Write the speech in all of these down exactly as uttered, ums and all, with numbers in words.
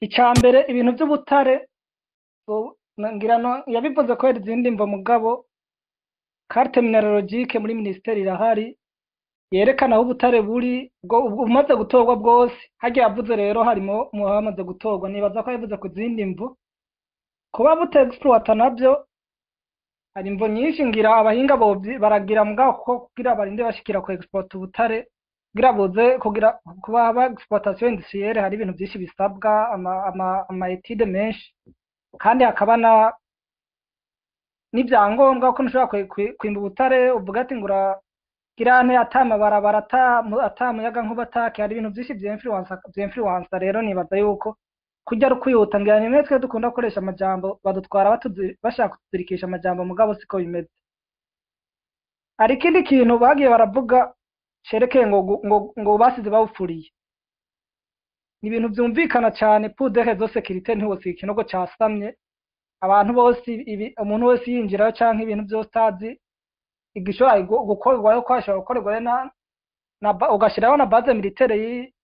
icambere ibintu vy'ubutare ngira no yabivuze ko izindi mvo mugabo carte minéralogique muri ministère irahari yerekana aho ubutare buri umaze gutorwa bwose hagiye yavuze rero harimo mu hamaze gutorwa nibaza ko yavuze ku zindi mvo kuba bute exploiter navyo hari imvo nyinshi ngira abahinga bo baragira mugabo ko kugira barinde bashikira ku export ubutare kugira boze kugira kuba aba exploitation industrielle hari ibintu byinshi bisabwa ama ama, ama étude menshi kandi hakaba na n'ivyangombwa ko nshobora kwimba ubutare uvuga ati ngura kirane atama barabara atamuyaga nkuba atake hari ibintu byinshi bya influence bya influence rero nibaza yuko kujya rukuyuta ngira ni mwese dukunda gukoresha amajambo badutwara batuzi bashaka kuzirikisha amajambo mugabo siko bimeze ari kindi kintu bagiye baravuga cerekeye ngo ngo ngo basize bawufuriye ni ibintu byumvikana cyane pour des raisons sécurité ntiwose ikinogo casamye abantu bose umuntu wese yinjirayo canke ibintu byose tazi igishobora gukorwayo kwashobora gukorwayo na na ugashiraho na base militaire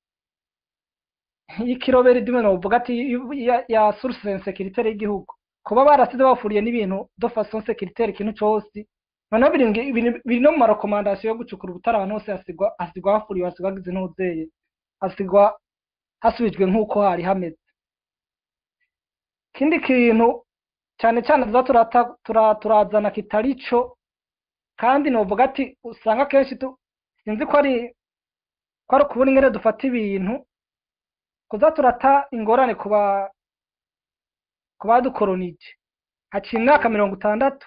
y'ikiroberi dimwe no vuga ati ya, ya source sécurité y'igihugu kuba barasize bafuriye n'ibintu de façon sécuritaire ikintu cyose none biri biri no mu recommandation yo gucukura ubutara abantu hose hasigwa hasigwa hafuriye hasigwa gize n'uzeye hasigwa hasubijwe nkuko hari hameze kindi kintu cyane cyane tuzaturata turazana kitarico kandi novuga ati usanga kenshi tu sinzi ko ari ko ari kubura ingene dufata ibintu kuza turata ingorane kuba kuba dukolonije haciye imyaka mirongo itandatu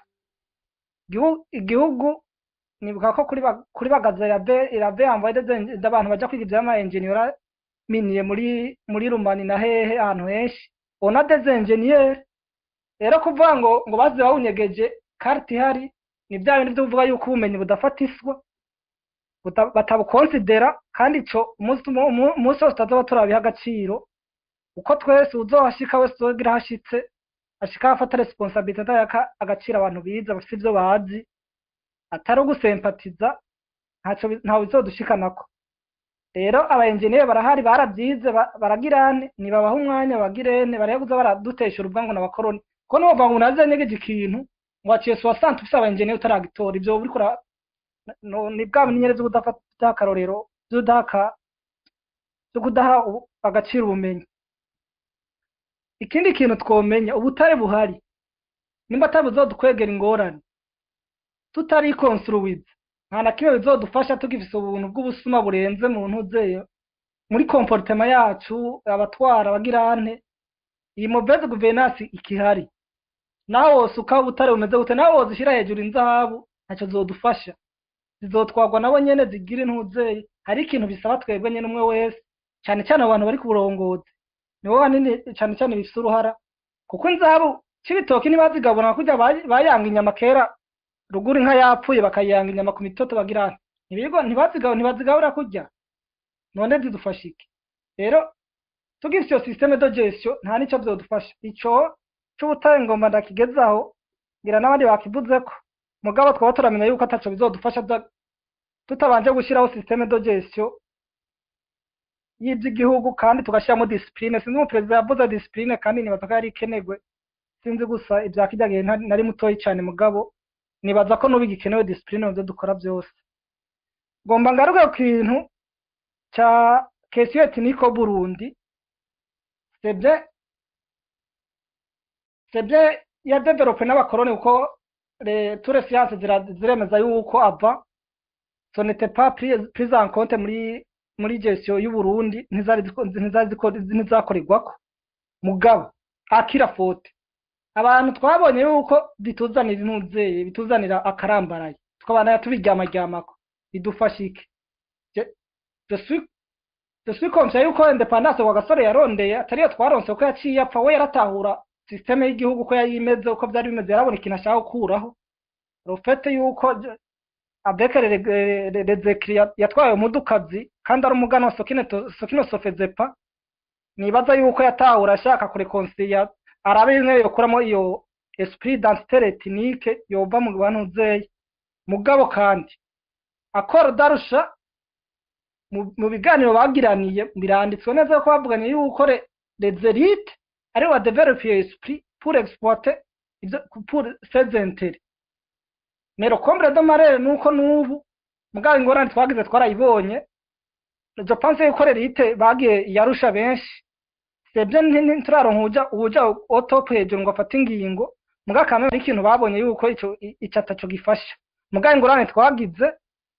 igihugu nibuka ko kuri kuri bagaza irave irave ambaye abantu baja kwiga ivyama engineer miniye muri muri Rumani na hehe ahantu henshi ona des ingénieurs rero kuvuga ngo ngo baze bawunyegeje carte ihari ni bya bintu byo kuvuga yuko ubumenyi budafatiswa batabukonsidera kandi ico umunsi umunsi wose tuzaba turabiha agaciro uko twese uzohashika wese uzogira hashitse ashika afata responsabilité yaka agaciro abantu biza bafite ivyo bazi atari ugusempatiza ntaco ntawe bizodushikanako rero aba engineer barahari baravyize baragirane ni babaha umwanya bagirene barayaguza baradutesha urubwango n'abakoroni ko no bava unaze negeje ikintu ngo aciye soixante ufise aba engineer utaragitora ivyo buri kora no ni bwa binyere byo kudafata akarorero byo daka byo kudaha agaciro ubumenyi ikindi kintu twomenya ubutare buhari nimba atabuzodukwegera ingorane tutari construite nta na kimwe bizodufasha tugifise ubuntu bw'ubusuma burenze mu ntuzeye muri comportement yacu abatwara abagirane iyi mauvaise gouvernance ikihari naho suka ubutare bumeze gute naho zishira hejuru inzahabu ntacyo zodufasha zizotwagwa nabo nyene zigira intuzeye hari ikintu bisaba twebwe nyene umwe wese cyane cyane abantu bari ku burongozi nibo banini cyane cyane bifise uruhara kuko inzahabu cibitoki nibazigabona kujya bayanga inyama kera ruguru inka yapfuye bakayanga inyama ku mitoto bagirana nibigo ntibazigabura ntibazigabura kujya none zidufashike rero tugifise systeme de gestion nta nico byodufasha ico c'ubutare ngomba ndakigezaho ngira nabandi bakivuze ko mugabo twaba turamenya yuko ataco bizodufasha tutabanje gushiraho systeme de gestion y'igihugu kandi tugashiramo discipline sinzi mu president yavuze discipline kandi nibaza ko yari ikenegwe sinzi gusa ivyakijyagiye nari mutoyi cyane mugabo nibaza ko nubi gikenewe discipline byo dukora byose ngomba ngaruka ku kintu cha question ethnique Burundi c'est bien c'est bien ya developer n'abakoroni uko les toutes les sciences ziremeza yuko ava ce n'était pas pris pris en compte muri muri gestion y'u Burundi ntizari ntizari ntizakorerwako mugabo akira fote abantu twabonye yuko bituzanira intuzeye bituzanira akarambaraye twabana tubiryama ryamako bidufashike je suis je suis comme ça yuko independance wa gasore yarondeye atariyo twaronse ko yaciye apfa we yaratahura systeme y'igihugu ko yayimeze uko byari bimeze yarabona ikintu ashaka gukuraho rofete yuko avec les écrits yatwaye umudukazi kandi ari umugano sokine sokino sofezepa nibaza yuko yatahura ashaka kureconcilia arabe bimwe yokuramo iyo esprit d'identité ethnique yova mu bantu zeye mugabo kandi accord d'Arusha mu biganiro bagiraniye biranditswe neza ko bavuganye yuko les élites ari wa développer esprit pour exploiter pour ses intérêts mais le comble de malheur nuko nubu mugabo ingorane twagize twarayibonye je pense ko l'élite bagiye yarusha benshi c'est bien ntituraronka ubuja au top hejuru ngo afate ingingo mugabo kamwe ari ikintu babonye yuko ico icataco gifasha mugabo ingorane twagize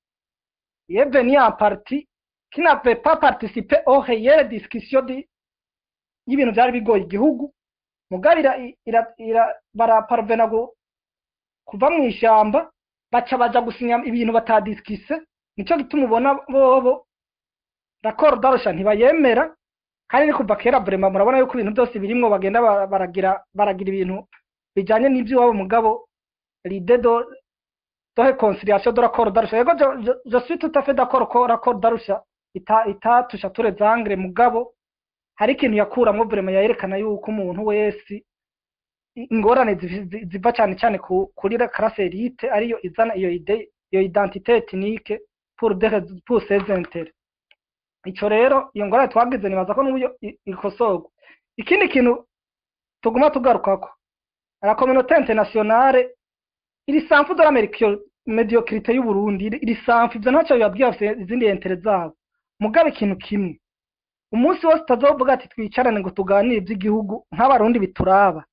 yeveni en partie qui n'avait pas participé aux réelles discussions y'ibintu byari bigoye igihugu mugarira ira baraparvena go kuva mu ishamba baca baja gusinya ibintu batadiskise nico gituma ubona bobo d'accord darusha ntibayemera kandi ni kuva kera vraiment murabona yuko ibintu byose birimwo bagenda baragira baragira ibintu bijanye n'ivyo wabo mugabo l'idée de de réconciliation de l'accord darusha yego je, je suis tout à fait d'accord ko l'accord darusha ita itatusha ture zangre mugabo hari ikintu yakuramwo vraiment yerekana yuko umuntu wese ingorane ziva cyane cyane kuri la classe élite ariyo izana iyo idée iyo identité ethnique pour des pour ses intérêts ico rero iyo ngorane twagize nibaza ko n'uburyo ikosorwa ikindi kintu tuguma tugarukako la communauté internationale iri sanfu de l'Amérique médiocrité y'u Burundi iri sanfu ivyo ntacyo yabwiye izindi intérêts zabo mugabe ikintu kimwe umunsi wose tazovuga ati twicarane ngo tuganire iby'igihugu nk'abarundi bituraba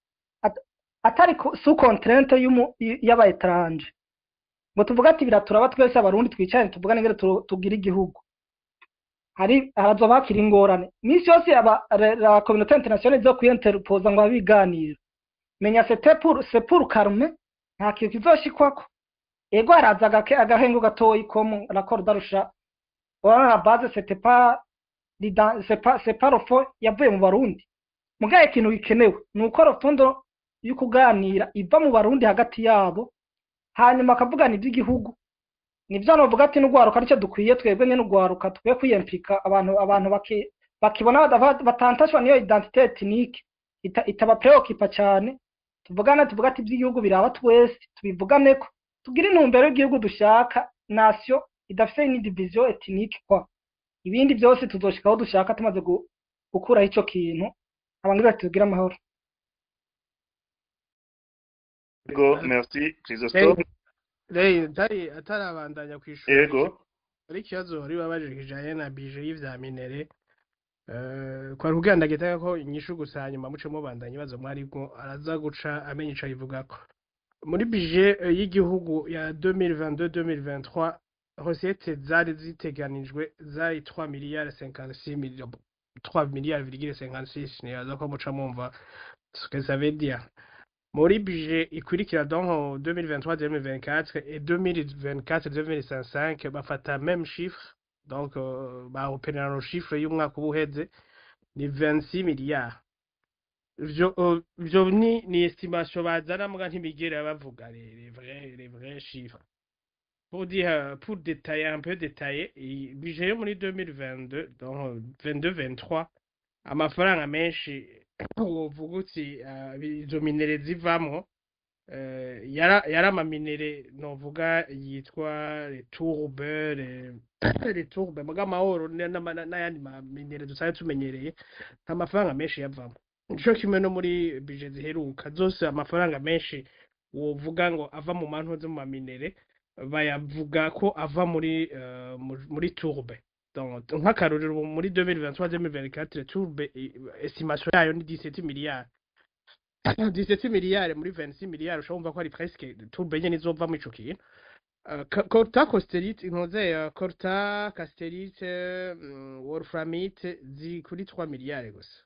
atari sous contrainte y'aba étranger ngo tuvuga ati biraturaba twese abarundi twicarane tuvugane ngere tugira igihugu hari harazo bakira ingorane misi yose aba la communauté internationale zo kuyinterpoza ngo abiganira menya c'était pour c'est pour calmer nta kintu kizoshikwako ego haraza agahengo gatoyi ko mu l'accord d'Arusha ora la base c'était pas c'est pas c'est pas rofo yavuye mu Barundi mugaye ikintu bikenewe nuko rofondo yukuganira iva mu Barundi hagati yabo hanyuma akavugana iby'igihugu nivyo novuga ati n'ugwaruka arico dukwiye twebwe nyene n'ugwaruka tukwiye kwiyempika abantu abantu bakibona batantashwa niyo identité ethnique itaba preoccupa cyane tuvugana tuvuga ati iby'igihugu biraba twese tubivuganeko tugira intumbero y'igihugu dushaka nation idafite ni division ethnique kwa ibindi byose tuzoshikaho dushaka tumaze gukuraho ico kintu abangira tugira amahoro. Yego merci Christophe. Rey tari atarabandanya kwishura. Yego ari kibazo ari babajije kijanye na bije y'ivya minere eh kwa ruganda gitaka ko inyishu gusa nyuma muce mu bandanye bazo mwari bwo araza guca amenye ico yivugako muri bije y'igihugu ya deux mille vingt-deux deux mille vingt-trois recettes zari ziteganijwe zari trois milliards cinquante-six millions trois milliards virgule cinquante-six ni aza ko muca mumva ce que ça veut dire muri budget ikurikira donc deux mille vingt-trois deux mille vingt-quatre et deux mille vingt-quatre deux mille vingt-cinq bafata même chiffre donc euh, ba opérer le chiffre y'umwaka ubuheze ni vingt-six milliards vyo vyo ni ni estimation bazana muga ntibigera bavuga les vrais les vrais chiffres. Pour dire, pour détailler un peu détailler, budget muri deux mille vingt-deux, donc vingt-deux vingt-trois, amafaranga menshi uvuga uti izo minere zivamo yara yara amaminere novuga yitwa les tourbes les tourbes muga mahoro n'ayandi maminere dusaye tumenyereye amafaranga menshi yavamo ico kimwe no muri budget ziheruka zose amafaranga menshi wovuga ngo ava mu mantu zo mu maminere bayavuga ko ava muri uh, muri tourbe donc nk'akarorero muri deux mille vingt-trois deux mille vingt-quatre tourbe estimation yayo ni dix-sept milliards dix-sept milliards muri vingt-six milliards ushobora ko ari presque tourbe nyene izova mu ico kintu uh, Corta Castellite inkoze uh, Corta Castellite um, Wolframite zi kuri trois milliards gusa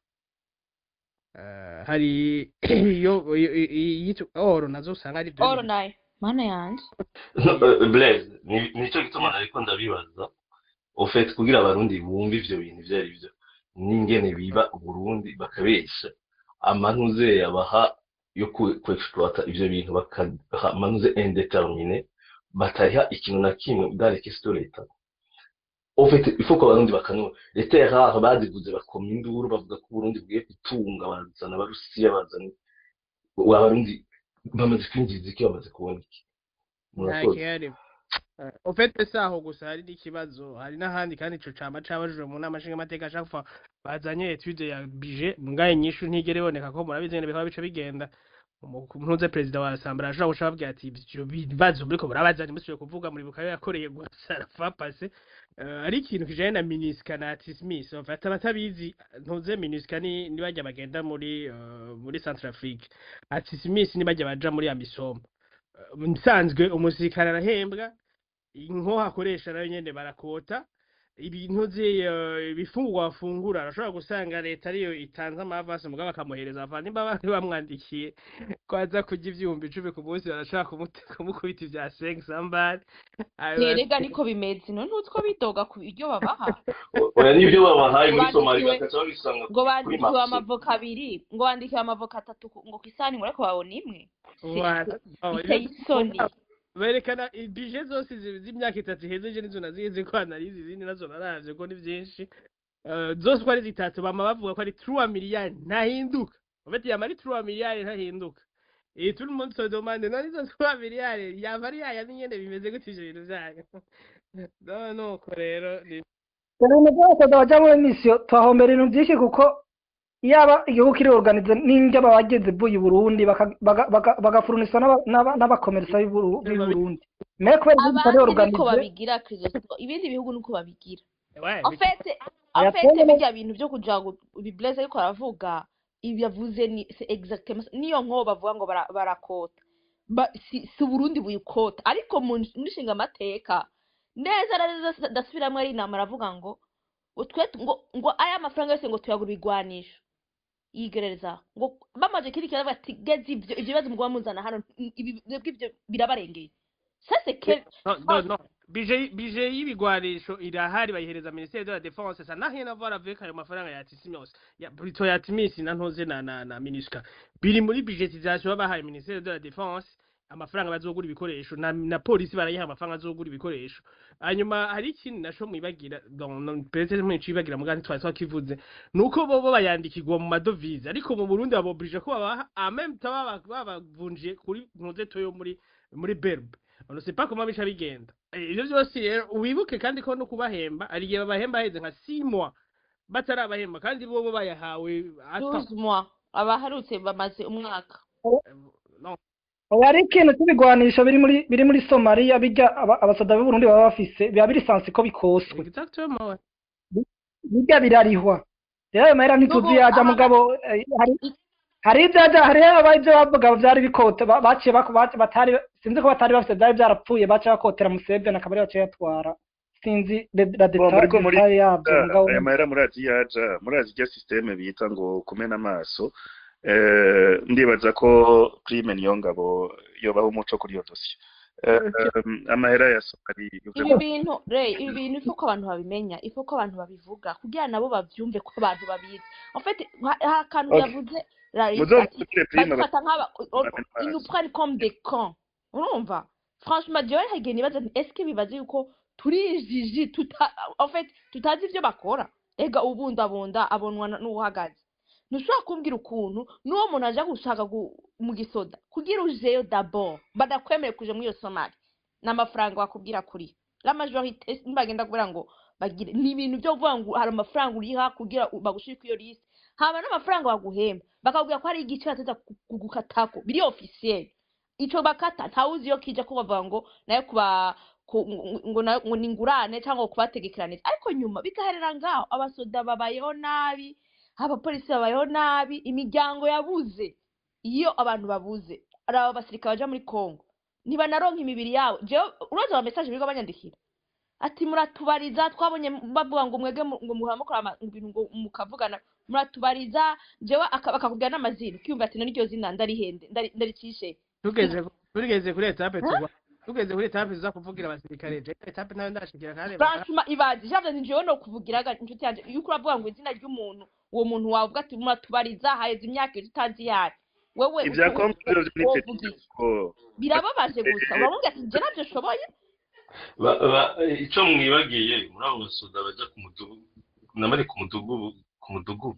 uh, hari yo yitu oro nazo usanga ari oro nayo mana yanje Blaise nico gituma ariko ndabibaza au fait kugira abarundi bumva ivyo bintu vyari byo n'ingene biba Burundi bakabesha amanuze yabaha yo kwexploiter ivyo bintu bakaha amanuze indéterminé batariha ikintu na kimwe dans les questions d'État. Au fait il faut que abarundi bakanu les terres rares baziguze bakoma induru bavuga ko Burundi bwiye kutunga bazana abarusiya bazana abarundi bamaze kwinjiza iki bamaze kubona iki murakoze ofete saho gusa hari n'ikibazo hari n'ahandi kandi ico cama cabajijwe mu nama nshingamateka shafa bazanye etude ya budget mungaye nyishu ntigere iboneka ko murabizi ngene bikaba bice bigenda umukunze president wa assemblée ashobora gushaka abwira ati ibyo bibazo buriko burabazana musubiye kuvuga muri bukayo yakoreye gwasara fa passé ari ikintu kijanye na MINUSCA na ATSMIS ofata batabizi ntuze MINUSCA ni nibajya bagenda muri muri Centrafrique ATSMIS nibajya baja muri AMISOM msanzwe umusirikare arahembwa inko hakoresha nayo nyene barakota ibintu ze ibifungwa bafungura arashobora gusanga leta ariyo itanze amavasi mugabo akamuhereza avana nimba bari bamwandikiye kwaza kujya ivyumba icumi ku munsi barashaka kumukubita ivya cinq sambari nerega niko bimeze none utwo bidoga ku iryo babaha oya nibyo babahaye muri Somalia bakaca babisanga ngo bandikiwe amavoka abiri ngo bandikiwe amavoka atatu ngo kisani ngo ariko babona imwe biteye isoni berekana budget zose z'imyaka itatu hezeje nizo nazize ko analize izindi nazo naravye ko ni byinshi zose kwari zitatu bama bavuga ko ari trois miliyari ntahinduka ubeti yamari trois miliyari ntahinduka et tout le monde se demande non izo trois miliyari yavari yaya nyene bimeze gute ivyo bintu vyayo no no ko rero ni ibintu byose baja muri mission twahombera ibintu byinshi kuko yaba igihugu kiri organize n'injya babageze buyi Burundi bagafurunisa n'abakomersa b'i Burundi mais ko bari organize ko babigira Kristo ibindi bihugu nuko babigira en fait en fait bijya bintu byo kuja bibleze ariko aravuga ibyavuze ni c'est exactement niyo nko bavuga ngo barakota si si Burundi buyikota ariko mu nshinga amateka neza neza dasubiramwe ari inama aravuga ngo utwe ngo ngo aya mafaranga yose ngo tuyagura bigwanisha igereza ngo bamaje kiri kira bati gezi ibyo ibyo bazi mugwa muzana hano ibyo birabarengeye sase ke no no bije bije y'ibigwanisho irahari bayihereza ministère de la défense ça n'a rien à voir avec ayo mafaranga ya Tisimios ya Brito ya Timisi na ntoze na na, na MINUSCA biri muri budgetisation babahaye ministère de la défense amafaranga bazogura ibikoresho na, na polisi barayiha amafaranga azogura ibikoresho hanyuma hari ikintu nasho mwibagira donc peut-être mwe cibagira mugandi twari twakivuze nuko bo bayandikirwa mu madovize ariko mu Burundi babobrije ko babaha en même temps babavunje kuri ntuze toyo muri muri Berbe on ne sait pas comment bicha bigenda ivyo byose rero ubibuke kandi ko no kubahemba ari gihe babahemba heze nka six mois batarabahemba kandi bo bo bayahawe douze mois abaharutse bamaze umwaka no Wari ikintu tubigwanisha biri muri biri muri Somalia bijya abasoda b'u Burundi baba bafise biba biri sansi ko bikoswe exactement bijya birarihwa rero ayo mahera ntituzi yaja mugabo hari hari ibyaja hari abaje bavuga byari bikota baciye batari sinzi ko batari bafite byari byarapfuye baciye bakotera Museveni nakabari baciye yatwara sinzi la detail yabyo mugabo ayo mahera murazi yaja murazi ya systeme bita ngo kumena amaso eh ndibaza ko Prime Niyongabo yobaho umuco kuri yo dossier amahera ya Somali ibi bintu re ibi bintu ifuko abantu babimenya ifuko abantu babivuga kugira nabo bavyumve ko abantu babizi en fait hakantu yavuze bafata nk'aba ils nous prennent comme des cons urumva franchement je hageni baza est-ce que bibaze yuko turijiji tuta en fait tutazi ivyo bakora ega ubundabunda abonwa n'uhagaze nushaka kumbwira ukuntu nuwo muntu aje gushaka mu gisoda kugira ujeyo d'abord badakwemere kuje muri yo Somalia n'amafaranga bakubwira kuri la majorité mbagenda kubera ngo bagire ni ibintu byo kuvuga ngo hari amafaranga uriha kugira bagushika iyo list haba n'amafaranga baguhemba bakabwira ko hari igice ateza kugukatako biri officiel ico bakata ntawuzi yo kija ko bavuga ngo nayo kuba ngo ngo ningurane cyangwa kubategekeranira ariko nyuma bikaherera ngaho abasoda babayeho nabi abapolisi babayeho nabi imiryango yabuze iyo abantu babuze araba basirika baje muri Kongo niba naronka imibiri yawe je uraza message bigo banyandikira ati muratubariza twabonye bavuga ngo mwege ngo muhamukora ibintu ngo mukavugana muratubariza jewe akakubwira n'amazina cyumva ati n'iryo zina ndarihende ndaricishe tugeze tugeze kuri etape tugwa tugeze kuri etape za kuvugira abasirikare je etape nayo ndashikira kare franchement ibaje javye njewe no kuvugiraga inshuti yanje yuko uravuga ngo izina ry'umuntu uwo muntu wavuga ati muratubariza haheze imyaka tutazi yari wewe ibya kompiro by'initeko birababaje gusa urabunga ati je navyo shoboye ico mwibagiye muri abo basoda baja ku mudugu namari ku mudugu ku mudugu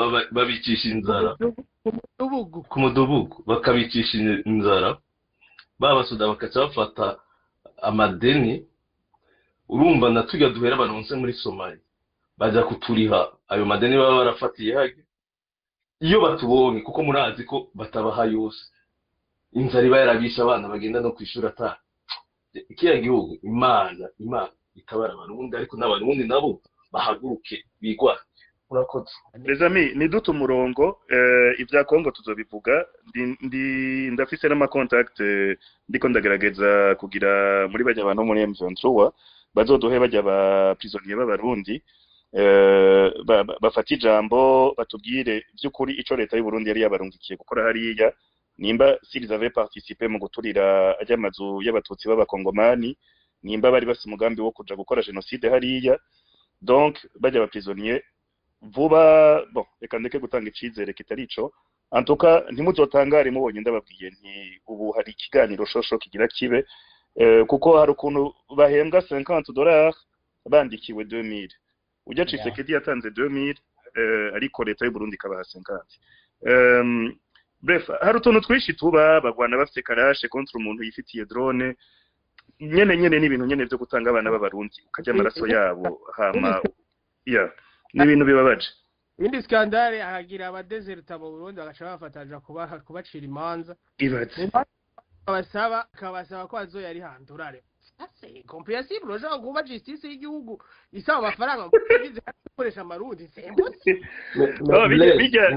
babicisha inzara ku mudugugu bakabicisha inzara babasoda bakaca bafata amadeni urumva na tujya duhera abantu muri Somalia baza kuturiha ayo madeni baba barafatiye hage iyo batubonye kuko murazi ko batabaha yose inzara iba yarabisha abana bagenda no kwishura ata ikiya gihugu imana imana itabara abarundi ariko n'abarundi nabo bahaguruke bigwa urakoze les amis ni duto umurongo eh, ibya Kongo tuzobivuga ndi ndafise n'ama contact ndiko ndagerageza kugira muri bajya abantu muri M vingt-trois bazoduhe bajya ba prisonnier b'abarundi eh bafata ijambo batubwire by'ukuri ico leta y'u Burundi yari yabarungikiye gukora hariya nimba s'ils avaient participé mu guturira ajya mazu y'abatutsi b'abakongomani nimba bari basi mugambi wo kuja gukora genocide hariya donc bajya ba prisonnier vuba bon reka ndeke gutanga icizere kitari ico en tout cas ntimuzotangare mubonye ndababwiye nti ubu hari ikiganiro shosho kigira kibe eh, kuko hari ukuntu bahembwa cinquante dollars bandikiwe deux mille ujya Tshisekedi yatanze deux mille eh, ariko leta y'u Burundi kabaha cinquante um, bref hari utuntu twishi tuba bagwana bafite karashe contre umuntu yifitiye drone nyene nyene n'ibintu nyene byo gutanga abana b'abarundi ukajya amaraso yabo hama yeah n'ibintu bibabaje indi skandale ahagira abadeserta mu Burundi bagashaka bafatanja kubaha kubacira imanza ibaze abasaba kabasaba ko azo yari handurare c'est compréhensible roje kuba justice y'igihugu isaba amafaranga kugize gukoresha amarundi c'est impossible no bijya bijya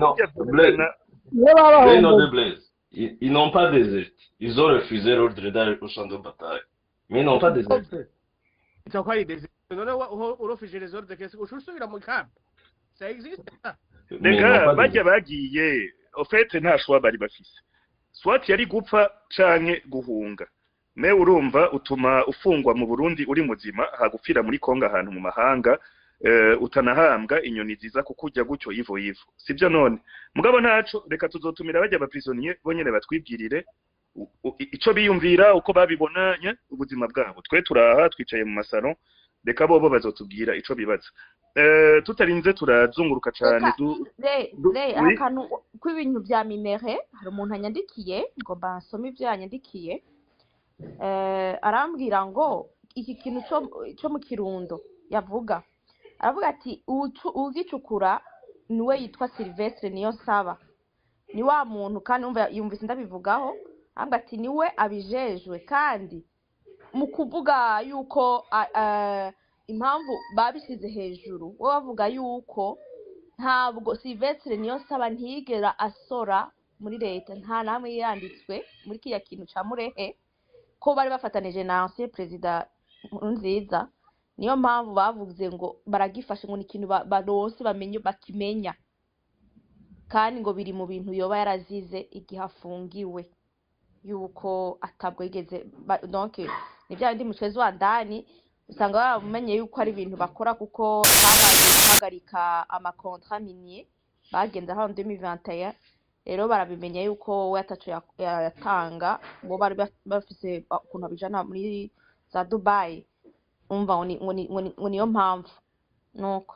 ils n'ont pas déserté ils ont refusé l'ordre d'aller au champ de bataille mais ils n'ont pas déserté c'est quoi les déserts non urofije les ordres qu'est-ce que ushusubira mu camp ça existe Dega bajya bagiye au fait nta shwa bari bafise swat yari gupfa canke guhunga me urumva utuma ufungwa mu Burundi uri muzima hagupfira muri Kongo ahantu mu mahanga uh, utanahambwa inyoni ziza kukujya gucyo ivo ivo sibyo none mugabo ntaco reka tuzotumira bajya ba prisonnier bonyene batwibwirire ico biyumvira uko babibonanye ubuzima bwabo twe turaha twicaye mu masaro reka bobo bazotubwira ico bibaza eh tutarinze turazunguruka cyane du le akantu kw'ibintu bya minere hari umuntu anyandikiye ngo basome ibyo yanyandikiye eh arambwira ngo iki kintu cyo cyo mu Kirundo yavuga aravuga ati ugicukura niwe yitwa Silvestre niyo saba ni wa muntu kandi umva yumvise ndabivugaho amba ati niwe abijejwe kandi mu kuvuga yuko impamvu babisize hejuru wo bavuga yuko ntabwo Silvestre niyo saba ntigera asora muri leta nta namwe yanditswe muri kiya kintu ca Murehe ko bari bafatanije na ancien president Nkurunziza niyo mpamvu bavuze ngo baragifashe ngo ni ikintu barose bamenye bakimenya kandi ngo biri mu bintu yoba yarazize igihe afungiwe yuko atabwo yigeze donc ni bya ndi mucezi wa ndani usanga bamenye yuko ari ibintu bakora kuko babaye guhagarika ama contrat minier bagenda ha deux mille vingt et un rero barabimenye yuko we ataco yatanga bo bari bafise ukuntu abijana muri za Dubai umva ngo ngo niyo mpamvu nuko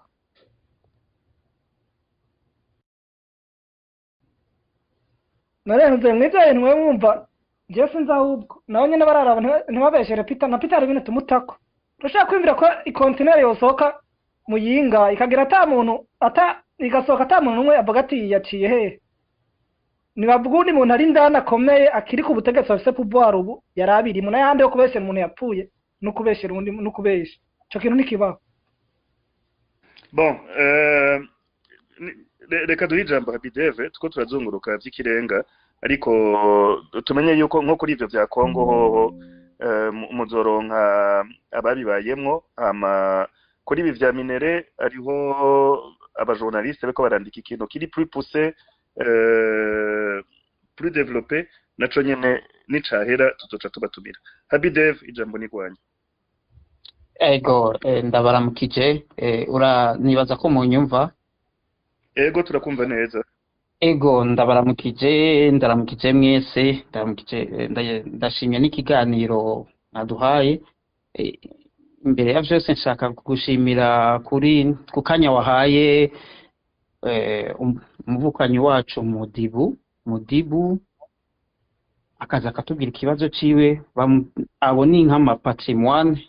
narenze mwizaye ntwe mwumva je sinza ahubwo naho nyene bararaba ntibabeshere Peter na Peter ibintu tumutako urashaka kwimvira ko ikontinere yosoka muyinga ikagira ata muntu ata igasoka ata muntu umwe avuga ati yaciye he nibabwundi muntu ari ndana akomeye akiri ku butegetsi afise pouvoir ubu yarabiri muna yande yo kubeshera umuntu yapfuye no kubeshera undi no kubesha cyo kintu nikibaho bon euh reka duhe ijambo Habideve tuko turazunguruka vy'ikirenga ariko tumenye yuko nko kuri ivyo vya Kongo hoho muzoronka ababibayemwo ama kuri ibi vya minere ariho abajournaliste beko barandika ikintu kiri plus poussé euh plus développé naco nyene nicahera tuzoca tubatumira Habideve ijambo ni kwanya ego ndabaramukije ura nibaza ko mu nyumva ego turakumva neza ego ndabaramukije ndaramukije mwese ndaramukije ndashimye n'ikiganiro naduhaye imbere ya byose nshaka gushimira kuri kukanya wahaye umuvukanyi wacu mudibu mudibu akaza akatubwira ikibazo ciwe, abo ni nk'ama patrimoine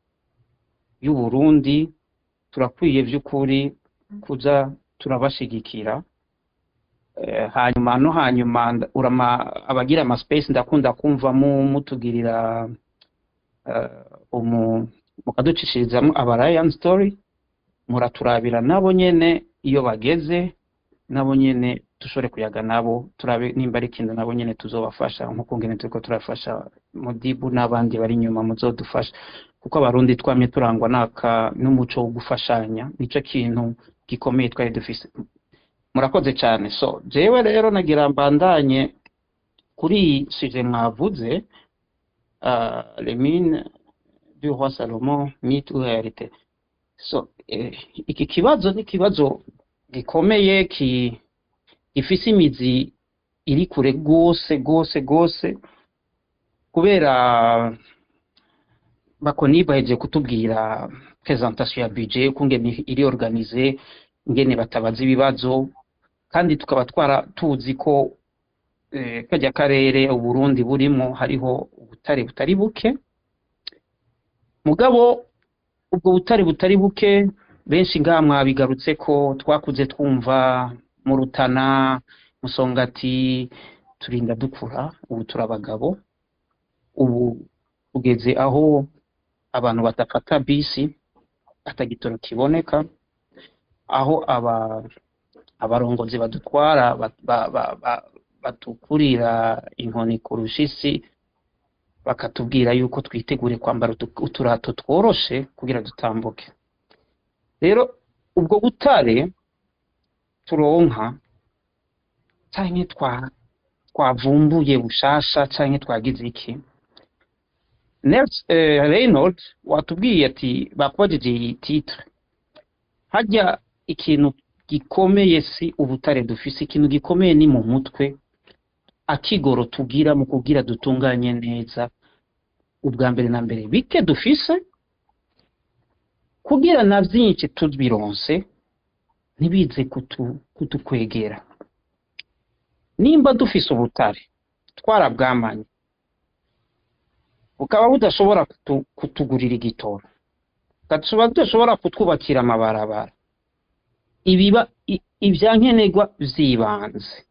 y'u Burundi, turakwiye vy'ukuri kuza turabashigikira. Eh, hanyuma no hanyuma urama abagira ama space ndakunda kumva mu mutugirira uh, umu mukaducishirizamo aba Ryan story, muraturabira nabo nyene iyo bageze, nabo nyene dushore kuyaga nabo, turabe nimba ari kintu nabo nyene tuzobafasha nkuko ngene turiko turafasha Modibu n'abandi bari nyuma muzodufasha, kuko abarundi twamye turangwa naka n'umuco wo gufashanya, nico kintu gikomeye twari dufise. Murakoze cyane. So jewe rero nagira mbandanye kuri suje mwavuze, uh, les mines du roi Salomon, mythe ou réalité. So eh, iki kibazo ni kibazo gikomeye ki gifise imizi iri kure gose gose gose, kubera bakoni baheje kutubwira presentation ya budget kungene iri organiser, ngene batabaza ibibazo, kandi tukaba twara tuzi ko eh, kajya karere u Burundi burimo hariho ubutare butari buke. Mugabo ubwo butare butari buke benshi ngamwa bigarutse ko twakuze twumva mu Rutana, Musongati, turinda dukura, ubu turabagabo, ubu ugeze aho abantu batafata bisi atagitoro kiboneka, aho aba abarongozi badutwara batukurira inkoni ku rushisi bakatubwira yuko twitegure kwambara uturato tworoshe kugira dutambuke. Rero ubwo butare turonka canke twa twavumbuye bushasha canke twagize iki, Nels eh, Reynold watubwiye ati bakwajeje iyi titre, hajya ikintu gikomeye si ubutare dufise, ikintu gikomeye ni mu mutwe, akigoro tugira mu kugira dutunganye neza ubwa mbere na mbere bike dufise, kugira na vyinshi tubironse ntibize kutu kutukwegera. Nimba dufise ubutare twarabwamanye, ukaba budashobora kutu, kutugurira igitoro, ukaba budashobora kutwubakira amabarabara, ibiba ivyankenerwa vyibanze,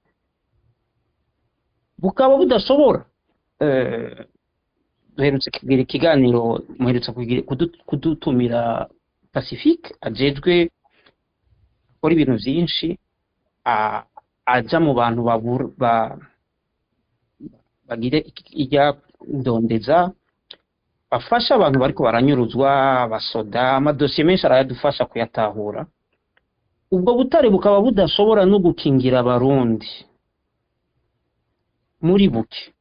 bukaba budashobora eh duherutse kugira ikiganiro, muherutse kudutumira Pacifique ajejwe kuri ibintu vyinshi, aja mu bantu ba bagire ijya ndondeza, bafasha abantu bariko baranyuruzwa, abasoda, amadosiye menshi arayadufasha kuyatahura. Ubwo butare bukaba budashobora no gukingira abarundi muri buke.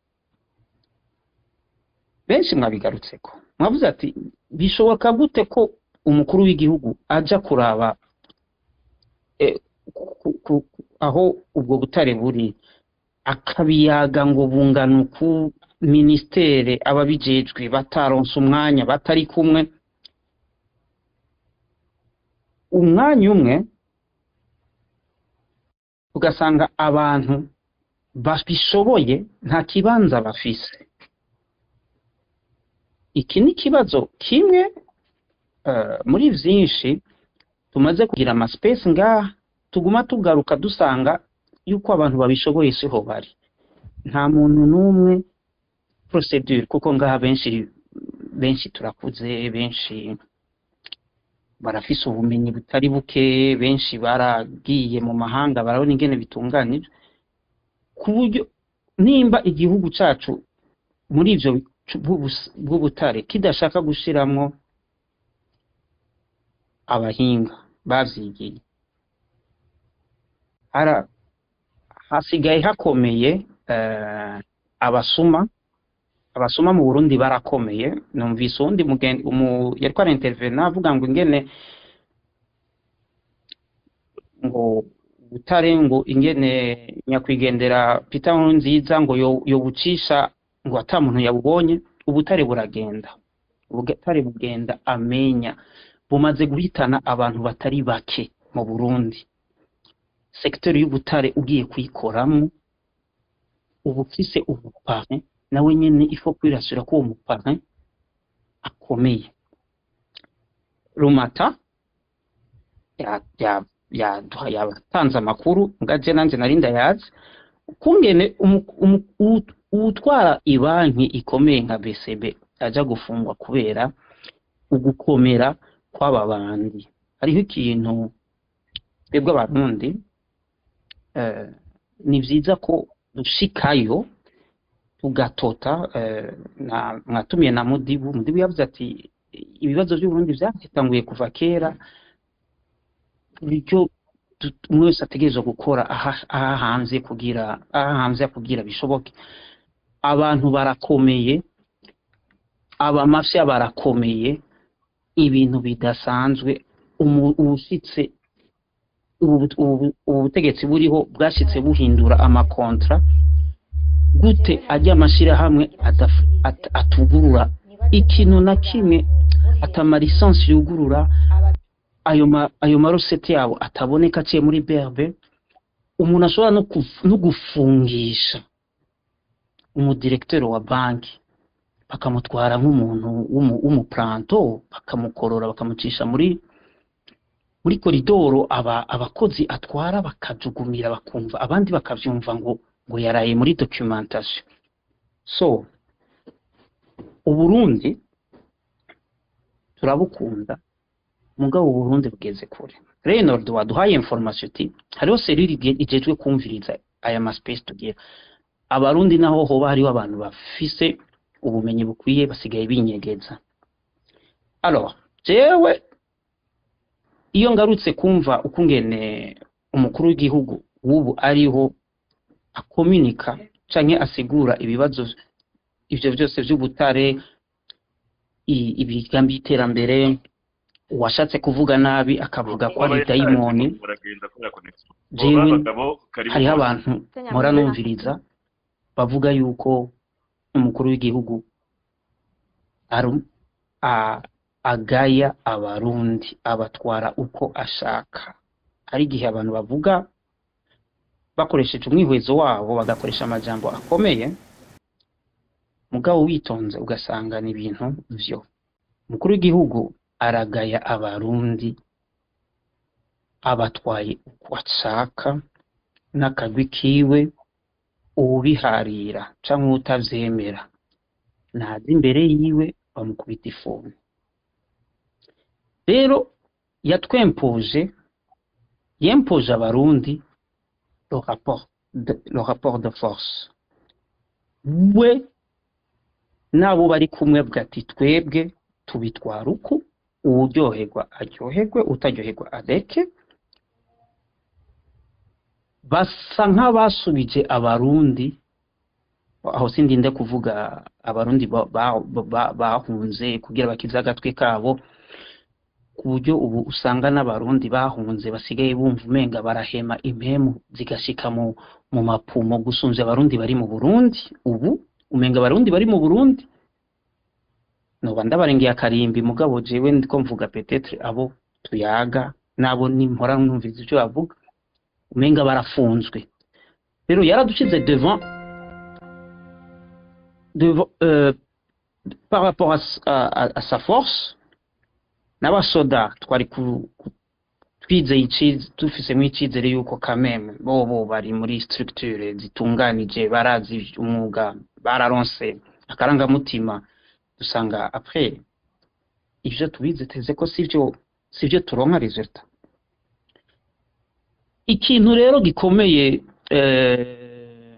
Benshi mwabigarutseko, mwavuze ati bishoboka gute ko umukuru w'igihugu aja kuraba eh, ku, ku, aho ubwo butare buri, akabiyaga ngo bungana ku ministere ababijejwe bataronse umwanya, batari kumwe. Umwanya umwe ugasanga abantu babishoboye nta kibanza bafise. Iki ni kibazo kimwe uh, muri vyinshi tumaze kugira ama space nga tuguma tugaruka dusanga yuko abantu babishoboye siho bari. Nta muntu numwe procedure, kuko ngaha benshi benshi turakuze, benshi barafise ubumenyi butari buke, benshi baragiye mu mahanga barabona ingene bitunganije, ku buryo nimba igihugu cacu muri ivyo bw'ubutare kidashaka gushiramwo abahinga bavyigiye, ara hasigaye hakomeye uh, abasuma abasuma mu Burundi barakomeye. Numvise undi mugendi umu yariko intervena avuga ngo ingene ngo butare ngo ingene nyakwigendera Peter Nkurunziza ngo yo, yo bucisha ngo ata muntu yabubonye. Ubutare buragenda, ubutare bugenda amenya, bumaze guhitana abantu batari bake mu Burundi. Sektori y'ubutare ugiye kuyikoramo ubufise ubupare nawe nyene ifo kwirasira ko uwo muparin akomeye. Rumata ya ya ya yatanze amakuru ngaje nanje narinda yazi kungene utwara ibanki ikomeye nka B C B aja gufungwa kubera ugukomera kw'aba bandi. Hariho ikintu twebwe abarundi eh, ni vyiza ko dushikayo tugatota eh, na mwatumiye na Mudibu Mudibu yavuze ati ibibazo by'Uburundi vyatanguye kuva kera bityo umwe wese ategerezwa gukora aha hanze kugira aha hanze kugira bishoboke. Abantu barakomeye, abamafya barakomeye, ibintu bidasanzwe. Ubushitse ubutegetsi buriho bwashitse buhindura amakontra gute ajya amashira hamwe atugurura ikintu na kimwe, atama lisansi yugurura ayo ma ayo marosete yabo ataboneka aciye muri B R B. Umuntu ashobora no no gufungisha umudirecteur wa banki bakamutwara nk'umuntu w'umuplanto, bakamukorora bakamucisha muri muri koridoro, aba abakozi atwara bakajugumira bakumva, abandi bakavyumva ngo ngo yaraye muri documentation. So Uburundi turabukunda, mugabo Uburundi bugeze kure. Reynolds waduhaye information ati hariho serire ijejwe kumviriza aya ma space tugira. Abarundi naho hoba hariho abantu bafise ubumenyi bukwiye basigaye binyegeza. Alors jewe iyo ngarutse kumva ukungene umukuru w'igihugu wubu ariho akomunika canke asigura ibibazo ivyo byose by'ubutare, ibigambi iterambere, washatse kuvuga nabi akavuga ko ari dayimoni. Jewe hariho abantu mpora numviriza bavuga yuko umukuru w'igihugu aru agaya abarundi, abatwara uko ashaka. Hari igihe abantu bavuga bakoresheje umwihwezo wabo bagakoresha amajambo akomeye, mugabo witonze ugasanga ni ibintu vyo. Umukuru w'igihugu aragaya abarundi, abatwaye uko ashaka n'akagwi kiwe, ubiharira canke utavyemera naza imbere yiwe bamukubita ifuni. Rero yatwempoje yempoje abarundi le rapport de, le rapport de force. We nabo bari kumwe bwati twebwe tubitwara uko, uwuryoherwa aryoherwe, utaryoherwa areke. Basa nk'abasubije abarundi, aho sindinde kuvuga abarundi bahunze kugira bakiza agatwe kabo, ku buryo ubu usanga n'abarundi bahunze basigaye bumva umenga barahema impemu zigashika mu mu mapumo gusunze abarundi bari mu Burundi. Ubu umenga abarundi bari mu Burundi noba ndabarengeye akarimbi, mugabo jewe ndiko mvuga peut-être abo tuyaga nabo nimpora numviriza icyo bavuga umenga barafunzwe. Rero yaradushize devant devant euh, par rapport à, à, à sa force. N'abasoda twari twizeye icize dufise mw'icizere yuko kameme bobo bari muri structure zitunganije, barazi umwuga, bararonse akaranga mutima. Dusanga après ivyo tubize teze ko sivyo sivyo turonka resultat. Ikintu rero gikomeye eh,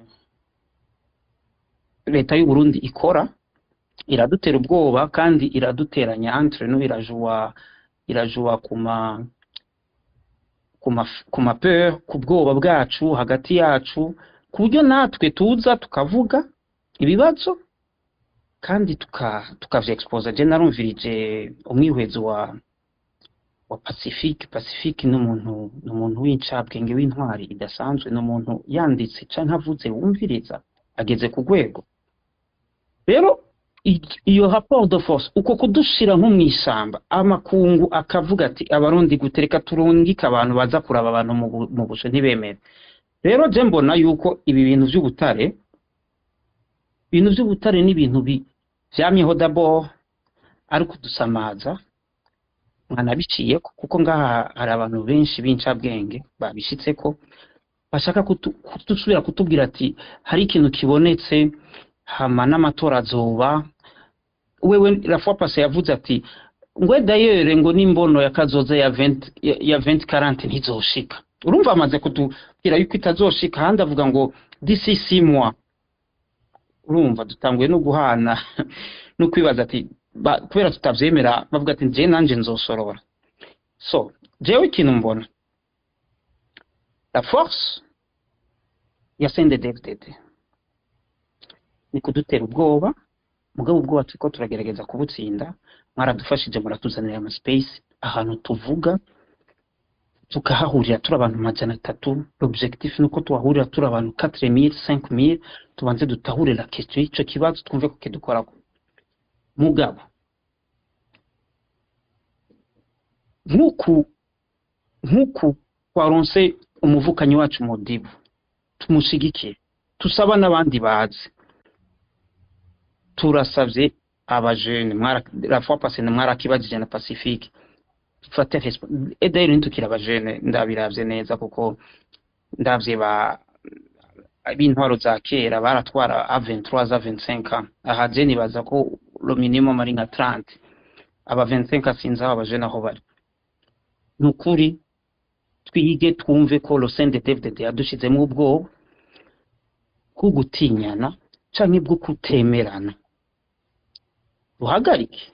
leta y'u Burundi ikora, iradutera ubwoba kandi iraduteranya entre nous, irajua irajua kuma kuma kuma peur, ku bwoba bwacu hagati yacu, ku buryo natwe tuza tukavuga ibibazo kandi tuka tukavya expose. Je narumvirije umwihwezo wa wa Pacifique. Pacifique n'umuntu n'umuntu w'incabwenge w'intwari idasanzwe, n'umuntu yanditse canke avuze wumviriza ageze ku rwego. Rero iyo rapport de force uko kudushira nko mw'isamba, amakungu akavuga ati abarundi gutereka turungika abantu baza kuraba abantu mu busho ntibemere. Rero je mbona yuko ibi bintu vy'ubutare ibintu by'ubutare n'ibintu byamyeho d'abord ariko dusamaza mwanabiciye kuko ngaha hari abantu benshi b'incabwenge babishitse ko bashaka kudusubira kutubwira ati hari ikintu kibonetse hama n'amatora azoba wewe la fois passée yavuze ati ngwe d'ailleurs ngo n'imbono ya kazoza ya vingt ya vingt quarante ntizoshika urumva amaze kutubwira yuko itazoshika handi avuga ngo d'ici six mois urumva dutanguye no guhana no kwibaza ati kubera tutavyemera bavuga ati je nanje nzosorora so jewe ikintu mbona la force ya C N D D F D D ni kudutera ubwoba mugabo ubwoba turiko turagerageza kubutsinda mwaradufashije muratuzanira ama space ahantu tuvuga tukahahurira turi abantu majana atatu l'objectif nuko tuhahurira turi abantu quatre mille cinq mille tubanze dutahure la question ico kibazo twumve ko kidukorako mugabo nkuku nkuku twaronse umuvukanyi wacu Modibo tumushigikiye tusaba n'abandi bazi turasavye abajene mwara la fois passée mwarakibajije na Pacifique fate response edero ntukira abajene ndabiravye neza kuko ndavye ba ibintwaro za kera baratwara a vingt-trois à vingt-cinq ans aha je nibaza ko lo minimum ari nka trente aba vingt-cinq asinza abajene aho bari nukuri twige twumve ko lo C N D D F D D yadushizemo ubwo kugutinyana canke bwo kutemerana uhagarike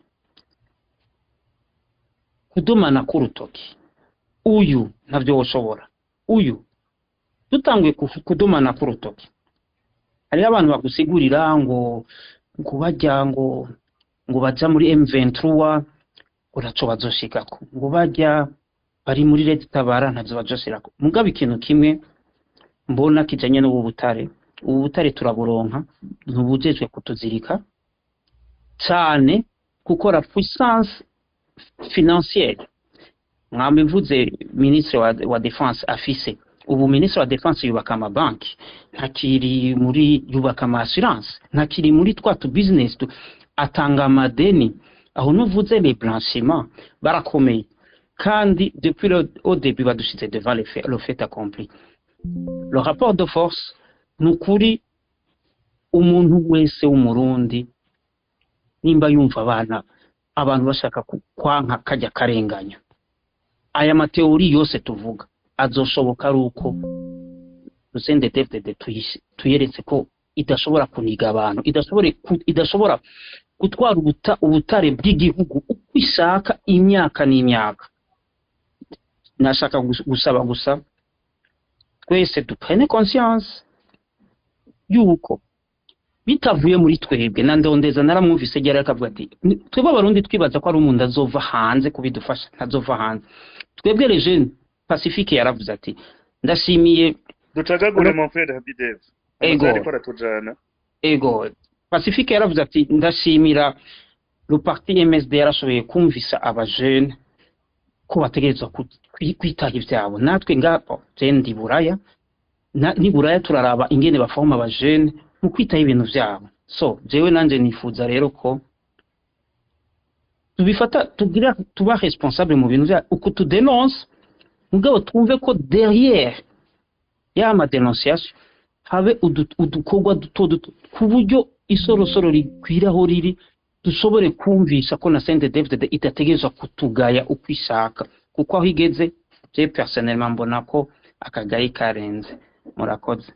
kudumana kurutoki uyu navyo woshobora uyu dutanguye kudumana kurutoki hari abantu bagusigurira ngo ngo bajya ngo ngo baja muri M vingt-trois uraco bazoshikako ngo bajya bari muri Red Tabara ntavyo bajoshirako mugabo ikintu kimwe mbona kijanye n'ubu butare ubu butare turaburonka ntubujejwe kutuzirika cyane kuko la puissance financière mwambivuze ministre wa, wa defense afise ubu ministre wa defense yubaka ama banki ntakiri muri yubaka ama assurance ntakiri muri twa tu business tu atanga amadeni aho nuvuze les blanchiments barakomeye kandi depuis le, au début badushize devant le fait, le fait accompli le rapport de force nukuri umuntu wese w'umurundi nimba yumva abana abantu bashaka kwanka kajya karenganya aya mateori yose tuvuga azoshoboka ari uko C N D D F D D tuyeretse ko idashobora kuniga abantu idashobora idashobora gutwara ubuta ubutare bw'igihugu uko ishaka imyaka n'imyaka nashaka gusaba gusa twese duprene conscience yuko bitavuye muri twebwe na ndondeza naramwumvise gera akavuga ati twebwe abarundi twibaza ko ari umuntu azova hanze kubidufasha ntazova hanze twebwe les jeunes Pacifique yaravuze ati ndashimiye ducagagure mon frère Habidev ego ariko ratujana ego Pacifique yaravuze ati ndashimira le parti M S D yarashoboye kumvisa abajene ko bategerezwa kwitaha ivyabo natwe ngapo jendi buraya ni buraya turaraba ingene bafoma abajene mu kwitaho ibintu vyabo so jewe nanje nifuza rero ko tubifata tugira tuba responsable mu bintu vya uko tu dénonce mugabo twumve ko derrière ya ma dénonciation habe udukogwa duto duto ku buryo isorosoro rikwiraho riri dushobore kumvisha ko na C N D D F D D itategerezwa kutugaya ukwishaka kuko aho igeze je personnellement mbona ko akagayi karenze murakoze.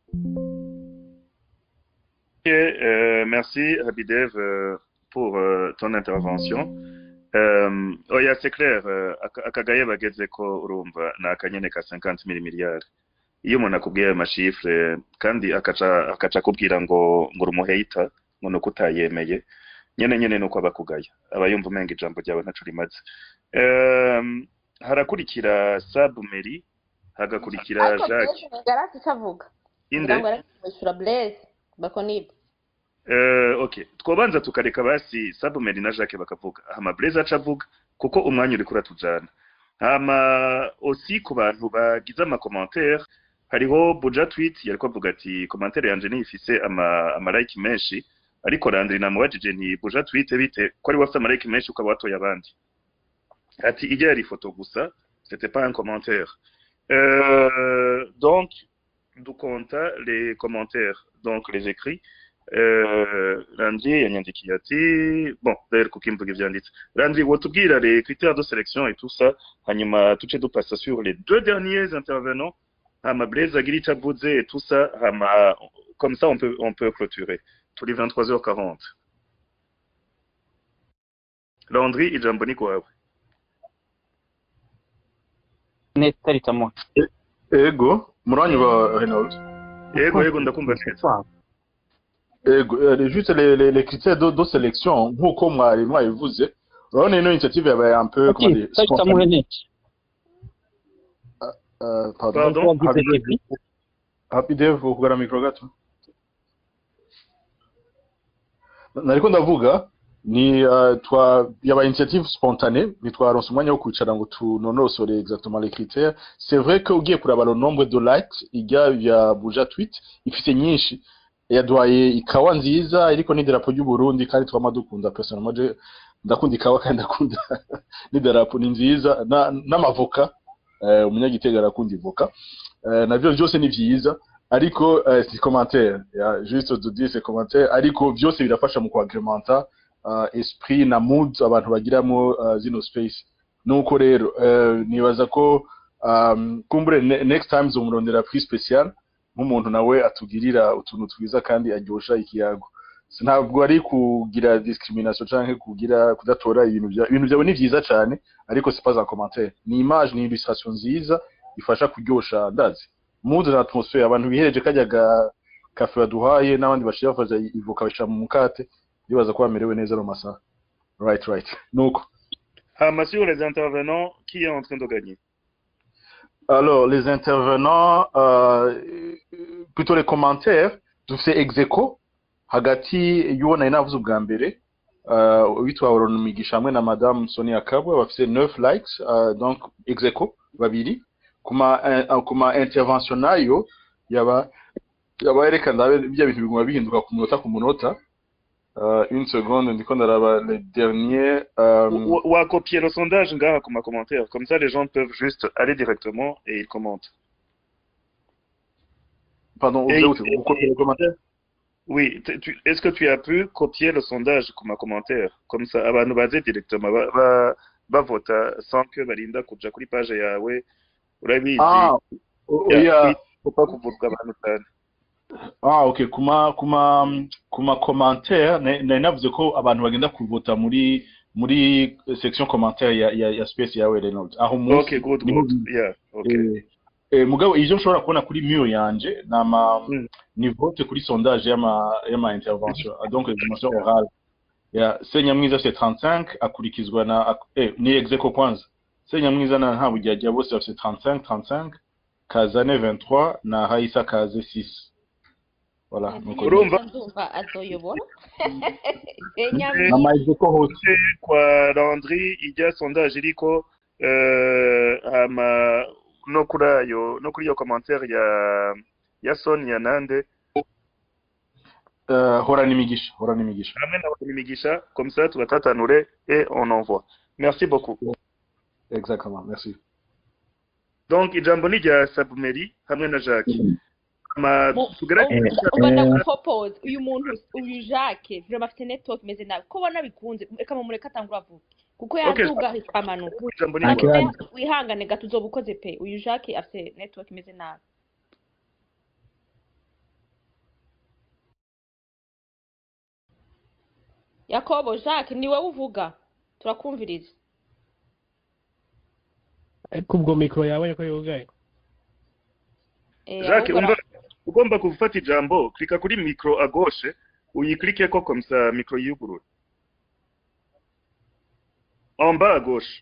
Euh, merci Habidev euh, pour euh, ton intervention. Euh, oh yeah, c'est clair, akagaye bageze ko urumva na akanyene ka cinquante mille milliards. Iyo umuntu akubwiye ayo mashifre kandi akaca akaca kubwira ngo ngo rumuheita ngo nuko utayemeye nyene nyene nuko abakugaya abayumva umenga ijambo ryawe ntaco rimaze. Euh, harakurikira Submeri hagakurikira Jacques. Garati cavuga. Inde. Ngara Blaise bakoniba. Uh, okay twobanza tukareka basi Submeri na Jacques bakavuga hama Blaise acavuga kuko umwanya uri kuratujana hama aussi ku bantu bagize ama commentaire hariho buja tweet yariko avuga ati commentaire yanje nifise ama ama like menshi ariko Landry namubajije nti buja tweet bite ko ari wafite ama like menshi ukaba watoye abandi ati ijya yari photo gusa c'était pas un commentaire euh, donc du compta les commentaires donc les écrits euh Landry yanyandikiye ati bon d'ailleurs kuko imvuga ivyanditse Landry wotubwira les critères de sélection et tout ça hanyuma tuce dupassa sur les deux derniers intervenants hama Blaise agira ico avuze et tout ça hama comme ça on peut on peut clôturer tous les vingt-trois heures quarante. Landry ijambo ni kwawe. Netaritamwa. Ego muranyuba Renaud. Ego ego ndakumva neza. Ego euh, juste les les, les critères de, de sélection nkuko mwari mwabivuze urabona ino initiative yabaye un peu comment dire spontanée. Euh, pardon, Happy Dev kugara micro gato. Nariko ndavuga ni uh, twa yaba initiative spontanée bitwaronse umwanya wo kwicara ngo tunonosore exactement les critères. C'est vrai que ugiye kuraba le nombre de likes ijya ya buja tweet ifise nyinshi yaduhaye ikawa nziza iriko n'idarapo y'u Burundi kandi twama dukunda personnellement je ndakunda ikawa kandi ndakunda n'idarapo ni nziza n'amavoka Uh, umunyagitega arakunda ivoka uh, navyo byose ni vyiza ariko uh, si commentaire ya juste de dire c'est commentaire ariko byose birafasha mu kwagmenta uh, esprit na mood abantu bagiramo uh, zino space nuko rero uh, nibaza ko um, kumbure ne next time zomurondera prix special nk'umuntu nawe atugirira utuntu twiza kandi aryosha ikiyago ntabwo ari kugira discrimination canke kugira kudatora ibintu bya ibintu byawe ni vyiza cyane ariko c'est pas un commentaire ni image ni illustration nziza ifasha kuryosha ndazi mood na atmosphere abantu bihereje kajyaga cafe baduhaye n'abandi bashira bafaza ivuka basha mu mukate bibaza ko bamerewe neza no masaha right right nuko hama sur les intervenants qui est en train de gagner. Alors les intervenants euh, plutôt les commentaires dufite execo hagati yubona inavuze ubwa mbere uh, witwa Oronomigisha hamwe na Madame Sonia Kabwe bafite neuf likes uh, donc execo babiri kuma uh, kuma intervention nayo yaba yaba yerekana ibyo bintu biguma bihinduka ku munota ku munota uh, une seconde ndiko ndaraba le dernier um, ou, ou à copier le sondage ngaha comme commentaire comme ça les gens peuvent juste aller directement et ils commentent. Pardon, vous vous copiez le commentaire? Oui, tu, est-ce que tu as pu copier le sondage comme un commentaire comme ça abantu baze directement ba, ba, bavota sans que barinda kuja kuri page yawe urabizi ah oya upa kuvuga abantu cyane. Ah okay kuma kuma kuma commentaire na navuze ko abantu bagenda kuvota muri muri section commentaire ya ya, ya space yawe Renaud aho mu Okay good good yeah okay eh, eh mugabo ivyo nshobora kubona kuri mio yanje nama mm. ni vote kuri sondage ya ma ya ma intervention donc intervention orale ya Senyamwiza c'est trente-cinq akurikizwa na eh ni execo kwanza Senyamwiza na nta bujyaje bose bafite trente-cinq trente-cinq Kazane vingt-trois na Haisa Kaze six. Voilà, urumva azoyobora Mama execo hose kwa Landry ijya sondage iriko euh ama no kurayo no kuri yo commentaire ya ya Sonia Nande euh hora nimigisha hora nimigisha amena hora nimigisha comme ça tu vas t'atanourer et on envoie. Merci beaucoup. Exactement, merci. Donc ijambo ni rya Sabumeri hamwe na Jacques. Ma tugerageza kubana propose uyu muntu uyu Jacques vraiment afite network meze nabi ko bona bikunze eka mu mureka tangura vuga kuko yaduga hikamanuka ijambo ni rya wihangane gato uzobukoze pe uyu Jacques afite network meze nabi. Yakobo Jacques niwe uvuga turakumviriza ariko ubwo micro yawe ko yugaye Jacques umva ugomba gufata ijambo klika kuri micro à gauche uyiklike ko comme ça micro yugurura en bas à gauche.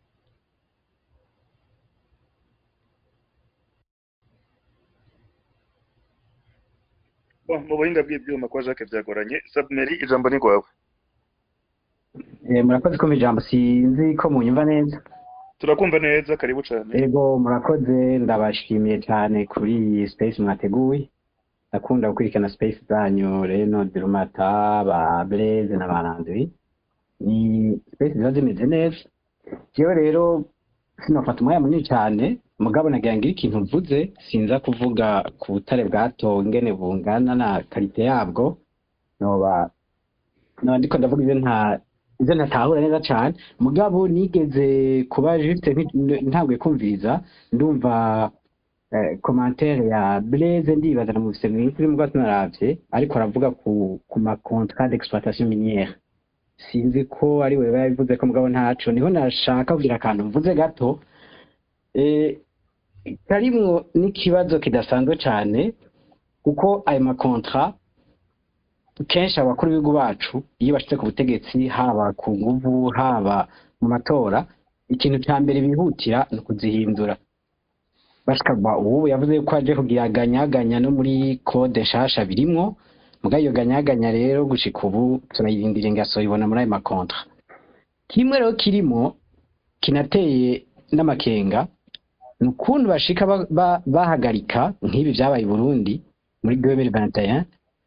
Bon mu buhinga bw'ibyuma kwa Jacques byagoranye. Sabumeri ijambo ni gwawe. Eh murakoze ko ijambo sinzi ko munyumva neza. turakumva neza karibu cyane ego murakoze ndabashimiye cyane kuri iyi space mwateguye ndakunda gukurikirana space zanyu reno dirumata ba Blaise na barandwi ni space ziba zimeze neza jewe rero sinofata umwanya munini cyane mugabo nagira ngira ikintu mvuze sinza kuvuga ku butare bwato ngene bungana na kalite yabwo noba no ndiko ndavuga ibyo nta ibyo ntatahura neza cyane mugabo nigeze kuba juste ntabwo kumviriza ndumva commentaire ya Blaise ndibaza na mufise mwinshi mu gato naravye ariko aravuga ku ku ma contrat d'exploitation minière sinzi ko ari we bayivuze ko mugabo ntaco niho nashaka kugira akantu mvuze gato eh karimwo n'ikibazo kidasanzwe cyane kuko ayo ma contrat kenshi abakuru b'ibihugu bacu iyo bashitse ku butegetsi haba ku nguvu haba mu matora ikintu cya mbere bihutira ni kuzihindura bashikaba ubu yavuze ko aje kugiyaganyaganya no muri code shasha birimwo muga iyo ganyaganya rero gushika ubu turayirindira ingaso ibona muri ayo makontra kimwe rero kirimo kinateye n'amakenga nukuntu bashika bahagarika nk'ibi byabaye i Burundi muri deux mille vingt et un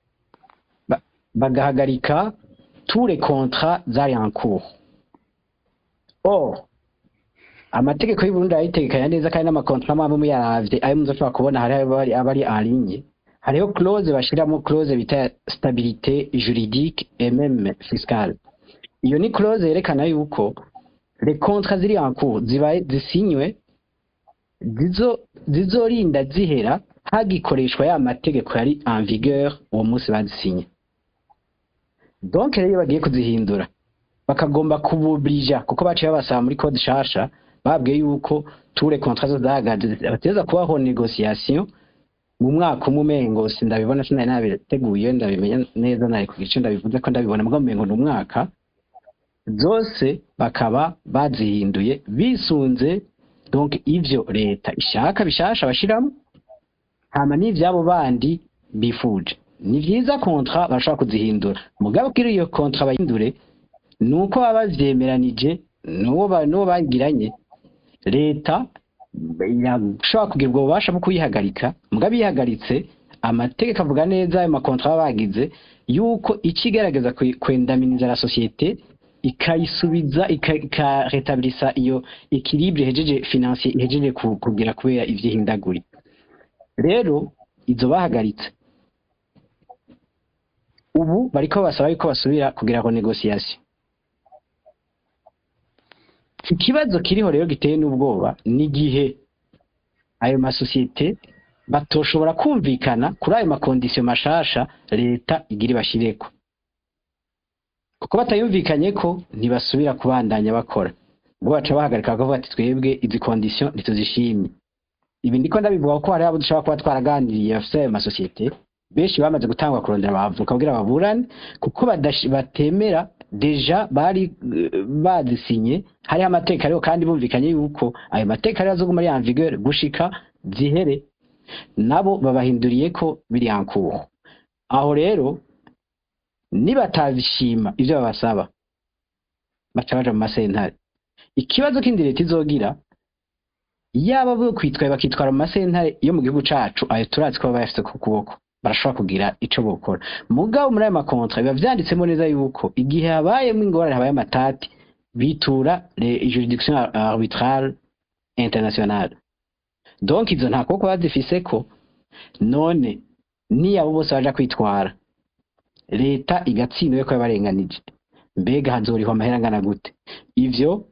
bagahagarika tous les contrats zari en cours or amategeko y'u Burundi ayitegekanya neza kandi n'amakontra amwe mu yaravye ayo muzoshobora kubona hari abari abari en ligne hariho clause bashiramo clause bita stabilité juridique et même fiscale iyo ni clause yerekana yuko les contrats ziri en cours zibaye zisinywe zizo zizorinda zihera hagikoreshwa ya mategeko yari en vigueur uwo munsi bazisinye donc rero bagiye kuzihindura bakagomba kububrija kuko baciye babasaba muri code shasha babwiye yuko tous les contrats zahagaze bateza kubaho négociation mu mwaka umumengo sindabibona sinari nabiteguye ndabimenya neza nari ku gice ndabivuze ko ndabibona mu mengo no mwaka zose bakaba bazihinduye bisunze donc ivyo leta ishaka bishasha bashiramo hama n'ivyabo bandi bifuje ni vyiza contrat bashaka kuzihindura mugabo kiri iyo contrat bahindure nuko abavyemeranije nuwo ba nuwo bagiranye leta yashaka kugira ubwo bubasha bwo kuyihagarika mugabo yihagaritse amategeko avuga neza ayo makontra bagize yuko ikigaragaza kwendaminiza la société ikayisubiza ikaretablisha iyo équilibre hejeje financier hejeje kugira kubera ivyihindaguri rero izo bahagaritse ubu bariko basaba yuko basubira kugira ko negotiation ikibazo kiriho rero giteye n'ubwoba ni gihe ayo masosiyete batoshobora kumvikana kuri ayo makondisiyo mashasha leta igira bashireko kuko batayumvikanye ko ntibasubira kubandanya bakora ngo baca bahagarika bakavuga ati twebwe izi kondisiyo ntituzishimye ibi ndiko ndabivuga ko hari abo dushobora kuba twaraganiriye bafise ayo masosiyete benshi bamaze gutangwa kurondera abavuka kugira baburane kuko batemera deja bari bazisinye hari amateka rero kandi bumvikanye yuko ayo mateka rero azoguma ari en vigueur gushika zihere nabo babahinduriye ko biri en cours aho rero nibatazishima ivyo babasaba baca baja mu masentare ikibazo kindi leta izogira yaba bo kwitwaye bakitwara mu masentare yo mu gihugu cacu ayo turatse ko bayafise ku kuboko barashobora kugira ico bokora mugabo muri ayo makontra biba vyanditsemo neza yuko igihe habayemo ingorane habaye amatati bitura les juridictions arbitrales internationales donc izo nta koko bazifise ko none ni abo bose baja kwitwara leta igatsindwe ko yabarenganije mbega hazoriho amahera angana gute ivyo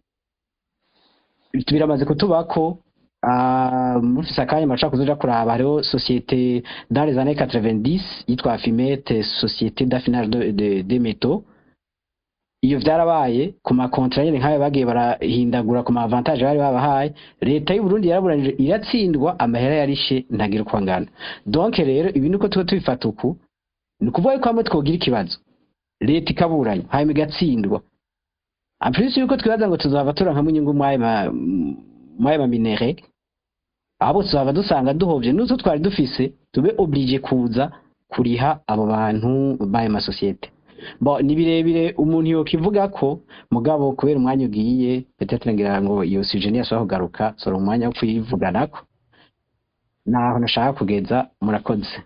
biramaze kutubako Uh, mufise akanya mashaka kuzoja kuraba hariho société dans les années quatre-vingt-dix yitwa Afimete société d'affinage de, de, de métaux iyo vyarabaye ku ma contrat nyene nkayo bagiye barahindagura ku ma avantage bari babahaye leta y'u Burundi yaraburanije iratsindwa amahera yarishe ntagira uko angana donc rero ibi niko tuba tubifata uku ni kuvuga ko amwe twogira ikibazo leta ikaburanya hanyuma igatsindwa en plus yuko twibaza ngo tuzava turanka mu nyungu mwaye mwaye maminere abo tuzava dusanga duhovye nuzo twari dufise tube obligé kuza kuriha abo bantu baye ma société bo ni birebire umuntu yo kivuga ko mugabo kubera umwanya ugiye peut-être ngira ngo iyo sujet ntiyashobora kugaruka sora umwanya wo kuyivuganako naho nashaka kugeza murakoze.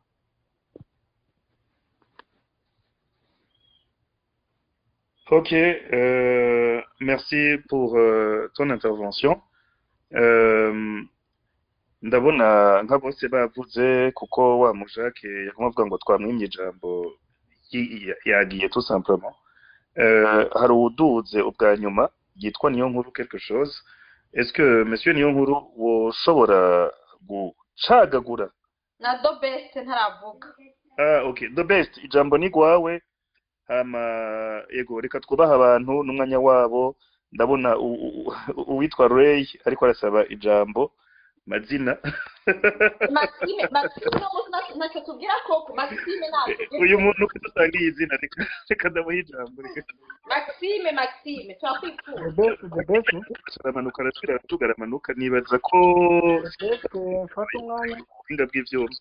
Ok, euh, merci pour euh, ton intervention. Euh, ndabona nka bose bavuze kuko wa mujake yagomba avuga ngo twamwimye ijambo yagiye tout simplement. Euh, hari uwuduze ubwa nyuma yitwa Niyonkuru quelque chose. Est-ce que monsieur Niyonkuru woshobora gucagagura na do best ntaravuga? Ah, ok, the best ijambo ni gwawe. Hama yego reka twubaha abantu n'umwanya wabo. Ndabona uwitwa Ray ariko arasaba ijambo mazina. Maxime Maxime no nacyo tubwira ko Maxime nazo uyu muntu kudusangiye izina reka reka ndamuha ijambo. Maxime Maxime twakwifuza aramanuka arasubira tugaramanuka nibaza ko fata umwanya inga bw'ivyuma.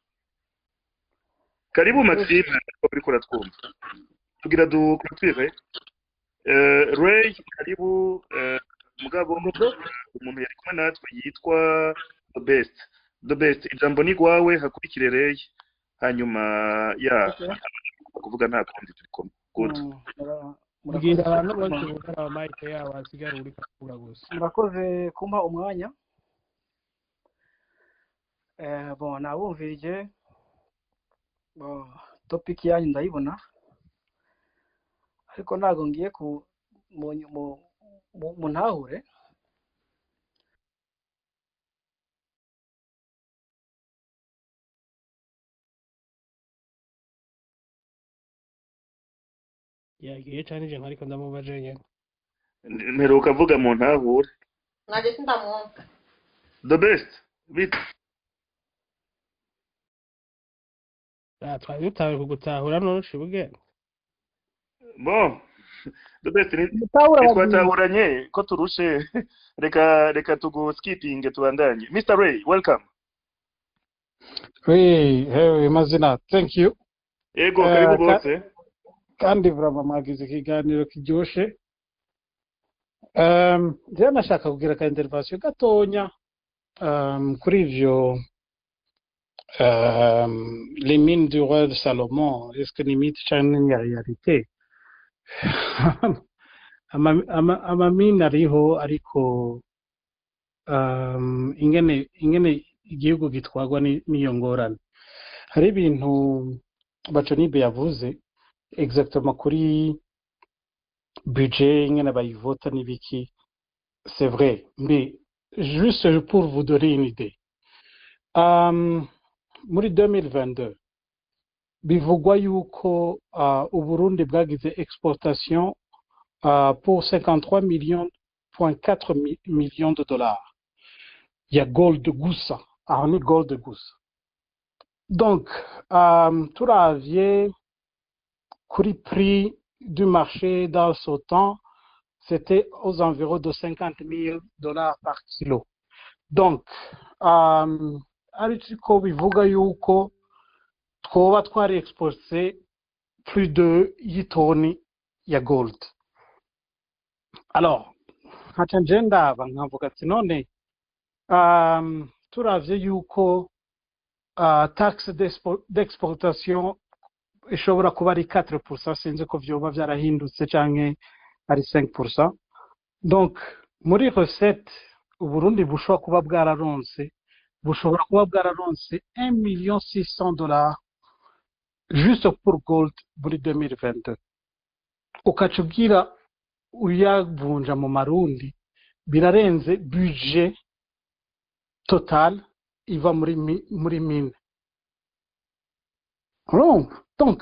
Karibu Maxime uriko uratwumva tugira dukutwire. eh Ray karibu. eh mugabo umuntu yari kumwe natwe yitwa the best the best ijambo ni gwawe hakurikire Ray hanyuma ya kuvuga nta kundi turi kumwe. Good. Mbwira abantu bose bukara amayite yabo asigara uri kakura gusa. Murakoze kumpa umwanya. Eh bon nabumvirije. Bon topic yanyu ndayibona. Ariko ntago ngiye ku mu mu ntahure. Yagiye cyane je ariko ndamubaje nyene. Mperuka avuga mu ntahure. Naje sindamwumva. The best bit. Ah twari dutawe kugutahura none shibuge. Bon the best ni twatahuranye ko turushe. Reka reka tugu skipping tubandanye. mister Ray, welcome. Hey, hey mazina, thank you. Ego karibu bose. Kandi vrama magize ikiganiro kiryoshe. Um, je nashaka kugira ka intervention gatonya um, kuri ivyo um, les mines du roi de Salomon, est-ce que ni mythe cyane ni réalité? ama ama ama mine ariho ariko um, ingene ingene igihugu gitwagwa n'iyo ngorane. Hari ibintu Baconibe yavuze exactement kuri budget ingene bayivota n'ibiki. C'est vrai, mais juste pour vous donner une idée. Um, muri deux mille vingt-deux bivugwa yuko uh, Uburundi bwagize exportation uh, pour cinquante-trois millions point quatre millions de dollars. Il y a gold gusa, aho ni gold gusa. Donc um, turavye kuri prix du marché dans ce temps, c'était aux environs de cinquante mille dollars par kilo. Donc, um, ariko bivuga yuko twoba twari exporté plus de y'itoni ya gold. Alors, haca nje ndaba nkavuga ati none um, turavye yuko uh, taxe d'exportation ishobora kuba ari quatre pour cent, sinzi ko vyoba vyarahindutse canke ari cinq pour cent. Donc muri recette Uburundi bushobora kuba bwararonse bushobora kuba bwararonse un million six cents dollars juste pour gold muri deux mille vingt-deux. Ukaca ubwira uyavunja mu marundi birarenze budget total iva muri muri mine. Donc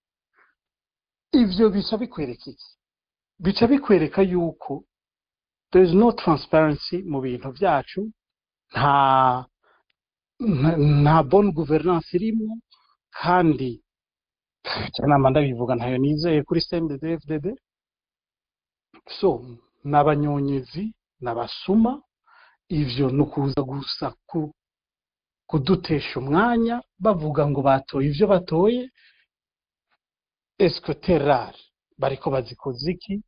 ivyo bica bikwereka iki? Bica bikwereka yuko there is no transparency mu bintu vyacu, nta nta bonne gouvernance irimo, kandi cyane amanda bivuga ntayo nizeye kuri C N D D F D D. So n'abanyonyezi n'abasuma, ivyo nukuza gusa ku kudutesha umwanya bavuga ngo batoye ivyo batoye. Est-ce que terrar bariko bazikoze iki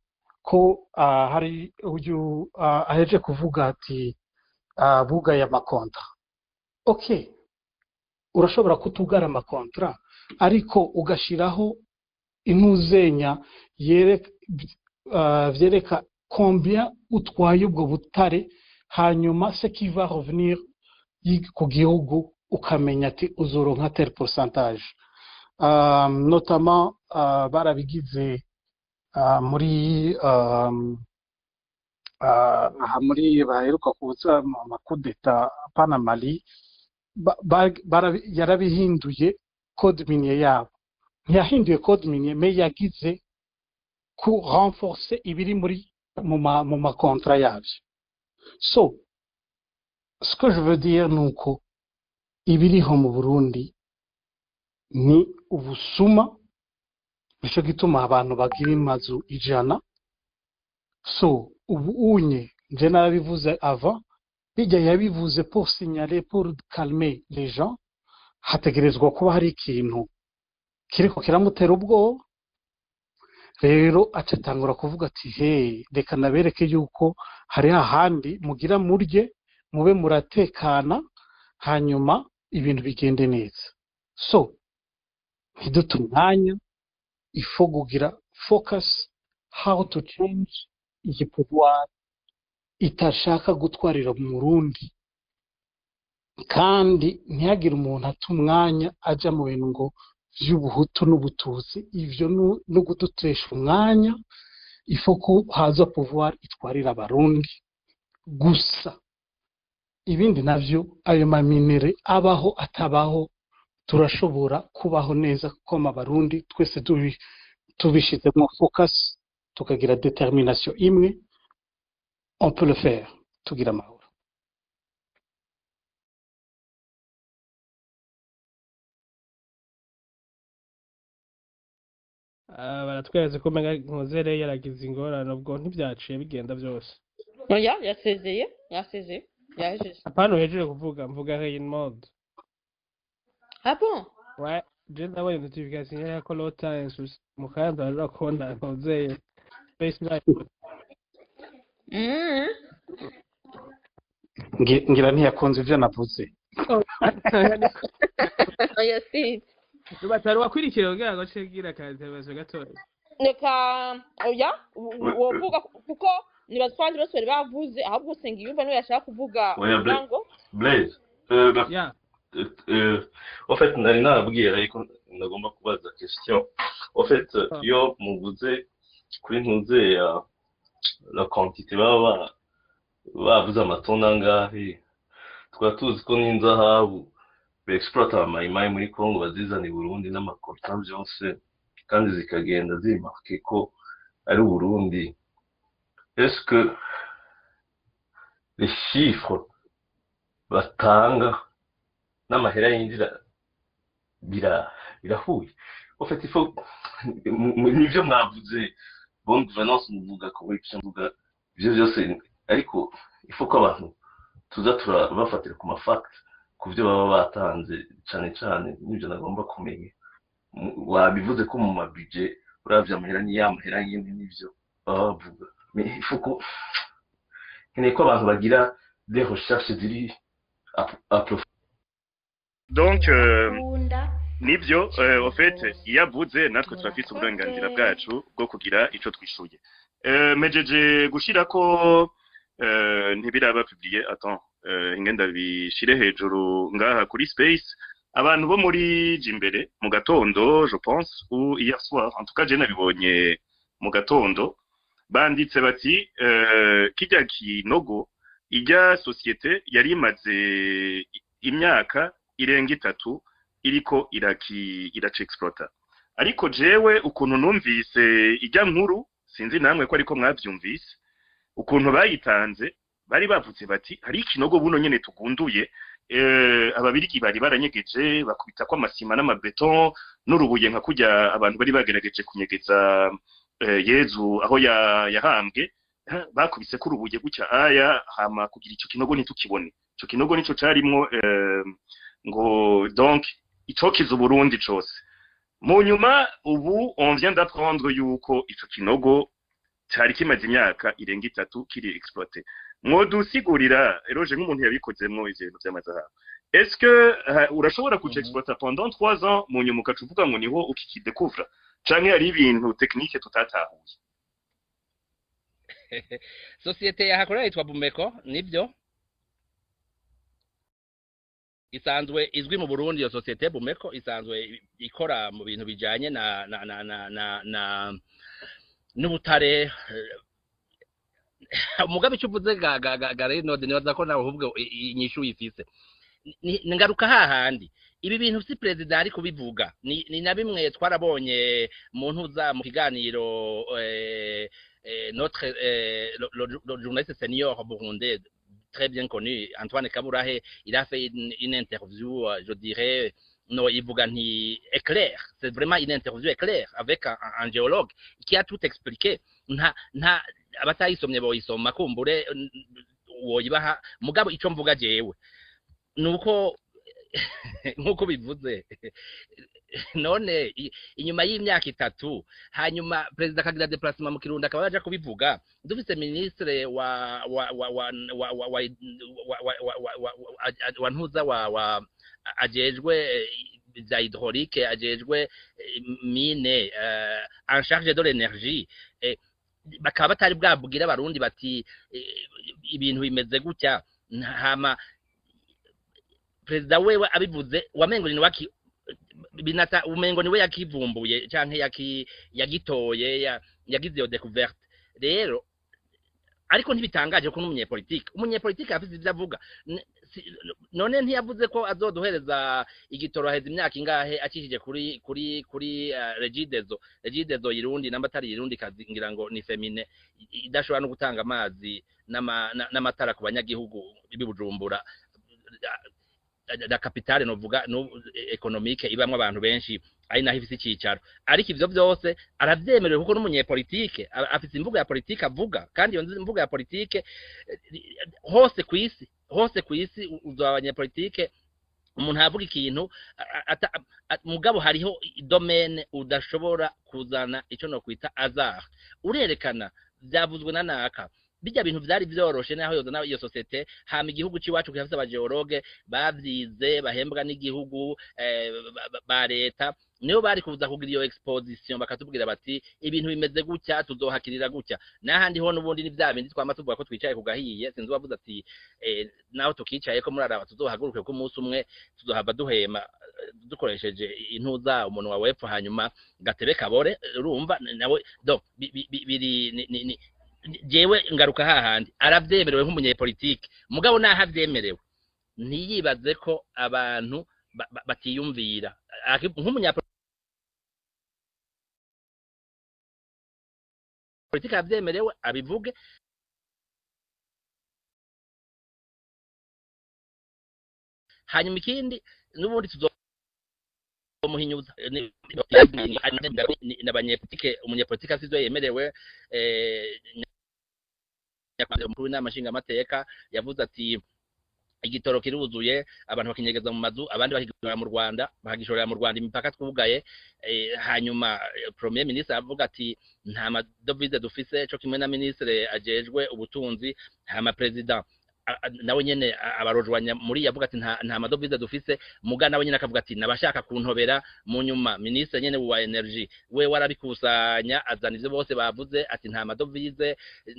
ko uh, hari uyu uh, aheje kuvuga ati uh, bugaye amakontra. Okay, urashobora kutugara amakontra ariko ugashiraho intuzenya yereka uh, vyereka combien utwaye ubwo butare, hanyuma ce qui va revenir ku gihugu ukamenya ati uzoronka tel pourcentage. Uh, notamment uh, barabigize uh, muri um, uh, muri baheruka kuza amakudeta pana Mali ba, ba, yarabihinduye code minier yabo, ntiyahinduye code minier mais yagize ku renforcer ibiri muri mu ma mu ma contrat yabyo. So ce que je veux dire nuko ibiriho mu Burundi ni ubusuma, nico gituma abantu bagira imazu ijana. So ubu unye nje narabivuze avant, bijya yabivuze pour signaler, pour calmer les gens, hategerezwa kuba hari ikintu kiriko kiramutera ubwoba. Rero acatangura kuvuga ati hey, reka nabereke yuko hari ahandi mugira murye mube muratekana hanyuma ibintu bigende neza. So ntidute umwanya, ifo kugira focus how to change iyi pouvoir itashaka gutwarira mu Burundi, kandi ntihagire umuntu ata umwanya aja mu bintu ngo vy'ubuhutu n'ubututsi. Ivyo no kudutesha umwanya, ifo ko haza pouvoir itwarira abarundi gusa. Ibindi navyo ayo maminere abaho atabaho turashobora kubaho neza kuko abarundi twese tubishizemo focus tukagira determination imwe, on peut le faire, tugira amahoro. baratweretse ko mega nkozere yaragize ingorane, ubwo ntibyaciye bigenda byose. Oya, yasezeye yasezeye yahejeje. Apana uhejeje kuvuga mvuga rain mode. Ah bon? Ouais, je n'avais une notification ya ko low times mukanda ra kona nkozeye space life. Mm. Ngira ntiyakunze ivyo navuze. Oya si. Tubatari wakwirikira kugira ngo cegira kazebazo gatoya. Neka oya wovuga kuko nibazwandi bose bari bavuze, ahubwo senga yumva no yashaka kuvuga ngo Blaise. Euh, yeah. Euh, en fait, nari nabwiye ariko ndagomba kubaza question. En fait, yo muvuze kuri ntuze ya la quantité baba bavuze amatona ngahe, twatuzi ko n'inzahabu be-exploiter amayimayi muri Congo bazizana i Burundi n'amakontra byose kandi zikagenda zimarke ko ari Burundi. Est-ce que les chiffres batanga n'amahera yinjira bira birahuye? En fait, il faut nivyo mwavuze bonne gouvernance muvuga corruption muvuga ivyo byose, ariko il faut ko abantu tuza turabafatira ku mafact ku byo baba batanze cyane cyane. Nibyo nagomba kumenya. Wabivuze ko mu mabudget uravya amahera ni ya mahera yindi nivyo baba bavuga, mais il faut ko kene ko abantu bagira des recherches ziri approfondies. Donc euh, nibyo euh, en fait yavuze natwe turafite uburenganzira bwacu bwo kugira ico twishuye. Euh, mejeje gushira ko euh, ntibiraba publier attends euh, ingenda bishire hejuru ngaha kuri space abantu bo muri jimbere mu gatondo je pense ou hier soir en tout cas je nabibonye mu gatondo banditse bati euh, kijya kinogo ijya societe yari imaze imyaka irenga itatu iriko iraki irace exploiter, ariko jewe ukuntu numvise ijya nkuru sinzi namwe ko ariko mwabyumvise ukuntu bayitanze, bari bavuze bati hari ikinogo buno nyene tugunduye eh ababirigi bari baranyegeje bakubita kwa amasima n'amabeton n'urubuye nka kujya abantu bari bagerageje kunyegeza eh, Yezu aho ya yahambwe, bakubise ko urubuye gucya aya hama kugira ico kinogo nitukibone. Ico kinogo nico carimwo eh, ngo donc ico kizu Burundi cose. Mu nyuma ubu on vient d'apprendre yuko ico kinogo cyari kimaze imyaka irenga itatu kiri exploité mwodusigurira eroje nk'umuntu yabikozemwo ibintu by'amazahabu est-ce que uh, urashobora kuca exploiter pendant trois ans mu nyuma ukacuvuga ngo niho ukikidekuvra canke ari ibintu technique tutatahuye societe yahakorera yitwa Bumeko nibyo isanzwe izwi mu Burundi iyo societe Bumeko isanzwe ikora mu bintu bijanye na na na na na, na n'ubutare umugabe cyuvuze ga ga ga reno de nibaza ko nawe ahubwo inyishu yifise ngaruka hahandi ibi bintu si president ari kubivuga ni, ni na bimwe twarabonye mu ntuza mu kiganiro eh, eh, notre eh, le, le, le journaliste senior burundais très bien connu Antoine Kaburahe il a fait une, une interview je dirais non ivuga nti éclair c'est vraiment une interview éclair avec un, un géologue qui a tout expliqué nta nta abatayisomye boyisoma kumbure woyibaha mugabo ico mvuga jewe nuko nkuko bivuze none inyuma y'imyaka itatu hanyuma president akagira déplacement mu Kirundo akaba yaje kubivuga dufise ministre wa wa wa wa wa wa wa ntuza wa wa ajejwe za hydraulique ajejwe mine en charge de l'énergie bakaba batari bwabwira abarundi bati ibintu bimeze gutya hama president wewe abivuze wamengo ni waki binata umengo niwe yakivumbuye canke yaki yagitoye ya, yagize yo découverte rero ariko ntibitangaje ko n'umunye politique umunye politique afite ivyo avuga none ntiyavuze ko azoduhereza igitoro heza imyaka ingahe akishije kuri kuri kuri uh, Regideso Regideso yirundi namba tari yirundi kazingira ngo ni femine idashobora no gutanga amazi n'amatara ku banyagihugu bibujumbura la capitale novuga no economique ibamwe abantu benshi ari naho ifise icicaro ariko ivyo byose aravyemerewe kuko n'umunye politique afite imvugo ya politique avuga kandi iyo imvugo ya politique hose kwisi hose kwisi uzabanye politique umuntu avuga ikintu mugabo hariho domaine udashobora kuzana ico no kwita azar urerekana byavuzwe na naka bijya bintu byari byoroshe naho yoza nayo iyo societe hama igihugu ciwacu cyafise abageologue bavyize bahembwa n'igihugu eh, ba leta niyo bari kuza kugira iyo exposition bakatubwira bati ibintu bimeze gutya tuzohakirira gutya nahandi ho nubundi ni bya bindi twama tuvuga ko twicaye kugahiye sinzi wavuze ati eh, naho tukicaye ko muraraba tuzohaguruke ko umunsi umwe tuzohava duhema dukoresheje intuza umuntu wa wepfo hanyuma gatebe kabore urumva nawe donc biri jewe ngaruka hahandi aravyemerewe nk'umunye politique mugabo naho avyemerewe ntiyibaze ko abantu batiyumvira nk'umunye politique avyemerewe abivuge hanyuma ikindi n'ubundi tuzo muhinyuza n'abanyepolitike umunyepolitike asizwe yemerewe eh umukuru n'amashinga amateka yavuze ati igitoro kiruzuye abantu bakinyegeza mu mazu abandi bakigishora mu Rwanda bakagishorera mu Rwanda imipaka twugaye eh, hanyuma premier ministre avuga ati nta madovize dufise cyo kimwe na ministre ajejwe ubutunzi hama president nawe nyene abarojwanya muri yavuga ati nta nta madovize dufise muga nawe nyene akavuga ati nabashaka kuntobera mu nyuma ministre nyene wa energy we warabikusanya azana ivyo bose bavuze ati nta madovize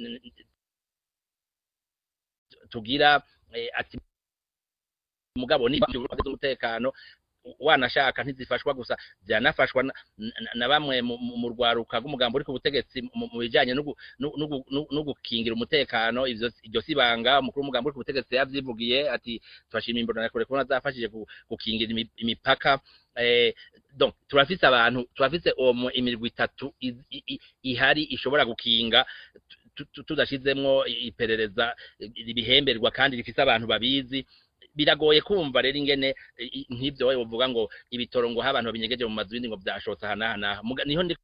tugira eh, ati mugabo ni umutekano wanashaka ntizifashwa gusa byanafashwa na, na, na bamwe mu rwaruka rw'umugambo uri ku butegetsi mu bijanye no gukingira umutekano ivyo iryo sibanga umukuru w'umugambo uri ku butegetsi yavyivugiye ati twashimira imbona kure kubona zafashije gukingira imipaka eh, donc turafise abantu turafise imirwi itatu ihari ishobora gukinga tudashizemwo iperereza ibihemberwa kandi rifise abantu babizi biragoye kumva rero ingene nk'ivyo wewe uvuga ngo ibitoro ngo abantu babinyegeje mu mazu bindi ngo byashotse hanahana niho ndi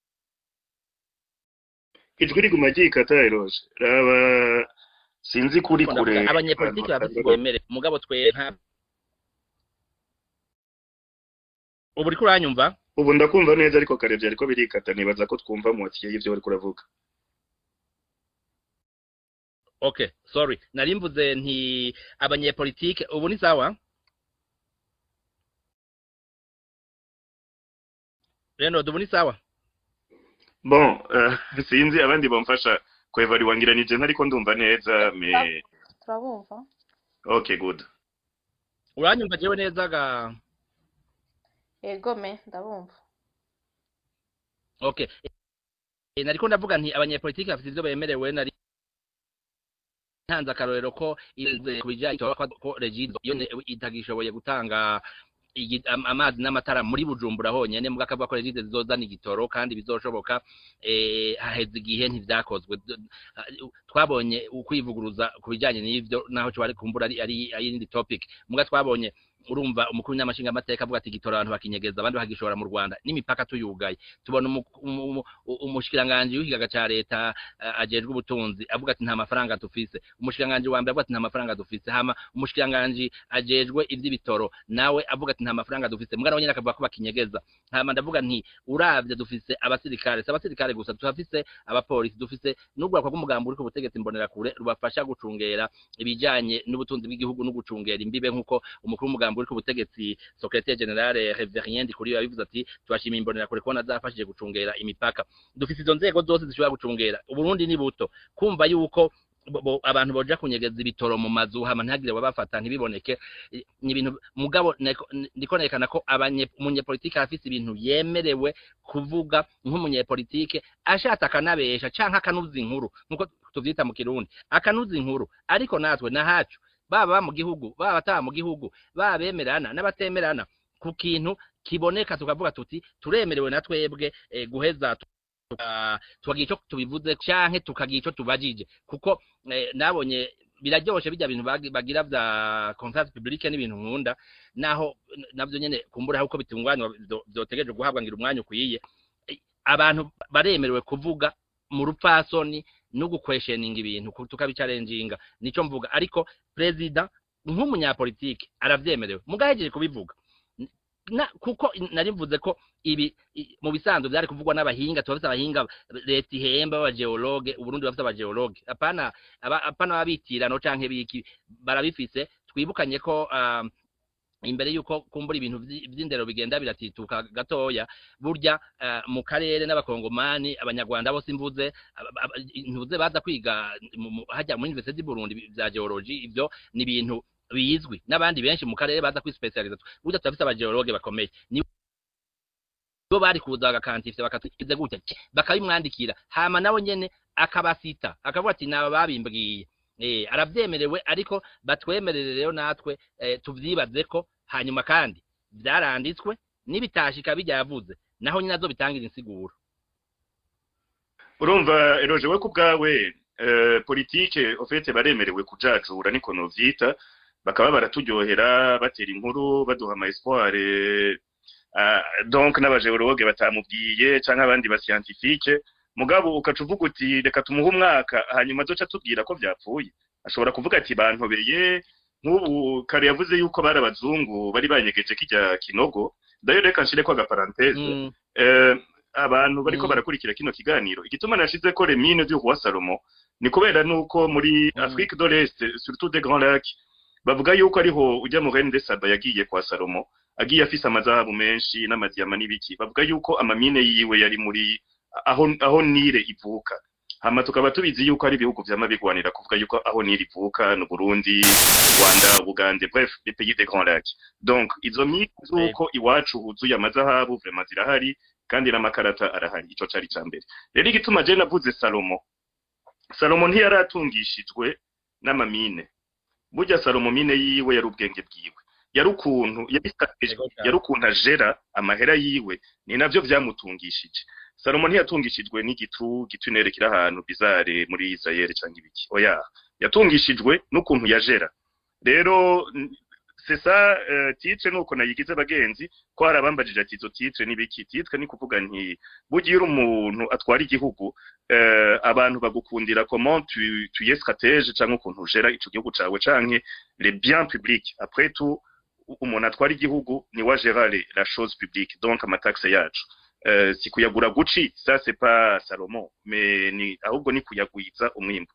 ijwi riguma ryikata eroje raba sinzi kuri kure abanyepolitiki bafite bwemere mugabo twe nta ubu uri kuranyumva ubu ndakumva neza ariko karebye ariko birikata nibaza ko twumva mu tiye y'ivyo bari kuravuga okay sorry nari mvuze nti abanyepolitike ubu ni sawa reno ubu ni sawa bon uh, sinzi abandi bamfasha kwevari wangiranije ntariko ndumva neza me turabumva okay good uranyumva jewe neza ga yego me ndabumva okay e, nariko ndavuga nti abanyepolitike bafite ivyo bemerewe nari hanze akarorero ko ize kubijanye ko regido iyo itagishoboye gutanga amazi n'amatara muri Bujumbura honyene muga kavuga ko regido zizozana igitoro kandi bizoshoboka eh haheze igihe ntivyakozwe twabonye ukwivuguruza kubijanye n'ivyo naho cyo bari kumbura ari ari ayindi topic muga twabonye urumva umukuru n'amashinga amateka avuga ati gitora abantu bakinyegeza abandi bagishora mu Rwanda n'imipaka tuyugaye tubona umushikiranganje w'ikigaga ca leta ajejwe ubutunzi avuga ati nta mafaranga dufise umushikiranganje wa mbere avuga ati nta mafaranga dufise hama umushikiranganje ajejwe ivy'ibitoro nawe avuga ati nta mafaranga dufise mugana wonyene akavuga ko bakinyegeza hama ndavuga nti uravye dufise abasirikare abasirikare gusa tuhafise abapolisi dufise n'ugwakwa rw'umugambo uri ku butegetsi mbonera kure rubafasha gucungera ibijanye n'ubutunzi bw'igihugu no gucungera imbibe nkuko umukuru w'umugambo uri ku butegetsi secrétaire général Reverien Ndikuri yabivuze ati twashimiye imbonera kure ko nazafashije gucungera imipaka dufise izo nzego zose zishobora gucungera uburundi ni buto kumva yuko abantu boja kunyegeza ibitoro mu mazu hama ntagire wabafata ntibiboneke ni ibintu mugabo ndikonekana ko abanyepolitike afise ibintu yemerewe kuvuga nk'umunyepolitike ashata akanabesha canka akanuza inkuru nkuko tuvyita mu Kirundi akanuza inkuru ariko natwe nahacu baba mu gihugu baba bataha mu gihugu baba bemerana n'abatemerana ku kintu kiboneka tukavuga tuti turemerewe na twebwe eh, guheza tukagira ico tubivuze canke tukagira ico tubajije kuko eh, nabonye biraryoshe bijya bintu bagira vya conference publique n'ibintu nkunda naho navyo nyene kumbura uko bitunganywa byotegereje guhabwa ngira umwanya ukwiye abantu baremerewe kuvuga mu rupfasoni no gukwesheninga ibintu tukabicarenjinga nico mvuga ariko president nk'umunyapolitike aravyemerewe mugahejeje kubivuga na kuko nari mvuze ko ibi mu bisanzwe byari kuvugwa n'abahinga tubafite abahinga leta ihemba aba geologue uburundi bafite aba geologue apana apana babitirano canke biki barabifise twibukanye ko uh, imbere yuko kumbura ibintu vy'indero bigenda biratituka gatoya burya uh, mu karere n'abakongomani abanyarwanda bose imvuze ntuze baza kwiga hajya mu université du Burundi bya geology ivyo ni ibintu bizwi n'abandi benshi mu karere baza kwispecializa burya tubafite aba geologue bakomeye ni bo bari kuza agakantifye bakatize gutya bakabimwandikira hama nawo nyene akabasita akavuga ati naba babimbwiye eh aravyemerewe ariko batwemerere rero natwe eh, tuvyibaze ko hanyuma kandi byaranditswe nibitashika bijyavuze naho nyine azo bitangira insiguro urumva eroje we kubgawe eh, politique ofete baremerewe kujajura niko no vyita bakaba baraturyohera batera inkuru baduha ama espoir uh, donc n'abageologue batamubwiye canke abandi ba scientifique mugabo ukacuvuga uti reka tumuha umwaka hanyuma zoca tubwira ko vyapfuye ashobora kuvuga ati bantobeye nk'ubu kare yavuze yuko bari abazungu bari banyegeje kijya kinogo ndayo reka nshire ko agaparantese mm. eh, abantu bariko mm. barakurikira kino kiganiro igituma nashize ko les mines du roi Salomo ni kubera nuko muri mm. Afrique de l'Est surtout des grands lacs bavuga yuko ariho ujya mu Reine de Saba yagiye kwa Salomo agiye afise amazahabu menshi n'amadiyama n'ibiki bavuga yuko amamine yiwe yari muri aho aho Nile ivuka hama tukaba tubizi yuko ari bihugu vy'amabigwanira kuvuga yuko aho Nile ivuka no Burundi Rwanda Bugande bref les pays des grands lacs donc izo mine zuko iwacu huzuye amazahabu vraiment zirahari kandi n'amakarata arahari ico cari cambere rero igituma je navuze Salomo Salomo ntiyaratungishijwe n'amamine burya Salomo mine yiwe yari ubwenge bwiwe yari ukuntu yari ukuntu ajera amahera yiwe ni navyo vyamutungishije Salomo ntiyatungishijwe n'igitu gitunere kira ahantu bizare muri Israel cyangwa ibiki oya yatungishijwe n'ukuntu yajera rero c'est ça uh, titre nuko nayigize bagenzi ko arabambajije ati zo titre nibiki titre ni kuvuga nti bugira umuntu atwara igihugu uh, abantu bagukundira comment tu tu es stratège cyangwa ukuntu ujera ico gihugu cawe canke les biens publics après tout umuntu atwara igihugu ni wa gérer la chose publique donc amataxe yacu Uh, si kuyagura guci ça c'est pas Salomo mais ni ahubwo ni kuyagwiza umwimbo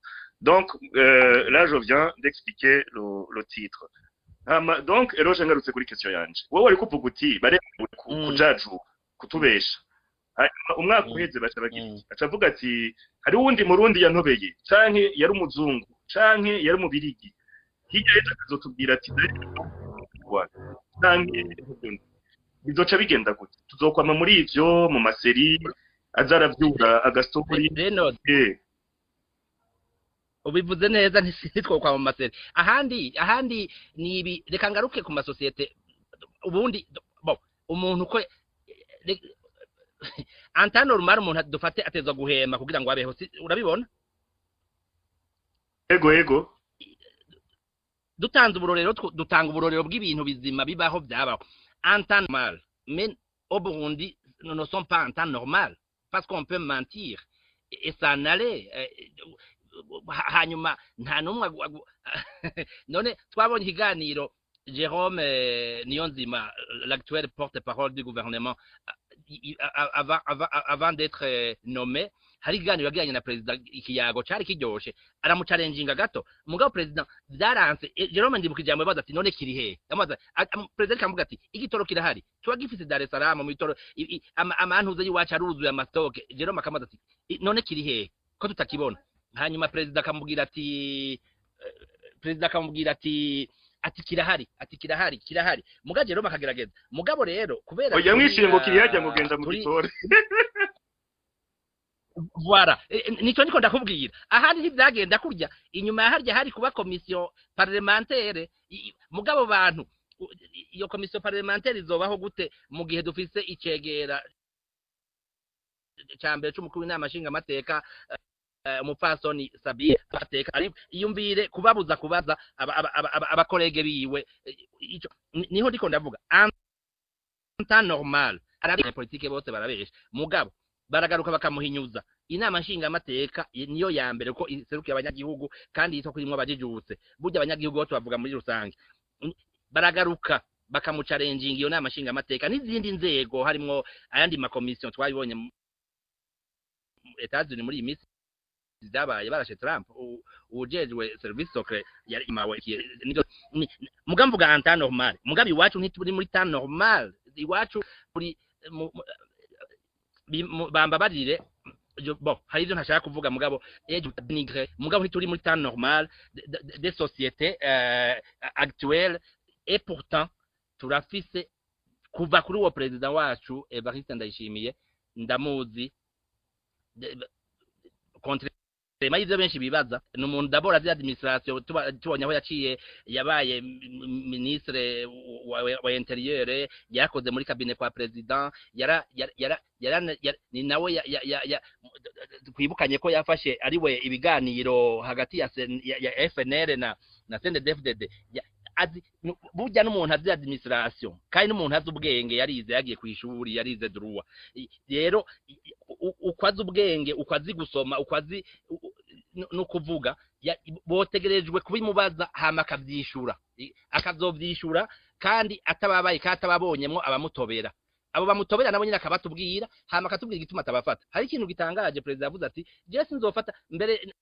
Donc, euh, là, je viens d'expliquer le, le titre. Hama, donc, ero je ngarutse kuri question yanje. Wowe wari kuvuga uti bare kujaju kutubesha. Hanyuma umwaka uheze baca bagira iki? Aca avuga ati hari uwundi murundi yantobeye canke yari umuzungu canke yari umubirigi. Hirya yejo akazotubwira ati canke bizoca bigenda gute? Tuzokwama muri ivyo mu maseri azaravyura agastori. Reno eh ubivuze neza ntitwo kwa mu maseri ahandi ahandi nibi reka ngaruke ku masosiyete ubundi bo umuntu ko anta normal umuntu dufate atezwa guhema kugira ngo abeho urabibona ego ego dutanze uburorero dutanga uburorero bw'ibintu bizima bibaho byabaho anta normal mais au Burundi nous ne sommes pas en temps normal parce qu'on peut mentir et ça n'allait hanyuma nta numwe none twabonye ikiganiro Jérôme Niyonzima l'actuel porte-parole du gouvernement avant avant avant d'être nommé hari ikiganiro yagiranye na president ikiyago cari kiryoshe aramucalenginga gato mugabo president byaranse Jérôme ndibuka ijambo baza ati none kiri he amaza president kamuga ati igitoro kirahari tuba gifite Dar es Salaam mu bitoro amantuze yiwacu aruzuye amastoke Jérôme akamaza ati none kiri he ko tutakibona hanyuma president akamubwira ati president akamubwira ati ati kirahari ati kirahari kirahari mugaje Jérôme akagerageza mugabo rero kubera oya mwishiye ngo kirihajya ngo genda mu bitore voilà nico niko ndakubwira ahandi ntibyagenda kurya inyuma harya hari kuba commission parlementaire mugabo bantu iyo commission parlementaire izobaho gute mu gihe dufise icegera cyambere cy'umukuru w'inama nshinga amateka umupfasoni Sabie ateka ari iyumvire kubabuza kubaza abakolege biwe niho ndiko ndavuga anta normal arabe politique bose barabesha mugabo baragaruka bakamuhinyuza inama nshinga amateka niyo ya mbere ko iserukiye abanyagihugu kandi yitwa kurimwe abajijutse burya abanyagihugu bose bavuga muri rusange baragaruka bakamucalenginga iyo nama nshinga amateka n'izindi nzego harimo ayandi ma commission twabibonye Etats-Unis muri iyi minsi zabaye barashe Trump ujejwe service secret yari imawe mugamvuga anta normal mugabi iwacu ntituri muri temps normal iwacu kuri bamba barire bon hari ivyo ntashaka kuvuga mugabo ejo dénigré mugabo ntituri muri temps normal des sociétés euh, actuelles et pourtant turafise kuva kuri uwo president wacu Evariste Ndayishimiye ndamuzi contre tema ivyo benshi bibaza ni umuntu d'abord azi administration tubonye aho yaciye yabaye ministre wa, wa intérieur yakoze muri cabinet kwa president yara yara yara ni nawe ya, ya, ya kwibukanye ko yafashe ariwe ibiganiro hagati ya, ya, ya F N L na na C N D D F D D azi burya n'umuntu azi administration kandi n'umuntu azi ubwenge yarize yagiye ku ishuri yarize droit rero ukwazi ubwenge ukwazi gusoma ukwazi no kuvuga botegerejwe kubimubaza hama akavyishura akazovyishura kandi atababaye katababonyemo abamutobera abo bamutobera nabo nyine akabatubwira hama akatubwira igituma atabafata hari ikintu gitangaje president yavuze ati je sinzofata mbere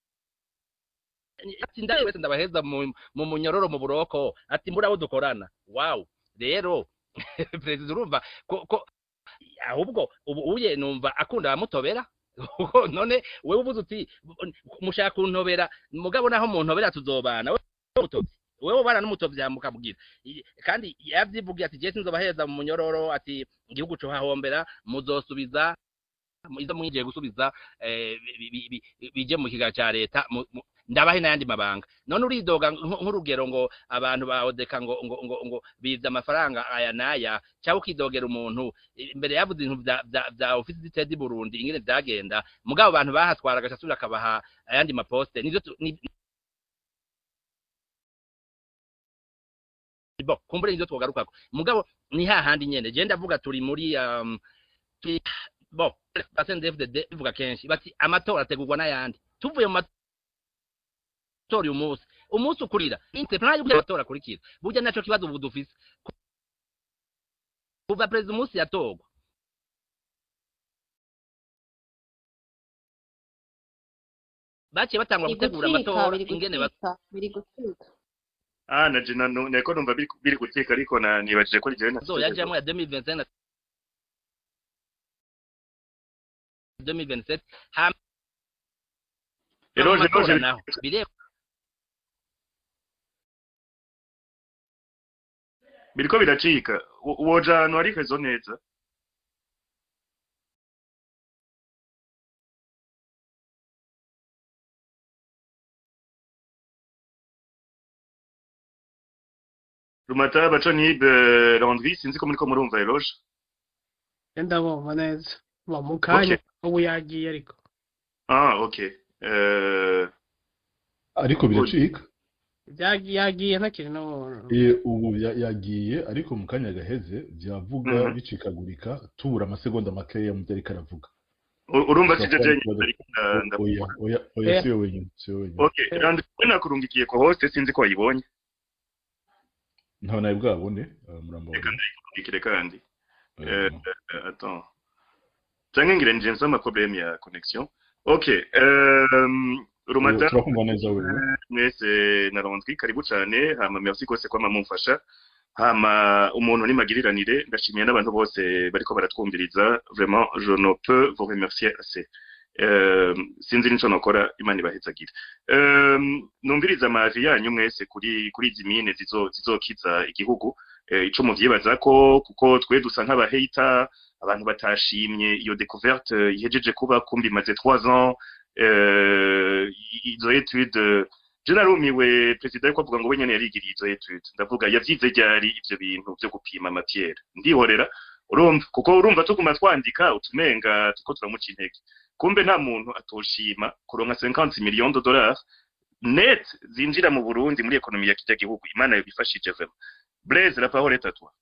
ati ndaye wese ndabaheza mu munyororo mu buroko ati mbura abo dukorana wow rero president urumva ko ahubwo ubu uye numva akunda abamutobera none wewe uvuze uti mushaka kuntobera mugabo naho muntobera tuzobana wewe bana n'umutovyi yamukabwira kandi yavyivugiye ati je sinzobaheza mu munyororo ati igihugu cyo hahombera muzosubiza izo mwigiye gusubiza bije mu kiga ca leta ndabahe nayandi mabanga none uridoga nk'urugero ngo abantu baodeka ngo ngo ngo, ngo biza amafaranga aya naya cyangwa ukidogera umuntu imbere yavuze ibintu bya bya office d'État Burundi ingene byagenda mugabo abantu bahatwara gashasura kabaha ayandi maposte nivyo bo kumbure nivyo twogarukako mugabo ni hahandi nyene je ndavuga turi muri um, bo C N D D F D D bivuga kenshi bati amatora ategurwa n'ayandi tuvuye mu tori umunsi umunsi ukurira intepna y'ubwo batora kurikira burya naco kibazo ubu dufise kuva president umunsi yatogwa baciye batangura biri gutegura gutwika amatora biri ingene gutwika biri gutwika ah na je nano nako numva biri biri guteka ariko na nibajije ko rijewe na bazoyajamwo ya deux mille vingt-cinq na deux mille vingt-sept hama eroje eroje naho bire biriko biracika woja ahantu hari rezo neza Rumata baco ni Landry sinzi ko muriko murumva eroje ndabumva neza ba mukanya ubu yagiye ariko ah okay eh ariko biracika yagiye yagiye ntakiri no eh ubu yagiye ariko mu kanya gaheze byavuga bicikagurika tubura amasegonda makeya mu byari karavuga urumva kije jenye ariko oya oya oya siyo wenyine siyo wenyine okay Landry nakurungikiye ko hoste sinzi ko wayibonye nta nayo bwabone murambo ikire kandi euh attends cyangwa ngire nje nsama problem ya connection okay euh Rumata turakumva neza wewe mwese na Landry karibu cyane hama merci kose kwa mamumfasha hama umuntu ni magiriranire ndashimiye n'abantu bose bariko baratwumviriza vraiment je ne peux vous remercier assez euh sinzi nico nokora imana ibahezagira euh numviriza amavi yanyu mwese kuri kuri zimine zizo zizokiza igihugu ico muvyibaza ko kuko twe dusa nk'aba hater abantu batashimye iyo découverte ihejeje kuba kumbi maze trois ans euh izo études je narumiwe president yuko avuga ngo we nyene yarigiriye izo études ndavuga yavyize ryari ivyo bintu byo gupima matière ndihorera urumva kuko urumva tuguma twandika utumenga tuko turamuca intege kumbe nta muntu atoshima kuronka cinquante millions de dollars net zinjira mu Burundi muri ekonomi ya kijya gihugu imana yobifashije vraiment Blaise la parole est à toi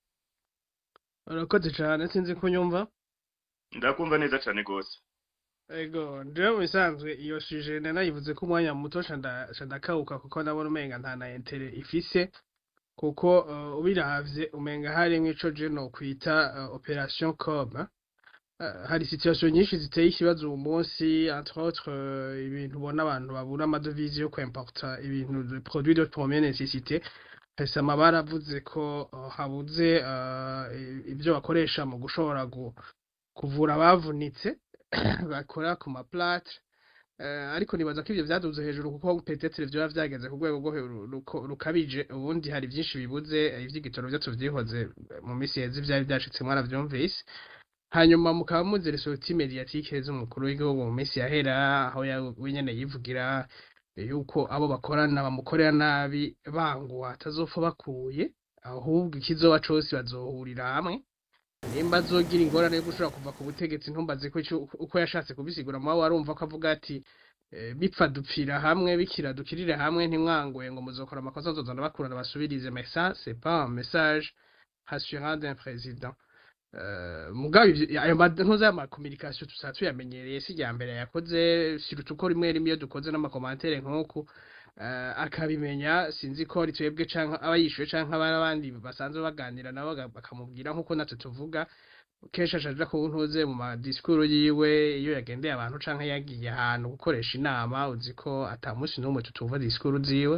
urakoze cyane sinzi kunyumva ndakumva neza cyane gose ego ndio bisanzwe iyo sujet nanayivuze ko umwanya muto shanda ndakauka kuko nabona umenga nta na intere ifise kuko uh, ubiravye umenga hari mwico je no kwita uh, operation com uh, hari situation nyinshi ziteye ikibazo uyu munsi entre autres uh, ibintu ubona abantu babura amadovize yo kwimporta ibintu de produits de première nécessité pesama baravuze ko uh, habuze uh, ibyo bakoresha mu gushobora kuvura abavunitse bakora ku ma plâtre uh, ariko nibaza ko ivyo vyaduze hejuru kuko peut-être byo byageze ku rwego rwo rukabije ubundi hari byinshi bibuze ivy'igitoro byo tuvyihoze mu misi yeze byari byashitse mwaravyumvise hanyuma mukaba muzi resolution médiatique z'umukuru w'igihugu mu misi yahera aho wenyene yivugira yuko abo bakorana bamukorera nabi bangu atazopfa bakuye ahubwo ikizoba cose bazohurira hamwe nimba zogira ingorane yo gushobora kuva ku butegetsi ntumbaze ko uko yashatse kubisigura mu warumva ko avuga ati bipfa dupfira hamwe bikira dukirire hamwe ntimwangoye ngo muzokora amakosa nzozana bakurana basubirize mais ça c'est pas un message rassurant d'un président euh mugabe ayo ntuza ama communication tusatu yamenyereye si rya mbere yakoze sirutu ko rimwe rimwe dukoze n'amakomantere nk'uko akabimenya sinzi ko ari twebwe canka abayishuye canka abandi basanzwe baganira nabo bakamubwira nkuko natwe tuvuga kesha shaje ko ntuze mu ma discours yiwe iyo yagendeye abantu canka yagiye ahantu gukoresha inama uziko atamusi n'umwe tutumva discours ziwe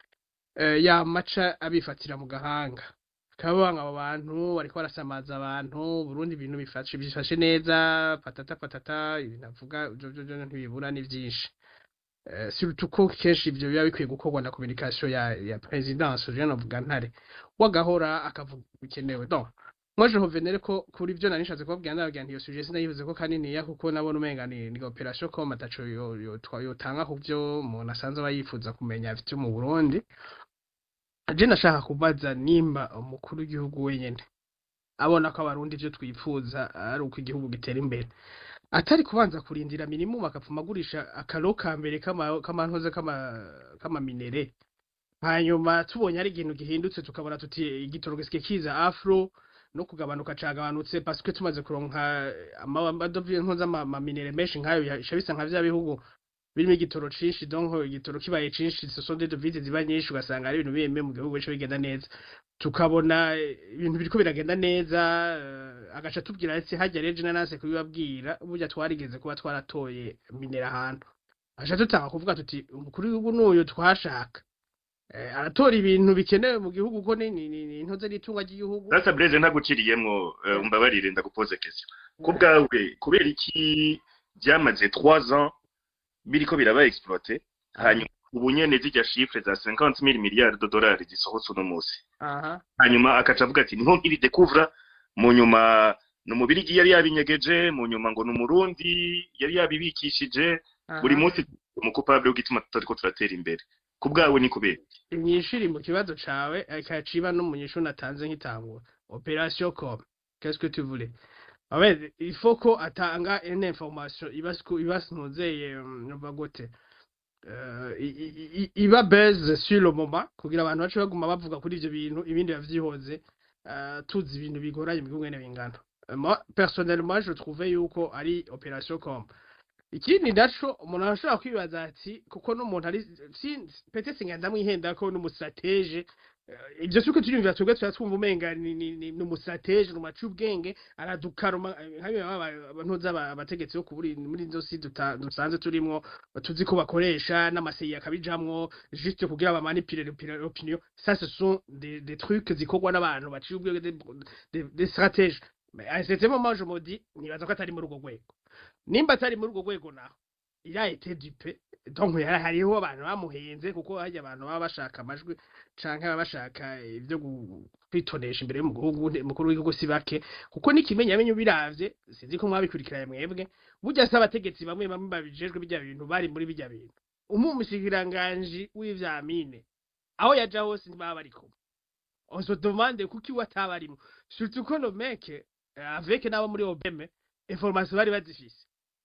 ya maca abifatira mu gahanga kabanga abo bantu bariko barasamaza abantu Burundi ibintu bifashe bifashe neza patata patata ibinavuga byo byo ntibibura ni byinshi Uh, surtout ko kenshi ibyo biba bikwiye gukorwa na communication ya ya presidence je navuga ntare wagahora akavuga bikenewe donc moi je revenais ko kuri byo nanishatse kubabwira ndababwira ntiyo sujet sinayivuze ko kanini ya kuko nabona umenga ni, ni operation ko matacho yo yo twayotanga ku byo umuntu asanzwe bayifuza kumenya byo mu Burundi je nashaka kubaza nimba umukuru w'igihugu wenyene abona ko abarundi byo twifuza ari uko igihugu gitera imbere atari kubanza kurindira minimum akapfuma gurisha akaroka mbere kama kama ntoze kama kama minere hanyuma tubonye ari ikintu gihindutse tukabona tuti igitoro gisike kiza afro no kugabanuka cagabanutse parce que tumaze kuronka amadovize ntoza ama minere menshi nkayo yashabisa nka vya bihugu birimo igitoro cinshi donc igitoro kibaye cinshi ce sont des devises ziba nyinshi ugasanga ari ibintu bimwe mu gihugu cyo bigenda neza tukabona ibintu biriko biragenda neza uh, agaca tubwira ati hajya reje nanase kubibabwira burya twarigeze kuba twaratoye minera ahantu aje tutanga kuvuga tuti umukuru w'igihugu n'uyu twashaka eh, aratora ibintu bikenewe mu gihugu ko ni ni- ni intoze n'itunga ry'igihugu Sasa Blaise ntaguciriyemwo uh, umbabarire ndagupoze question ku bwawe kubera iki byamaze trois ans biriko biraba exploité hanyuma ubu nyene zijya chiffre za cinquante mille milliards de dollars zisohotse uno munsi aha hanyuma akaca avuga ati niho nkiri découvre mu nyuma no mubirigi yari yabinyegeje mu nyuma ngo n'umurundi yari yabibikishije buri aha munsi mu coupable w'igituma tutariko turatera imbere ku bwawe ni kubera inyishiri mu kibazo cawe akaciba no munyishu natanze nk'itangura opération com qu'est-ce que tu voulais en fait il faut ko atanga une information ibasku ibasnozeye bagote euh i- i- i- iba base sur le moment kugira abantu bace baguma bavuga kuri ivyo bintu ibindi bavyihoze euh, tuzi ibintu bigoranye mu gihugu n'ibingano. Euh, moi personnellement je trouvais yuko ari opération com ikindi naco umuntu arashobora kwibaza ati kuko n'umuntu ari si peut-être ngenda mwihenda ko n'umusatege ibyo suko turiyumvira twebwe twatwumva umenga ni ni ni n'umusatege n'umacu ubwenge aradukaruma hamwe abantu abategetsi yo kuburi muri nzo si duta- dusanze turimo tuzi ko bakoresha n'amaseyi akabijamwo juste kugira ba manipuler l'opinion ça ce sont des des trucs zikorwa n'abantu baciye ubwenge des des, des stratèges mais à ce moment je me dis nibaza ko atari muri urwo rwego nimba atari muri urwo rwego naho il a été dupé donc yari hariho abantu bamuhenze kuko hajya abantu baba bashaka amajwi canke baba bashaka ibyo gu- kwitonesha imbere mu gihugu mukuru w'igihugu si bake kuko nikimenya amenye biravye sinzi ko mwabikurikiranye mwebwe burya se abategetsi bamwe bamwe babijejwe bijya bintu bari muri bijya bintu umumushikiranganji w'ivyamine aho yaja hose ntibaba bariko on se demande kuki watabarimo surtout ko no mec euh, avec nabo muri obeme information bari bazifise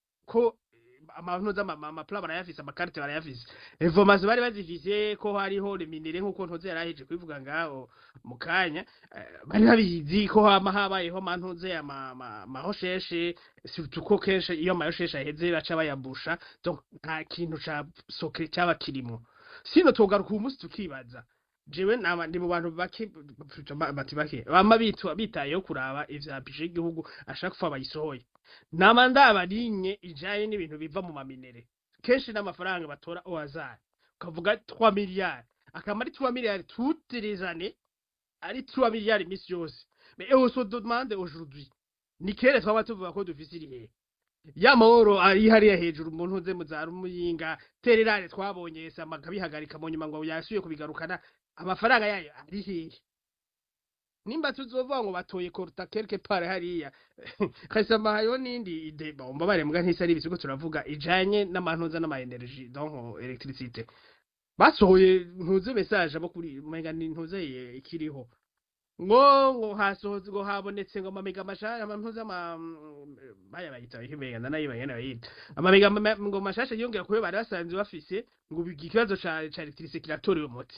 ko amantu z'amama amapla barayafise amakarite barayafise information bari bazifise ko hariho reminere nkuko ntoze yaraheje kwivuga ngaho mu kanya eh, bari babizi ko hama habayeho mantuze amahosheshe surtout ko kenshi iyo amahosheshe aheze baca bayabusha donc nta kintu ca soke cyaba kirimo sino togaruka uyu munsi tukibaza jewe nama ndi mu bantu bake bati bake bama bitwa bitayeho kuraba ivya bije igihugu ashaka kufa bayisohoye nama ndabarinye ijaye n'ibintu biva mu maminere kenshi n'amafaranga batora au hasard ukavuga trois milliards akamari trois milliards toutes les années ari trois milliards imisi yose mais on se demande aujourd'hui ni kere twaba tuvuga ko dufise irihe ya mahoro ari hariya hejuru umuntu uze muzara umuyinga tererane twabonye sama kabihagarika mu nyuma ngo yasuye kubigarukana amafaranga yayo ari hehe nimba tuzovuga ngo batoye korta quelque part hariya kasama hayo nindi ide bomba barembwa ntisa ari bisuko turavuga ijanye n'amantuza n'ama energy donc electricité basohoye ntuze message abo kuri menga ni ntuze ye ikiriho ngo ngo hasohoze ngo habonetse ngo amamega mashasha amantuza ama baya bayita ikimenga nayo bayena bayita amamega ngo mashasha yongera kuba bari basanze bafise ngo bigikibazo ca ca electricité kiratorewe umuti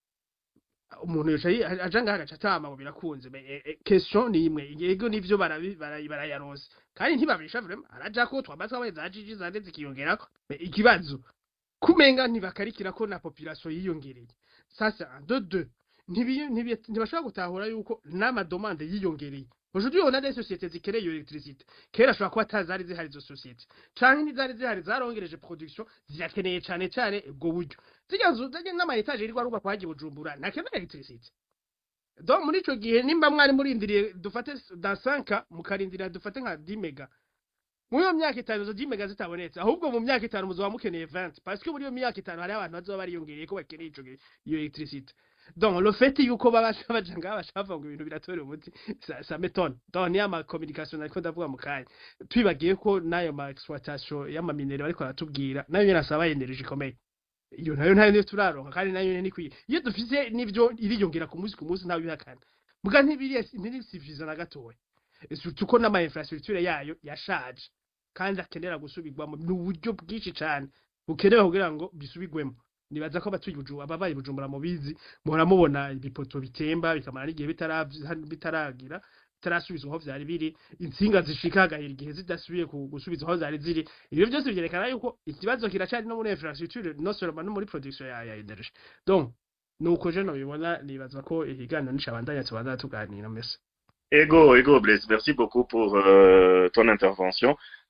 umuntu yocaye ajanga hagaca atama ngo birakunze question ni imwe yego nivyo barabi barayarose kandi ntibabisha vraiment araja ko twabatwa beza ajiji zande zikiyongerako ikibazo kumenga ntibakarikira ko na population yiyongereye sasa de deux ntibashobora gutahura yuko n'ama demande yiyongereye aujourd'hui on a des sociétés zikereye iyo electricité kera ashobora kuba atazari zihari izo société canke ntizari zihari zarongereje production zirakeneye cane cane ubwo buryo zijya zijya n'ama etage yirwa ruba kwagiye Bujumbura ntakeneye electricité donc muri ico gihe nimba mwari murindiriye dufate dans cinq ans mukarindira dufate nka dix mega mu yo myaka itanu zo dix mega zitabonetse ahubwo mu myaka itanu muzoba mukeneye vingt parce que muri yo myaka itanu hari abantu bazoba bariyongereye ko bakeneye ico iyo electricité donc le fait yuko babasha bajanga bashava ngo ibintu biratore umuti ça, ça m'étonne donc ni ama communication ariko ndavuga mu kanya twibagiye ko nayo ma exploitation y'ama minere ariko aratubwira nayo nasaba energy ikomeye iyo nayo nayo niyo turaronka kandi nayo ni kwiye iyo dufise nivyo iriyongera ku munsi ku munsi nawe bihakana muga ntibiri ntiri civilisation na gatoya surtout ko n'ama infrastructure yayo yashaje kandi akenera gusubirwamo n'uburyo bwinshi cyane bukenewe kugira ngo bisubirwemo nibaza ko batuye Bujumbura ababaye Bujumbura mu bizi muhora mubona ibipoto bitemba bikamara n'igihe bitaragira bitarasubizwa aho vyari biri insinga zishika hagahera igihe zidasubiye gusubizwa aho zari ziri ibyo byose byerekana yuko ikibazo kiracari no muri infrastructure no seulement no muri production ya, ya energy donc nuko je no bibona nibaza ko ihiganiro nicabandanya tubandanya tuganira mese Ego, Ego, Blaise, merci beaucoup pour euh, ton intervention.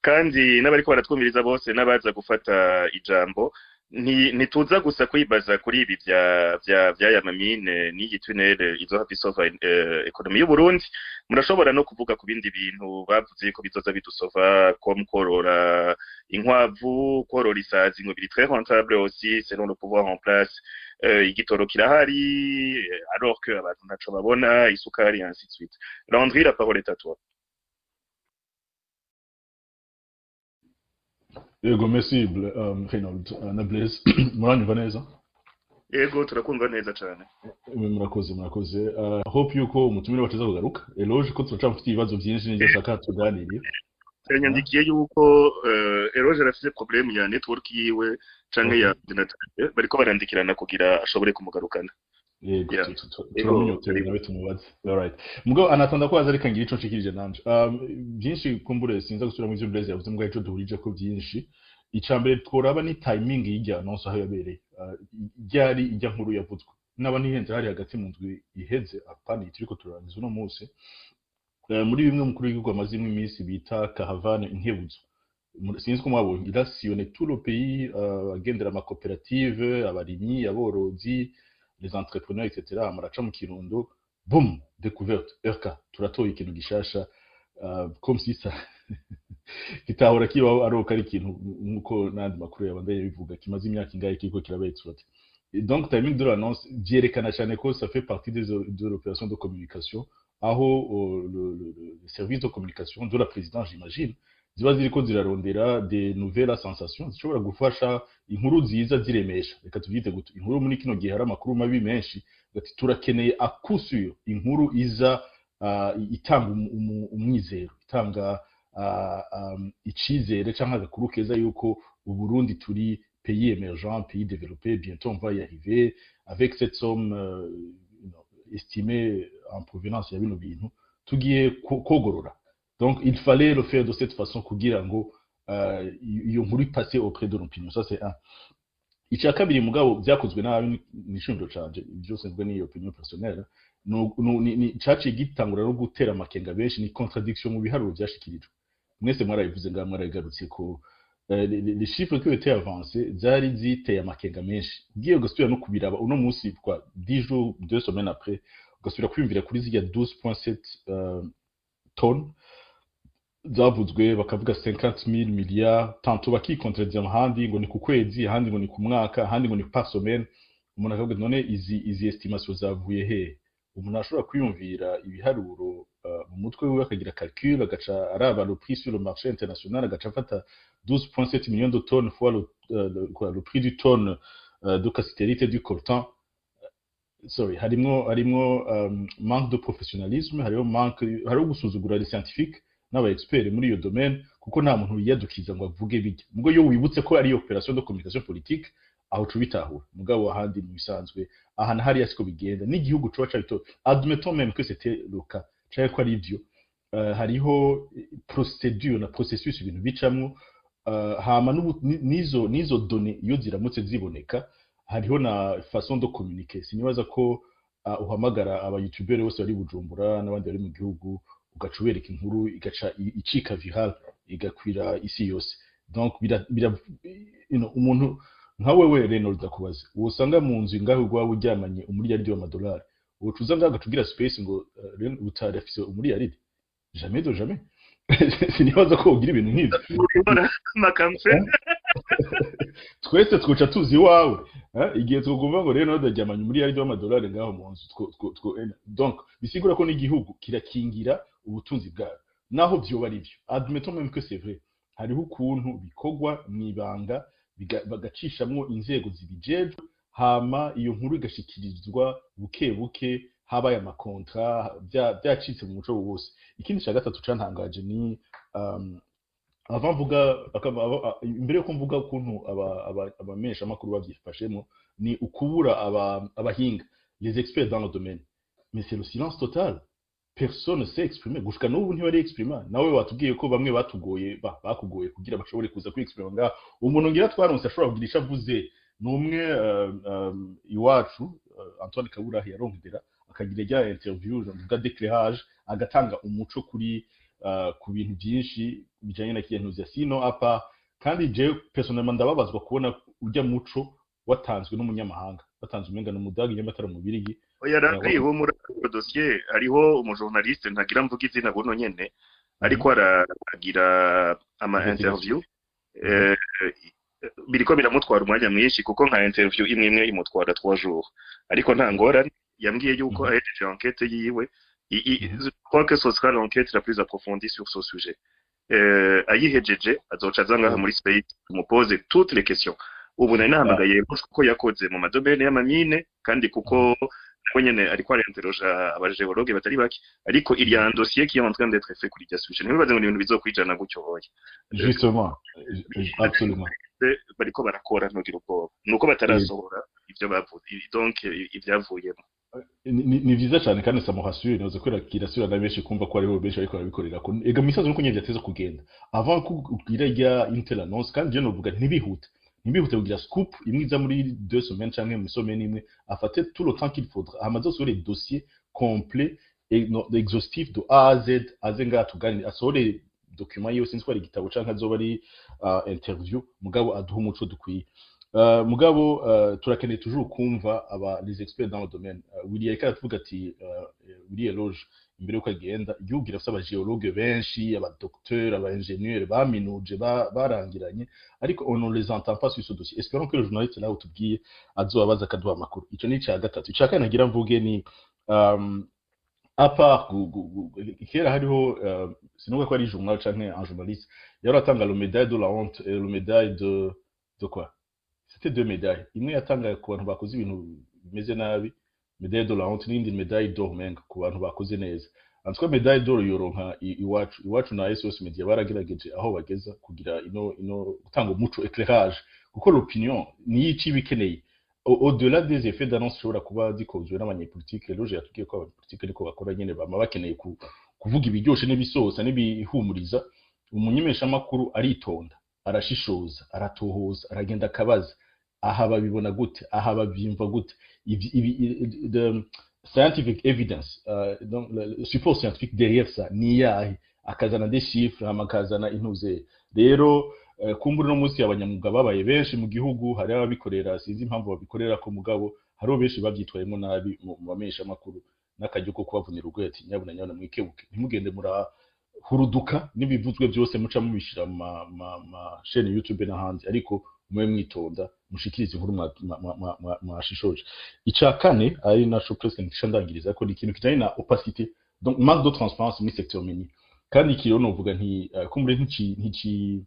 kandi n'abariko baratwumviriza bose n'abaza gufata ijambo ntituza gusa kwibaza kuri ibi bya bya byaya mamine n'iyi tunnel izoha bisova economy y'u Burundi murashobora no kuvuga ku bindi bintu bavuze ko bizoza bidusova ko mukorora inkwavu korora isazi ngo biri très rentable aussi selon le pouvoir en place igitoro kirahari alors que abantu ntaco babona isukari ainsi de suite. Landry, la parole est à toi. Yego merci um, Reynold uh, na Blaise muranyumva neza yego turakumva neza cyane murakoze murakoze uh, hope yuko umutumire wacu azakugaruka eloge ko turacamufite ibibazo byinshi n'ibyo shaka tuganiriye yanyandikiye yuko uh, eloge arafite problème ya network yiwe canke ya internet bariko barandikirana kugira ashobore kumugarukana yego turamunyotera nawe tumubaze alright mugo anatanda ko azarika ngira ico nshikirije nanje byinshi kumbure sinza gusubira mu byo Blaise yavuze mugo ico duhurije ko byinshi icambere tworaba ni timing y'ijya nonso aho yabereye ryari ijya nkuru yavuzwe naba nihenze hari hagati mu ndwi iheze apani turiko turangiza uno munsi muri bimwe mukuru w'igihugu amazimwe iminsi bita Caravane Inkebuzo sinzi ko mwabonye irasiyone tout le pays agendera ama coopérative abarimyi aborozi les entrepreneurs et cetera amaraca mu Kirundo boum découverte R K turatoye ikintu gishasha uh, comme si ça kitahora kiba aroka ari ikintu nkuko nandi makuru yabandaye bivuga kimaze imyaka ingahe kiko kirabaye exploité donc timing de l'annonce byerekana cyane ko ça fait partie des de l'opération de communication aho uh, le, le, le service de communication de la présidence j'imagine ziba ziriko zirarondera des nouvelles sensations zishobora gufasha inkuru nziza ziremesha reka tuvyite guto inkuru muri kino gihe hari amakuru mabi menshi gati turakeneye akusuyo inkuru iza uh, itanga umwizero itanga uh, um, icizere canke agakuru keza yuko u Burundi turi pays émergent pays développé bientôt on va y arriver avec cette somme uh, you know, estimée en provenance ya bino bintu tugiye kogorora. Donc, il fallait le faire de cette façon kugira ngo iyo nkuru passer auprès de l'opinion. Ça, c'est un. Icya kabiri mugabo byakozwe nabi nishundo canje byose nzwe ni opinion personnelle no ni caci gitangura no gutera makenga benshi ni contradiction mu biharuro byashikirijwe. Mwese mwarabivuze nga mwaragarutse ko les chiffres qui étaient avancés zari ziteye amakenga menshi. Ugiye gusubira no kubiraba uno munsi kwa dix jours deux semaines après ugasubira kwiyumvira kuri zirya douze virgule sept uh, tonnes zavuzwe bakavuga cinquante mille milliards tanto bakikontredira ahandi ngo ni ku kwezi ahandi ngo ni ku mwaka ahandi ngo ni par semaine umuntu akavuga none izi izi estimation zavuye he umuntu ashobora kwiyumvira ibiharuro uh, mu mutwe wiwe akagira calcul agaca araba le prix sur le marché international agaca afata douze virgule sept millions de tonnes fois le, uh, le, quoi, le prix du tonne uh, de cassiterité du coltan sorry harimo harimo um, manque de professionnalisme harimo manque harimo gusuzugura les scientifiques n'aba expert muri iyo domaine kuko nta muntu yiyadukiza ngo avuge bijya mugo yo wibutse ko ari opération de communication politique aho cubitahura mugabo ahandi mu bisanzwe ahana hari yasiko bigenda n'igihugu cyo cyo admettons même que c'était le cas cyane ko ari ivyo uh, hariho procédure na processus ibintu bicamwo uh, hama nizo nizo données iyo ziramutse ziboneka hariho na façon de communiquer sinibaza ko uh, uhamagara aba youtubers bose bari Bujumbura n'abandi bari mu gihugu ugacubereka inkuru igaca icika viral igakwira isi yose donc bira, bira you know, umuntu nka wewe Reynold akubaze usanga mu nzu ingaho gwawe ujyamanye umuriyaridi w'amadolari ucuza ngaga tugira space ngo uh, utari afise umuriyaridi jamais de jamais sinibaza ko ugira ibintu nk'ibyo makamfe twese twoca tuzi wawe igihe tugomba ngo Reynold ajyamanye umuriyaridi w'amadolari ngaho mu nzu donc bisigura ko n'igihugu kirakingira ubutunzi bwawe naho byo bari byo admettons même que c'est vrai hariho ukuntu bikogwa mwibanga bagacishamwo inzego zibijejwe hama iyo nkuru igashikirizwa buke buke habaye amakontra byacitse mu muco wose ikindi cya gatatu cantangaje ni um, avant mvuga imbere yo mvuga ukuntu aba abamesha makuru bavyifashemo ni ukubura aba abahinga les experts dans le domaine mais c'est le silence total personne ne s'est exprimé gushika n'ubu ntibari exprima nawe watubwiye ko bamwe batugoye bakugoye kugira bashobore kuza kwexprima nga umuntu ngira twaronse ashobora kugira ico avuze numwe iwacu Antoine Kaburahi yarongera akagira rya interview mvuga d'éclairage agatanga umuco kuri uh, ku bintu byinshi bijanye na kiyentuzi sino apa kandi je personnellement ndababazwa kubona urya muco watanzwe n'umunyamahanga watanzwe umenga n'umudagi nyamatara mu birigi oya rariho muri dossier hariho umujournaliste ntagira mvuga izina buno nyene ariko aragira ama interview eh biriko biramutwara umwanya mwinshi kuko nka interview imwe imwe imutwara trois jours ariko nta ngorane yambwiye yuko ahejeje enquête yiwe je crois que ce sera l'enquête la plus approfondie sur ce sujet euh ayihejeje azoca azanga muri space tumupoze toutes les questions ubu nari nahamagaye kuko yakoze mu madomene y'amamine kandi kuko nabo nyene ariko arinteroja abageologue batari baki ariko il y a un dossier qui est en train d'être fait kuri irya sujet nibaze ngo ibintu bizokwijana gutyo hoye justement absolument bariko barakora ntugira ubwoba nuko batarasohora ivyo bavuze donc ivyavuyemo ni vyiza cyane kandi ça me rassure noze kwera kirasura na benshi kumva ko ariho benshi ariko babikorera ko ega misazo nuko nyevya teze kugenda avant ko ugira ya intel annonce kandi je novuga ntibihute ntibihute kugira scoop imwe iza muri deux semaines canke mu semaine imwe afate tout le temps qu'il faudra amaze sur les dossiers complets et exhaustifs de A à Z azenga tugani asore document yose sinzi ko ari igitabo canke azoba ari uh, interview mugabo aduha umuco dukwiye uh, mugabo uh, turakeneye toujours kumva aba les experts dans le domaine uh, Willy Yarika tuvuga ati uh, Willy Eloge imbere uko agenda igihugu irafite aba geologue benshi aba docteurs aba ingénieurs baminuje barangiranye ariko on ne les entend pas sur ce dossier espérons que le journaliste là utubwiye azobabaza akaduha amakuru ico ni cya gatatu cya kane nagira mvuge ni um, à part kera hariho uh, sinuko ko ari journal canke un journaliste yari atanga le médaille de la honte et le médaille de de quoi c'était deux médailles imwe yatanga ku bantu bakoze ibintu bimeze nabi médaille de la honte n'indi médaille d'or menga ku bantu bakoze neza antwa médaille d'or yoronka iwacu iwacu na S O S Media baragerageje aho bageza kugira ino ino gutanga umuco éclairage kuko l'opinion ni yici bikeneye au-delà des effets d'annonce shobora kuba dikozwe n'abanyepolitike loje yatukiye ko abanyepolitike ariko bakora nyene bama bakeneye kuvuga ibiryoshe n'ibisosa n'ibihumuriza umunyemesha makuru aritonda arashishoza aratohoza aragenda akabaza aha babibona gute aha babyimva gute the scientific evidence uh, donc le support scientifique derrière ça ni yahe akazana des chiffres amakazana intuze rero Uh, kumbura no munsi y'abanyamugabo babaye benshi mu gihugu hari ababikorera sizi impamvu babikorera ko mugabo hari benshi bavyitwayemo nabi mu bamesha makuru nakajyo ko kubavunira urweti nyabuna nyabuna mwikebuke ntimugende mura huruduka nibivuzwe byose muca mubishira ma, ma, ma chaîne YouTube n'ahandi ariko mwe mwitonda mushikirize inkuru mwashishoje ica kane ari naco presque ndangiriza ko ikintu kijanye na opacité donc manque de transparence mu secteur minier kandi ikiro novuga nti uh, kumbure ntici ntici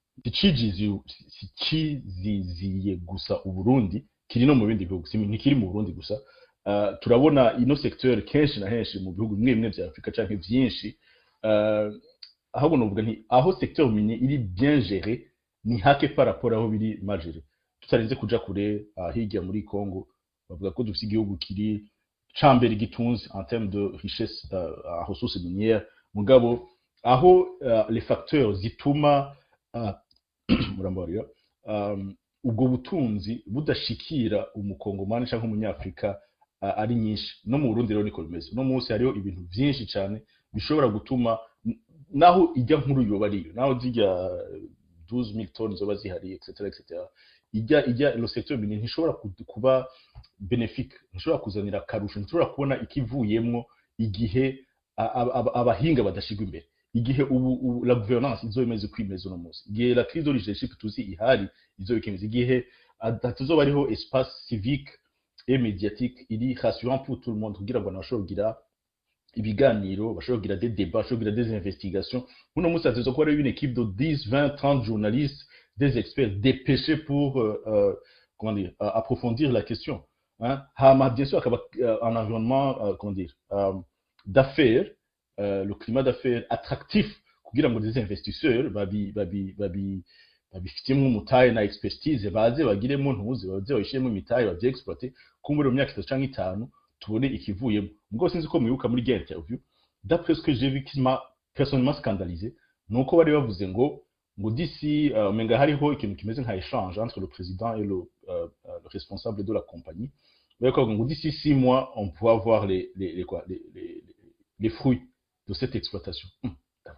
ikiziziye gusa uburundi kiri no mu bindi bihugu ntikiri mu Burundi gusa uh, turabona ino secteur kenshi na henshi mu bihugu bimwe bimwe bya Afrika canke byinshi uh, aho novuga nti aho secteur minier iri bien géré ni hake par rapport aho biri majere tutarinze kuja kure uh, hirya muri Congo bavuga ko dufite igihugu kiri cambere gitunze en termes de richesse uh, ressources minières mugabo aho uh, les facteurs zituma uh, murambarira um, ubwo butunzi budashikira umukongomani canke umunyafrika uh, ari nyinshi no mu Burundi rero niko bimeze no munsi hariho ibintu byinshi cyane bishobora gutuma naho ijya nkuru yoba ariyo naho zijya douze mille tonnes zoba zihari etc etc ijya ijya le secteur minier ntishobora kuba bénéfique ntishobora kuzanira karusho ntishobora kubona ikivuyemmo igihe abahinga badashigwa imbere igihe ubu la gouvernance izo imeze kwimeza no munsi igihe la crise de leadership tuzi ihari izo bikemeza igihe atazoba ariho espace civique et médiatique iri rassurant pour tout le monde kugira ngo nashobora kugira ibiganiro bashobora kugira des débats bashobora kugira des investigations uno munsi atazo ko ari une équipe de dix, vingt, trente journalistes des experts dépêchés pour euh, euh, comment dire euh, approfondir la question hein ha bien sûr un environnement euh, comment dire euh, d'affaires Uh, le climat d'affaires attractif kugira ngo des investisseurs babi babi babi babifitemo umutaye na expertise baze bagiremo ntuze baze bayishiremo imitaye bavye exploiter kumbura mu myaka itatu canke itanu tubone ikivuyemo ngo sinzi ko mwibuka muri game interview d'après ce que j'ai vu qui m'a personnellement scandalisé nuko bari bavuze ngo ngo d'ici uh, menga hariho ikintu kimeze nka échange entre le président et le, uh, le responsable de la compagnie bako ngo d'ici six mois on pourra voir les les les quoi les les, les fruits de cette exploitation. Hum,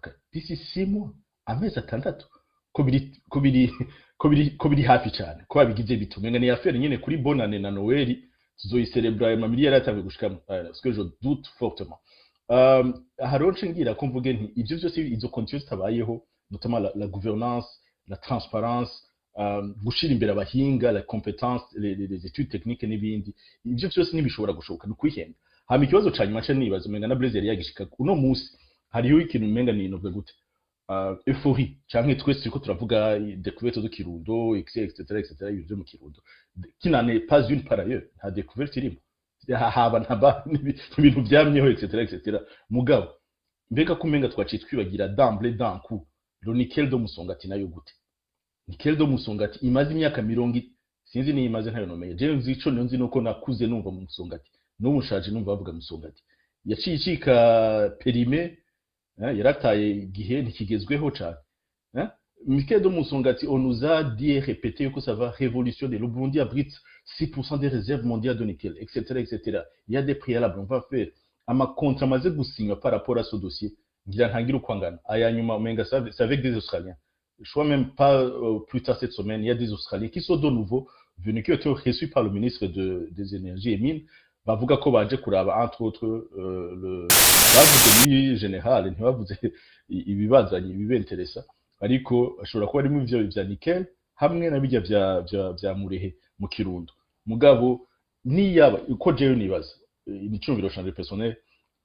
umwaka d'ici six mois amezi atandatu ko biri ko biri ko biri ko biri hafi cyane ko babigize bitumenga ni affaire nyene kuri bonane na Noël tuzoyicelebra ma miliyari atave gushika parce que je doute fortement euh haronche ngira ko mvuge nti ivyo byose izo conditions tabayeho notamment la, la gouvernance la transparence euh gushira imbere abahinga la compétence les, les, les études techniques n'ibindi ivyo byose nibishobora gushoboka no kwihenda hama ikibazo canyuma cyo nibaza umenga na Blaise yari yagishika uno musi hariho ikintu umenga ni novuga gute uh, euphorie canke twese ko turavuga découverte du Kirundo etc etc etc ibyo mu Kirundo kinane pas une par ailleurs nta découverte irimo haba ntaba ibintu byamyeho etc etc mugabo mbega kumenga twaciye twibagira d'emblée d'un coup le nickel do Musongati nayo gute nickel do Musongati imaze imyaka mirongo sinzi ni imaze ntayo nomeye je nzi ico nzi nuko nakuze numva mu Musongati no mushaje numva bavuga Musongati yaciye icika perime yarataye igihe ntikigezweho cyane Nickel do Musongati on nous a dit et répété que ça va révolutionner le Burundi abrite six pour cent des réserves mondiales de nickel etc etc il y a des préalables on va faire ama contrat maze gusinywa par rapport à ce dossier ngira ntangira ukwangana aya nyuma umenga c'est avec des Australiens je crois même pas euh, plus tard cette semaine il y a des Australiens qui sont de nouveau venus qui ont été reçus par le ministre de, des énergies et mines bavuga ko baje kuraba entre autres euh, le bavuze muri général ntibavuze ibibazanye ibibenteresa ariko ashobora kuba arimo ivyo bya nickel hamwe na bijya bya bya bya murehe mu Kirundo mugabo niyaba uko jewe nibaza nicumviro chanje personnel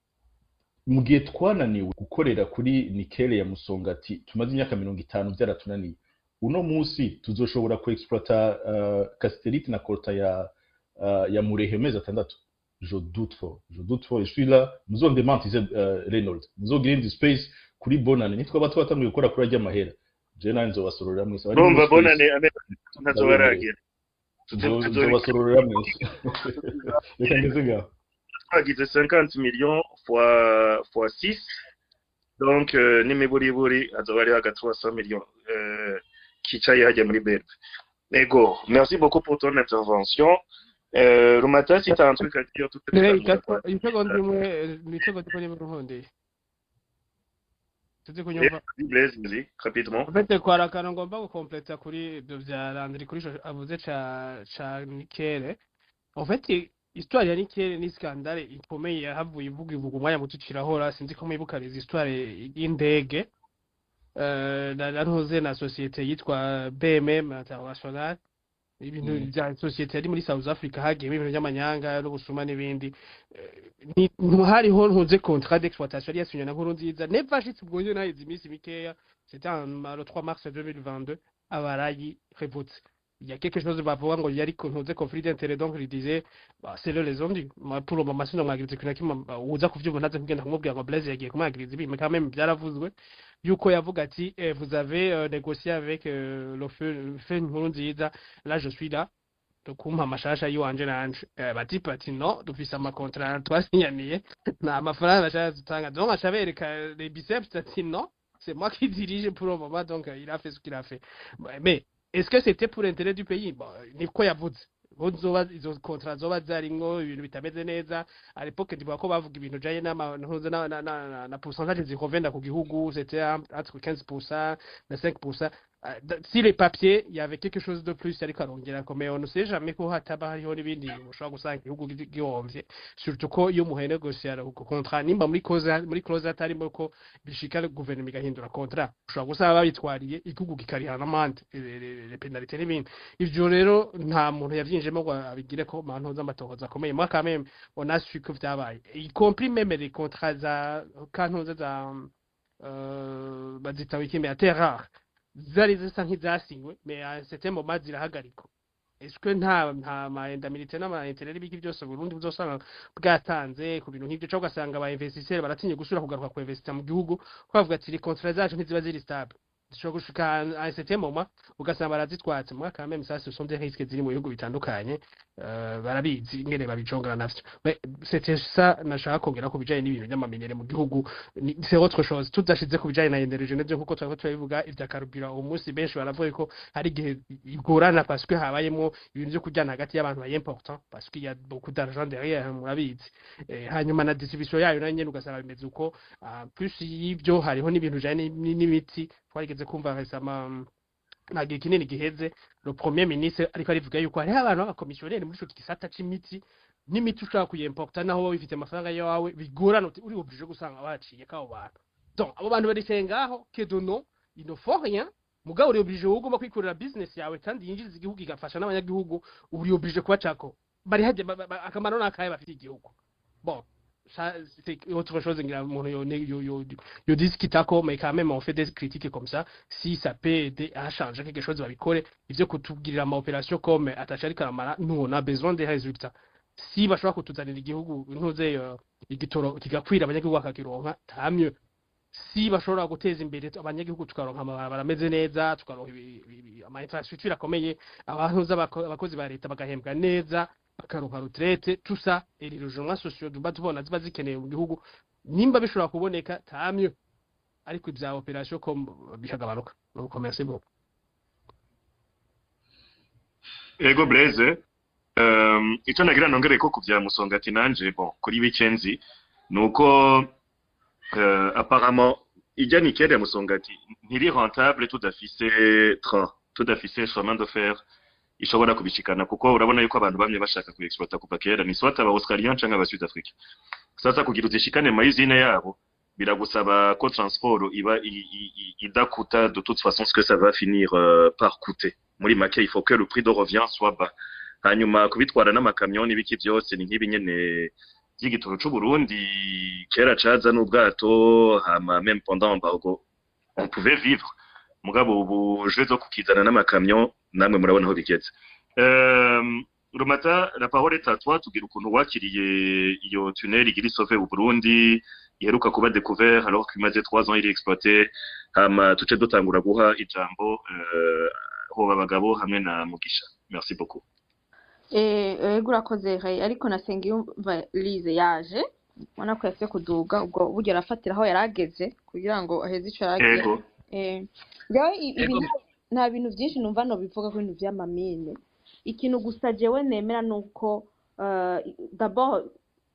mu gihe twananiwe gukorera kuri nickel ya Musongati tumaze imyaka mirongo itanu byaratunaniye uno munsi tuzoshobora ku exploiter uh, casterite na colta ya uh, ya murehe mezi atandatu je doute fort je doute fort je suis là nous on demande c'est uh, Reynolds nous on gain space kuri bonane nitwa batwa batangiye gukora kuri ajya mahera je nanzo basororera mwese bomba bonane nazo baragira tuzo basororera mwese reka ngeze ngaho twagize cinquante millions fois fois six donc euh, nimiburi buri azobari haga trois cents millions euh, kicaye hajya muri B R B. Ego, merci beaucoup pour ton intervention. Euh, Rumata, si tu as un truc à dire tout à l'heure. Une seconde, une seconde, une seconde. Tuzi kunyumva. Blaise, vas-y, rapidement. En fait, kwa rakana ngomba gukompleta kuri ivyo vya Landry kuri avuze ca ca Nickel. En fait, histoire ya Nickel ni scandale ikomeye yahavuye ivuga ivuga umwanya mutucirahora sinzi ko mwibuka les histoire y'indege. Euh, la ntuze na société yitwa B M M International ibintu bya société ari muri South Africa hagiye ibintu by'amanyanga n'ubusuma n'ibindi ni hariho ntuze contrat d'exploitation yasinywe na Nkurunziza neva shitse ubwo nayo izimisi mikeya c'était le trois mars deux mille vingt-deux abarayi revutse il y a quelque chose bavuga ngo yari ntuze conflit d'intérêt donc il disait bah c'est le les hommes pour le moment sino mwagirize kuna kimwe uza kuvyumva naze kugenda kumubwira ngo Blaise yagiye kumwagiriza ibi mais quand même byaravuzwe yuko yavuga ati eh, vous avez euh, négocié avec euh, le feu le feu Nkurunziza là je suis là kumpa amashasha yiwanje nanje eh, bati pati no dufise ama contrat twasinyaniye na amafaranga bashaka dutanga donc achabereka les biceps ati non c'est moi qui dirige pour le moment donc il a fait ce qu'il a fait mais est-ce que c'était pour l'intérêt du pays bon niko yavuze bozoba izo contrat zoba zaringo ibintu bitameze neza à l'époque ndibuka ko bavuga ibintu jaye na na na na na pourcentage zikovenda ku gihugu c'était entre quinze pour cent na cinq pour cent si les papiers il y avait quelque chose de plus ariko arongera ko mais on ne sait jamais ko hataba hariho n'ibindi ushobora gusanga igihugu gihomvye surtout ko iyo muhe négocier ku contrat nimba muri cause muri clause atarimo ko bishika le gouvernement igahindura contrat ushobora gusaba babitwariye igihugu gikarihana amande les pénalités n'ibindi ivyo rero nta muntu yavyinjemo ngo abigire ko manto z'amatohoza akomeye moi quand même on a su que vyabaye y compris même les contrats za kantoza za euh bazita wikime terreur zari zisa nk'izasinywe mais à un certain moment zirahagarikwa est-ce que nta nta maenda militaire n'amaintere biki byose Burundi buzosanga bwatanze ku bintu nk'ibyo cyo gasanga aba investisseurs baratinye gusura kugaruka ku investir mu gihugu kwavuga ati les contrats zacu ntiziba ziri stable zishobora gushika à un certain moment ugasanga barazitwatse mu quand même ça ce sont des risques ziri mu bihugu bitandukanye euh, barabizi ingene babicongana navyo mais c'était ça nashaka kongera ku bijanye n'ibintu by'amaminere mu gihugu c'est autre chose tudashize ku bijanye na énergie navyo nkuko twaba twabivuga ivya karubira uwo munsi benshi baravuga ko hari igihe igorana parce que habayemo ibintu byo kujyana hagati y'abantu ba important parce qu'il y a beaucoup d'argent derrière murabizi eh, hanyuma na distribution yayo nayo nyene ugasanga bimeze uko uh, plus y'ibyo hariho n'ibintu bijanye n'imiti twarigeze kumva resama nagiye kinini giheze le premier ministre ariko arivuga yuko hari abantu b'abakomisiyoneri muri ico gisata c'imiti n'imiti ushaka kuyimporta naho wowe bifite amafaranga yawe bigorana uri obligé gusanga baciye kabo bantu donc abo bantu bari ngaho que de non il ne faut rien mugabo uri obligé ugomba kwikorera business yawe kandi yinjiriza igihugu igafasha n'abanyagihugu uri obligé kuba cako bari haje akamaro nakaye bafite igihugu bon ça c'est autre chose ngira umuntu yo yo yo yo discuta ko mais quand même on fait des critiques comme ça si ça peut aider à changer quelque chose babikore ivyo kutubwirira ama opération comme atachari karamara nous on a besoin des résultats si bashobora kutuzanira igihugu ntuze uh, igitoro kigakwira abanyagihugu akakironka tamye si bashobora guteza imbere abanyagihugu tukaronka amabara ameze neza tukaronka ama infrastructure akomeye abantu z'abakozi ba leta bagahembwa neza bakaronka retraite tout ça et les logements sociaux duba tubona ziba zikeneye mu gihugu nimba bishobora kuboneka tamye ariko ibya operation comme bihagabanuka no commerce bo ego Blaise um icyo nagira nongere ko kuvya Musongati nanje bon kuri bicenzi nuko uh, apparemment ijya Nikere ya Musongati ntiri rentable tudafise train tudafise chemin de fer ishobora kubishikana kuko urabona yuko abantu bamye bashaka ku exploiter kuva kera ni soit aba Australien cyangwa aba Sud Africa sasa kugira uzishikane mu izine yabo biragusaba ko transport iba idakuta de toute façon ce que ça va finir euh, par coûter muri make il faut que le prix de revient soit bas hanyuma kubitwara n'amakamyo n'ibiki byose ni nk'ibi nyene by'igitoro c'u Burundi kera caza n'ubwato hama même pendant embargo on pouvait vivre mugabo ubu je zo kukizana n'amakamyo namwe murabona aho bigeze euh Rumata la parole est à toi tugira ukuntu wakiriye iyo tunnel igiri sauvé au Burundi iheruka kuba découvert alors qu'il maze trois ans il est exploité hama tuce dutangura guha ijambo euh ho babagabo hamwe na Mugisha merci beaucoup eh ego urakoze Ray ariko nasenga yumva Lize yaje ubona ko yase kuduga ubwo buryo arafatira aho yarageze kugira ngo aheze ico yarageze eh yawe ibintu nta bintu byinshi numva no bivuga ko ibintu by'amamine ikintu gusa jewe nemera nuko uh, d'abord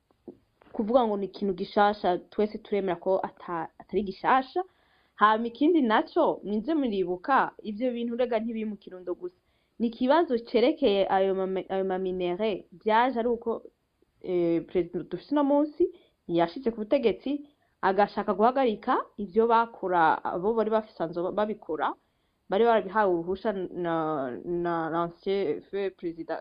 kuvuga ngo ni ikintu gishasha twese turemera ko ata, atari gishasha hama ikindi naco ninze muribuka ivyo bintu rega ntibiri mu kirundo gusa ni kibazo cerekeye ayo ayo maminere byaje ari uko eh, president dufite no munsi yashitse ku butegetsi agashaka guhagarika ivyo bakora abo bari bafisanzo babikora bari barabihawe uruhusha na na l'ancien feu président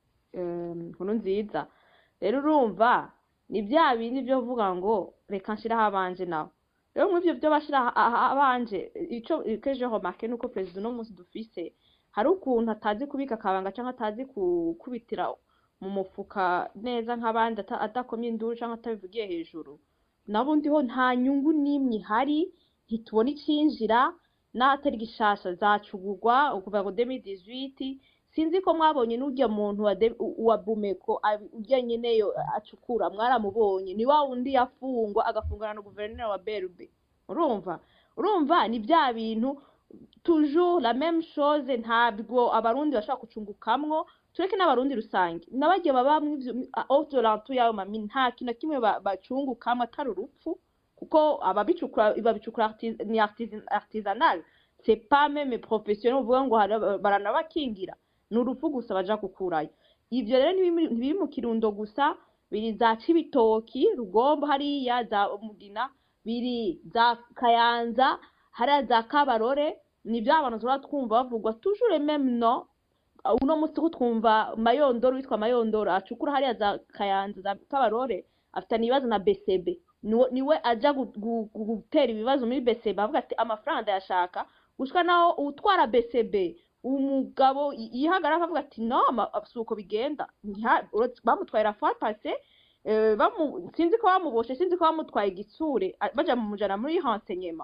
euh Nkurunziza rero urumva ni bya bindi byo vuga ngo reka nshiraho abanje nawe rero mu byo byo bashira abanje ico que je remarque nuko president no munsi dufise hari ukuntu atazi kubika kabanga cyangwa atazi kubitira mu mufuka neza nk'abandi atakomye induru cyangwa atabivugiye hejuru nabundi ho nta nyungu nimwe hari hitubona icinjira n'atari gishasha zacugurwa ukuva ngo deux mille dix-huit sinzi ko mwabonye n'ujya muntu wa wa Bumeko ujya nyeneyo acukura mwaramubonye ni wa undi yafungwa agafungana no guverineri wa Berube urumva urumva ni bya bintu toujours la même chose ntabwo abarundi bashaka kucungukamwo tureke n'abarundi rusange nabagiye babamwe ivyo auto lantu yayo mami nta kintu kimwe bacungukamwe atari urupfu kuko ababicukura babicukura ni artisanal c'est pas même professionnel uvuga ngo baranabakingira n'urupfu gusa baja kukurayo ivyo rero ntibiri mu kirundo gusa biri za Cibitoki Rugombo hariya za Mugina biri za Kayanza hariya za Kabarore ni bya abantu zora twumva bavugwa toujours même non uno musi twumva Mayondoro witwa Mayondoro acukura hariya za Kayanza za Kabarore afite nibazo na B C B niwe aja gutera ibibazo muri B C B avuga ati amafaranga yashaka gushika naho utwara B C B umugabo yihagarara avuga ati no asuko bigenda bamutwara fatase bamu sinzi ko bamuboshe sinzi ko bamutwaye igitsure baja mu mujana muri renseignement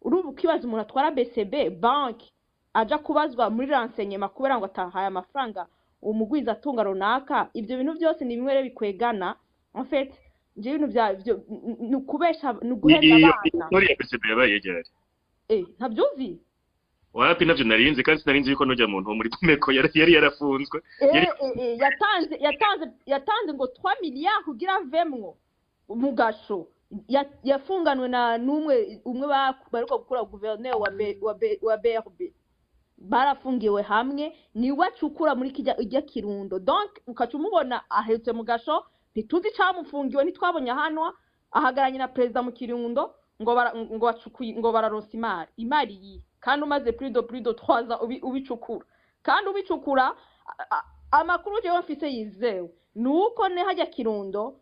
urumva ukibaza umuntu atwara B C B banki aja kubazwa muri renseignement kubera ngo atahaye amafaranga umugwiza atunga runaka ibyo bintu byose ni bimwe bikwegana en fait je ibintu bya nukubesha nuguheza abana iyo ya B C B yabaye yegera eh ntabyuzi wapi navyo narinzi kandi narinzi yuko nujya muntu muri Bumeko yari yari yarafunzwe eh eh yatanze yatanze yatanze ngo trois milliards kugira vemwo umugasho yafunganwe na numwe umwe bariko gukora gouverneur wa wa wa B R B barafungiwe hamwe ni wacukura muri kijya ijya Kirundo donc ukacumubona ahetse mu gasho ntituzi cyamufungiwe ntitwabonye hano ahagaranye na president mu Kirundo ngo bara, ngo bacukuye ngo bararonsa imari imari yi kandi umaze plus de plus de trois ans ubi, ubicukura kandi ubicukura amakuru je wafise yizewe nuko ne hajya Kirundo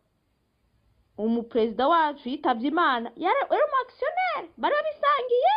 umu president wacu yitavye Imana yari ari mu actionnaire bari bisangiye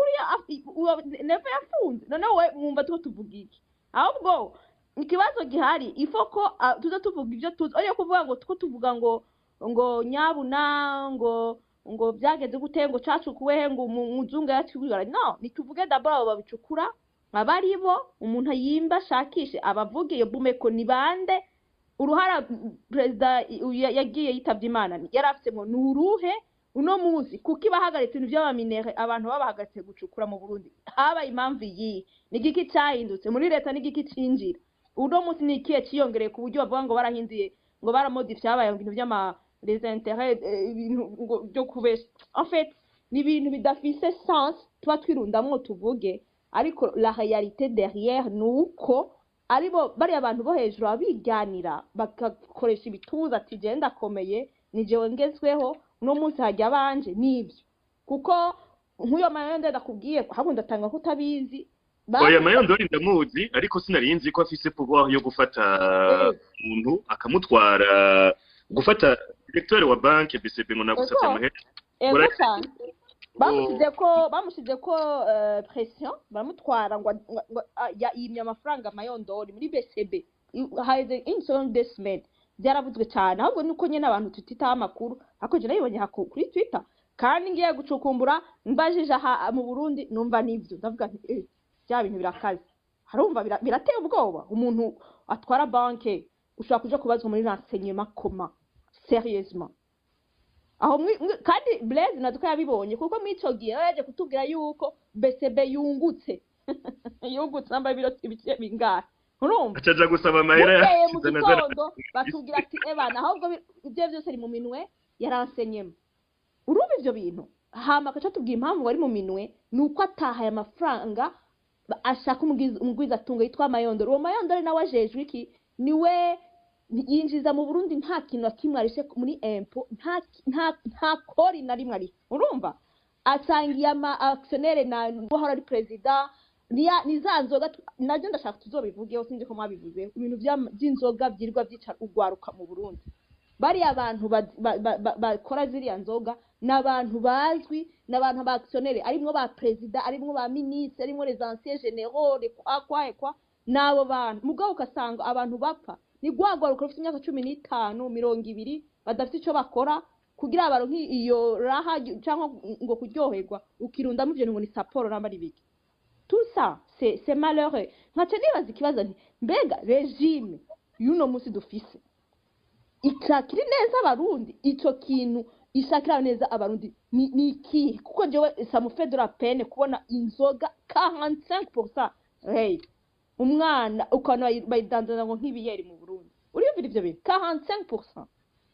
nuri neve yafunze none we mwumva two tuvuga iki ahubwo ikibazo gihari ifoko uh, tuza tuvuga ibyo tuzi ari kuvuga ngo two tuvuga ngo ngo nyabuna ngo ngo byageze gutengo cacu kuwehe ngo umuzungu yacubigara no nituvuge d'abord abo babicukura abari bo umuntu yimba shakishe abavuge iyo Bumeko ni bande uruhara president yagiye yitavye Imana yarafite ngo nuruhe uno muzi kuki bahagaritse ibintu by'abaminere abantu babahagaritse gucukura mu Burundi haba impamvu yi nigiki cyahindutse muri leta nigiki cinjira uno muzi nikiye ciyongereye ku buryo bavuga ngo barahindiye ngo baramodifye abaye ibintu by'ama les intérêts ibintu byo kubesha en fait ni ibintu bidafise sens tuba twirundamwo tuvuge ariko la réalité derrière nuko aribo bari abantu bo hejuru abiganira bakakoresha ibituza ati genda komeye nije wengezweho no munsi hajya banje nibyo kuko nkuyo mayonde ndakubwiye ahubwo ndatanga ko utabizi oya mayonde ndamuzi ariko sinarinzi ko afise pouvoir yo gufata umuntu akamutwara gufata directeur wa banque B C B ngo nagusatse amahera ego cyane bamushize ko bamushize ko pression baramutwara ngo yimye amafaranga mayondori muri B C B haize inson desmet byaravuzwe cyane ahubwo nuko nyene abantu tutita amakuru ako je nayibonye hako kuri Twitter kandi ngiye gucukumbura mbajije aha mu Burundi numva nivyo ndavuga nti eh bya bintu birakaze harumva birateye ubwoba umuntu atwara banke ushaka kuja kubazwa muri renseignement koma sérieusement aho kandi Blaise natuka yabibonye kuko mwico giye yaje kutubwira yuko B C B yungutse yungutse namba ibiro bingahe urumva acaja gusaba amahera yashize nazara batubwira ati ebana ahubwo ibyo byose ari mu minwe yaransenyemo urumva ivyo bintu hama kaca tubwira impamvu wari mu minwe nuko atahaye amafaranga ashaka umugwiza atunga yitwa Mayondoro uwo Mayondoro nawe ajejwe iki niwe yinjiza mu Burundi nta kintu akimwe arishe muri impôt nta nta nta kori na rimwe ari urumva asangiye ama actionnaire na bohora ari president niya nizanzoga naje ndashaka tuzobivugeho sinzi ko mwabivuze ibintu by'inzoga byirwa byica ugwaruka mu Burundi bari abantu bakora ziriya nzoga n'abantu bazwi n'abantu ba actionnaire arimwo ba president arimwo ba ministre arimwo les anciens généraux de kwa kwa kwa nabo bantu mugabo ukasanga abantu bapfa ni gwagwaruka rufite imyaka cumi n'itanu mirongo ibiri badafite ico bakora kugira abaronki iyo raha cyangwa ngo kuryoherwa ukirunda mu byo ngo ni saporo nambari biki tout ça c'est c'est malheureux nkace nibaza ikibazo nti mbega regime yuno musi dufise itakiri neza abarundi ico kintu ishakira neza abarundi ni iki kuko jewe ça me fait de la peine kubona inzoga quarante-cinq pour cent hey umwana ukana bayidandaza ngo nk'ibiyeri mu Burundi uriyumvira ivyo bintu quarante-cinq pour cent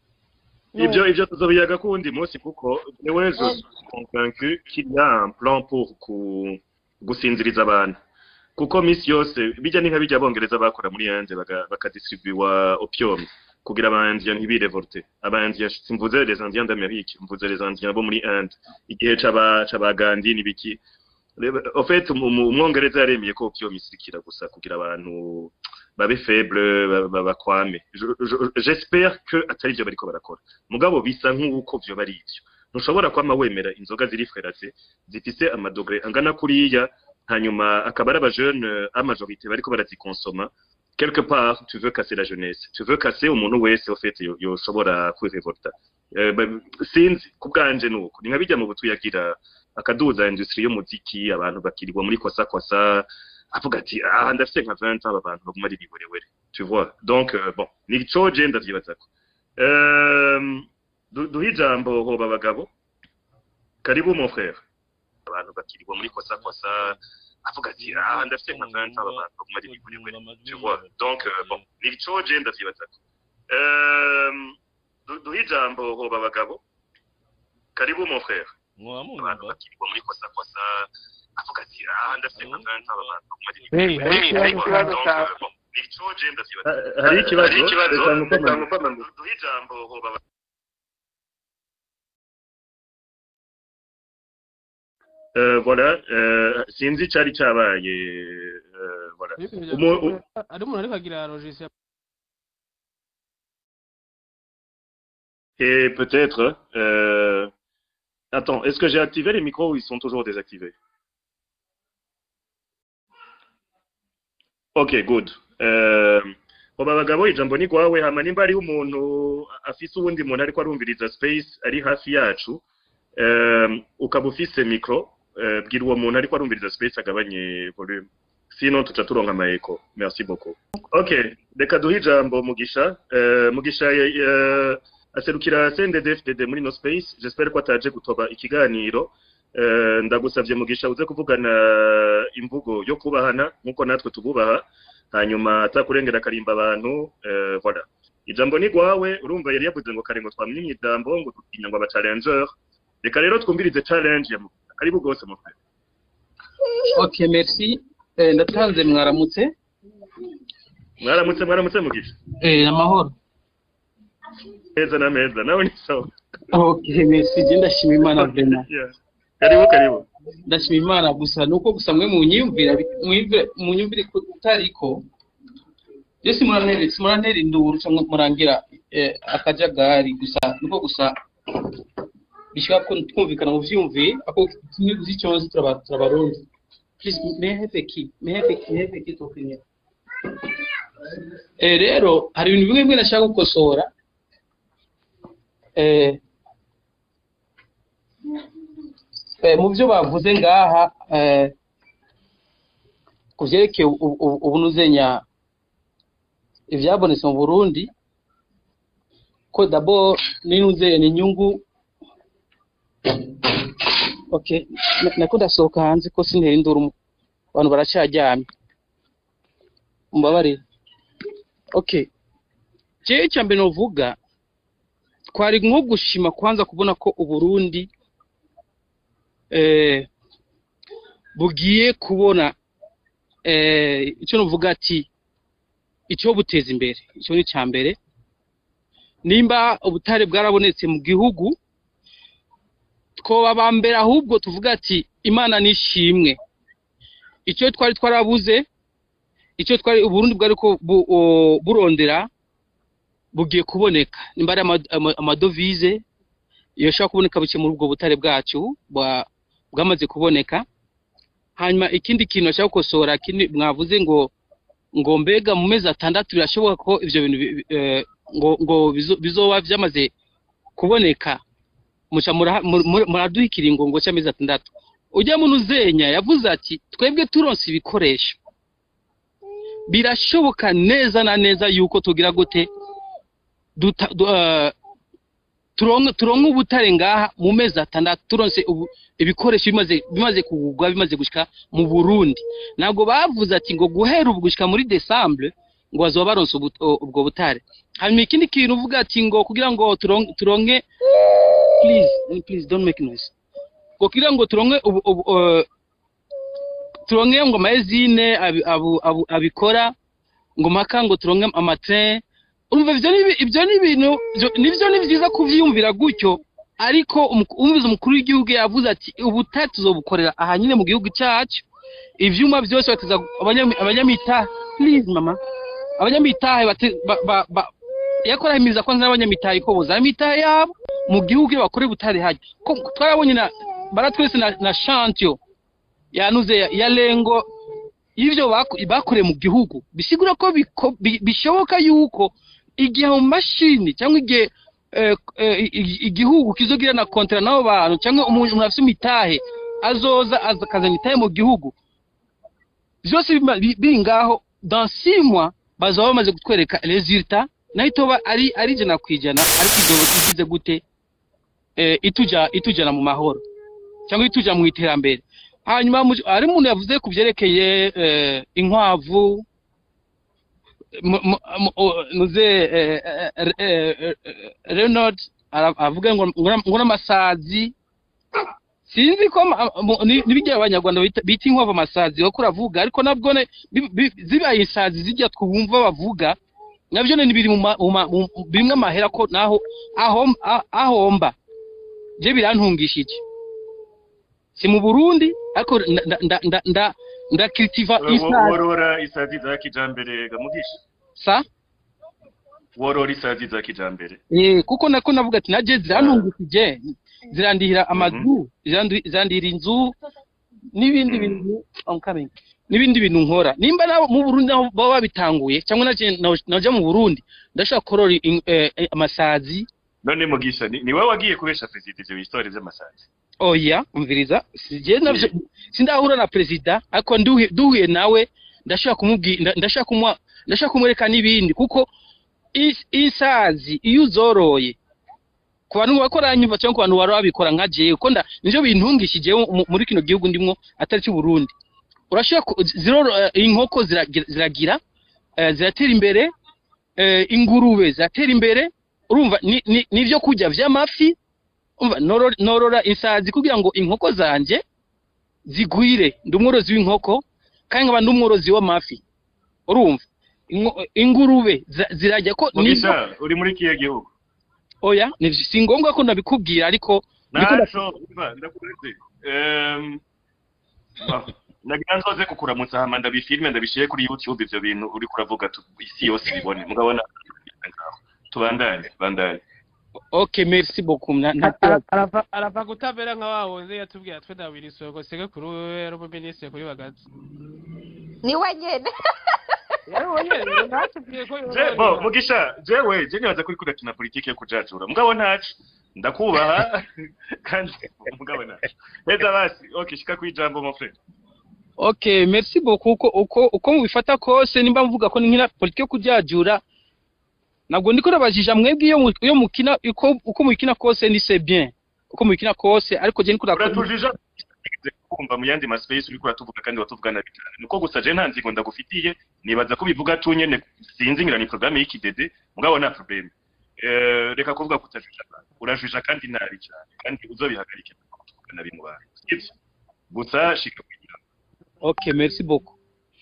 ibyo ibyo tuzobiyaga kundi munsi kuko newe je suis convaincu qu'il y a un plan pour ku gusinziriza abantu kuko misi yose bijya ninka bijya bongereza bakora muri yanze bakadistribuwa opium kugira abanzi ntibirevolte abanzi simvuze les indiens d'Amérique mvuze les indiens bo muri Inde igihe caba caba Gandhi nibiki au fait umwongereza yaremeye ko opium isikira gusa kugira abantu babe faible bakwame j'espère que atari byo bariko barakora mugabo bisa nk'uko byo bari ivyo ntushobora kwama wemera inzoga ziri frérate zifise amadogre angana kuriya hanyuma akaba ari aba jeune a majorité bariko barazikonsoma quelque part tu veux casser la jeunesse tu veux casser umuntu wese au fait yoshobora kwirevolta sinzi kubganje nuko ni nkabijya mu butu yagira akaduza industrie y'umuziki abantu bakirirwa muri kosa kosa avuga ati ah ndafite nka vingt ans abantu baguma ari biborewere tu vois donc euh, bon ni cyo je ndavyibaza ko euh duhi jambo hoba abagabo karibu mon frère abantu bakirirwa muri kosa kosa avuga ati ah ndafite nka vingt ans abantu baguma ari biborewere tu vois donc euh, bon ni cyo je ndavyibaza ko euh duhi jambo hoba abagabo karibu mon frère abantu bakirirwa muri kosa kosa avuga ati ah ndafite nka vingt ans abantu baguma ari biborewere donc euh, bon ni cyo je ndavyibaza hari ikibazo reka ngufana duhi jambo hoba Euh, voilà, euh, sinzi cari cabaye euh, voilà. Ari umuntu ariko agira logiciel. Et peut-être euh, attends, est-ce que j'ai activé les micros ou ils sont toujours désactivés? OK, good. Euh Oba bagabo ijambo ni gwawe hama nimba ari umuntu afise ubundi muntu ariko arumviriza space ari hafi yacu euh ukaba ufise micro Euh, bwira uwo muntu ariko arumviriza space agabanye volume sinon tuca turonka amaeko. Merci beaucoup. OK, reka duhe ijambo Mugisha. Euh, Mugisha uh, aserukira C N D D F D D muri no space. J'espère ko ataje gutoba ikiganiro. Euh, ndagusavye Mugisha uze kuvugana imvugo yo kubahana nkuko natwe tububaha hanyuma atakurengera karimba abantu. Euh, voilà. Ijambo ni gwawe urumva yari yavuze ngo karengo twamye idambo ngo tukinya ngo aba challenger. Reka rero twumvirize challenge ya karibu gose mu frère. OK, merci. Eh ndatanze mwaramutse. Mwaramutse mwaramutse Mugisha. Eh amahoro. Meza na meza nawe ni sawa. OK, merci. Je ndashima Imana vraiment. Yeah. Karibu karibu. Ndashima Imana gusa nuko gusa mwe munyumvira munyumvire munyumvire kutariko. Je simuranere simuranere nduru cyangwa murangira eh akajagari gusa nuko gusa bishobora ko twumvikana mu vyumvi ako kimwe guzi cyose turabarundi. Please meheve ki meheve ki meheve ki topinye. Eh rero hari ibintu bimwe bimwe nashaka gukosora. Eh eh mu byo bavuze ngaha eh kuvyerekeye ubunuzenya ivyabonetse mu Burundi ko d'abord ninuzeye ni nyungu. OK, nako ndasohoka hanze ko sintera induru abantu baracaryamye mbabare. OK, je cyambe novuga twari nko gushima kwanza kubona ko uburundi eh bugiye kubona eh icyo novuga ati icyo buteza imbere icyo ni cyambere nimba ubutare bwarabonetse mu gihugu ko babambera ahubwo tuvuga ati Imana nishimwe icyo twari twarabuze icyo twari uburundi bwari ko burondera bugiye kuboneka nimba ari amadovize yashaka kuboneka buke muri ubwo butare bwacu bwamaze kuboneka. Hanyuma ikindi kintu ashaka gukosora kindi mwavuze ngo ngo mbega mu mezi atandatu birashoboka ko ivyo bintu ngo ngo bizoba byamaze kuboneka muca muraduha ikiringo ngo cy'amezi atandatu. Ujya muntu uzenya yavuze ati twebwe turonse ibikoresho birashoboka neza na neza yuko tugira gute turonke turonke ubutare ngaha mu mezi atandatu turonse ibikoresho bimaze bimaze kugugwa bimaze gushika mu Burundi. Ntabwo bavuze ati ngo guhera ubu gushika muri December ngo bazoba baronse ubwo butare. Hanyuma ikindi kintu uvuga ati ngo kugira ngo turonke turonke please please don't make noise ngo kugira ngo turonke turonke ngo amazine abikora ngo maka ngo turonke amatrain. Umva ivyo ni ibyo ni ibintu nivyo ni byiza kuvyumvira gutyo, ariko umviza umukuru w'igihugu yavuze ati ubutare tuzobukorera aha nyine mu gihugu cyacu. Ivyuma byose bateza abanyamita please mama abanyamitahe yakora himiza kwanza n'abanyamitahe ko boza amitahe yabo mu gihugu bakore butare haje ko twarabonye na baratwese na, na chantio yanuze ya, ya lengo ivyo bakore mu gihugu bisigura ko bishoboka yuko igihe mu mashini cyangwa igihe igihugu kizogira na kontra nabo bantu cyangwa umuntu afite imitahe azoza akazana itaye mu gihugu byose biri ngaho dans six mois bazaba bamaze kutwereka resultat naho itoba ari ari jana kwijana ariko izoba igize gute eh, ituja itujana mu mahoro cyangwa ituja mu iterambere. Hanyuma ari umuntu yavuze ku byerekeye eh, inkwavu nuze Renaud avuga ngo ngo n'amasazi sinzi ko nibijya abanyarwanda bita inkwavu amasazi ko kuravuga ariko nabwo zibaye isazi zijya twumva bavuga nabyo ni biri mu bimwe amahera ko naho ahomba je birantungishije si mu Burundi ariko nda nda nda nda cultiva isazi worora isazi za kijambere gamugisha sa worora isazi za kijambere eh kuko nako navuga ati naje zirantungishije zirandihira amazu zirandihira inzu n'ibindi bintu oncoming n'ibindi bintu nkora nimba nabo mu Burundi baba babitanguye cyangwa naje naje mu Burundi ndashaka korora amasazi none mugisha ni wewe wagiye kubesha president ivyo histoire vy'amasazi oya umviriza sije navyo sindahura na president ariko duhuye nawe ndashaka kumubwira ndashaka kumwa ndashaka kumwereka n'ibindi kuko isazi iyo uzoroye ku bantu bakoranye cyangwa ku bantu bari babikora nka jewe ko nda nivyo bintungishije muri kino gihugu ndimwo atari cy'u Burundi urashaka zero inkoko ziragira ziratera imbere ingurube zatera imbere urumva nivyo kujya vy'amafi umva norora isazi kugira ngo inkoko zanje zigwire ndumworozi w'inkoko kandi nkaba ndumworozi w'amafi urumva ingurube zirajya ko nizo uri muri kiye gihugu oya ni si ngombwa ko ndabikubwira ariko naco ndakureze em nagira nzoze kukuramutsa hama ndabifilme ndabishiye kuri YouTube ivyo bintu uri kuravuga isi yose ibone mugabona tubandanye bandanye. Okay, merci beaucoup. Arava arava gutabera nka wahoze yatubwiye twe Dawidi Isoko sege kuri wewe mu ministre kuri bagazi. Ni wenyene. Yari wenyene natubwiye ko Je bo mugisha jewe je nibaza kuri kudakina politike yo kujajura. Mugabo ntacu ndakubaha kandi mugabo ntacu. Heza basi. Okay, shika kwijambo mon frère. Okay, merci beaucoup. Uko uko uko mubifata kose nimba mvuga ko nkina politike yo kujajura nabwo ndiko nabajija mwebwe iyo iyo mukina uko uko mukina kose ni c'est bien uko mukina kose ariko je ndikura uratujija kumva mu yandi ma space uri kuratuvuga kandi watuvugana bitana nuko gusa je ntanzi ngo ndagufitiye nibaza ko bivuga tu nyene sinzi ngira ni programme y'ikidede mugabo na problem eh reka kuvuga kutajija urajija kandi nabi cyane kandi uzobihagarike tuvugana bimu ba gusa shika kugira. Okay, merci beaucoup.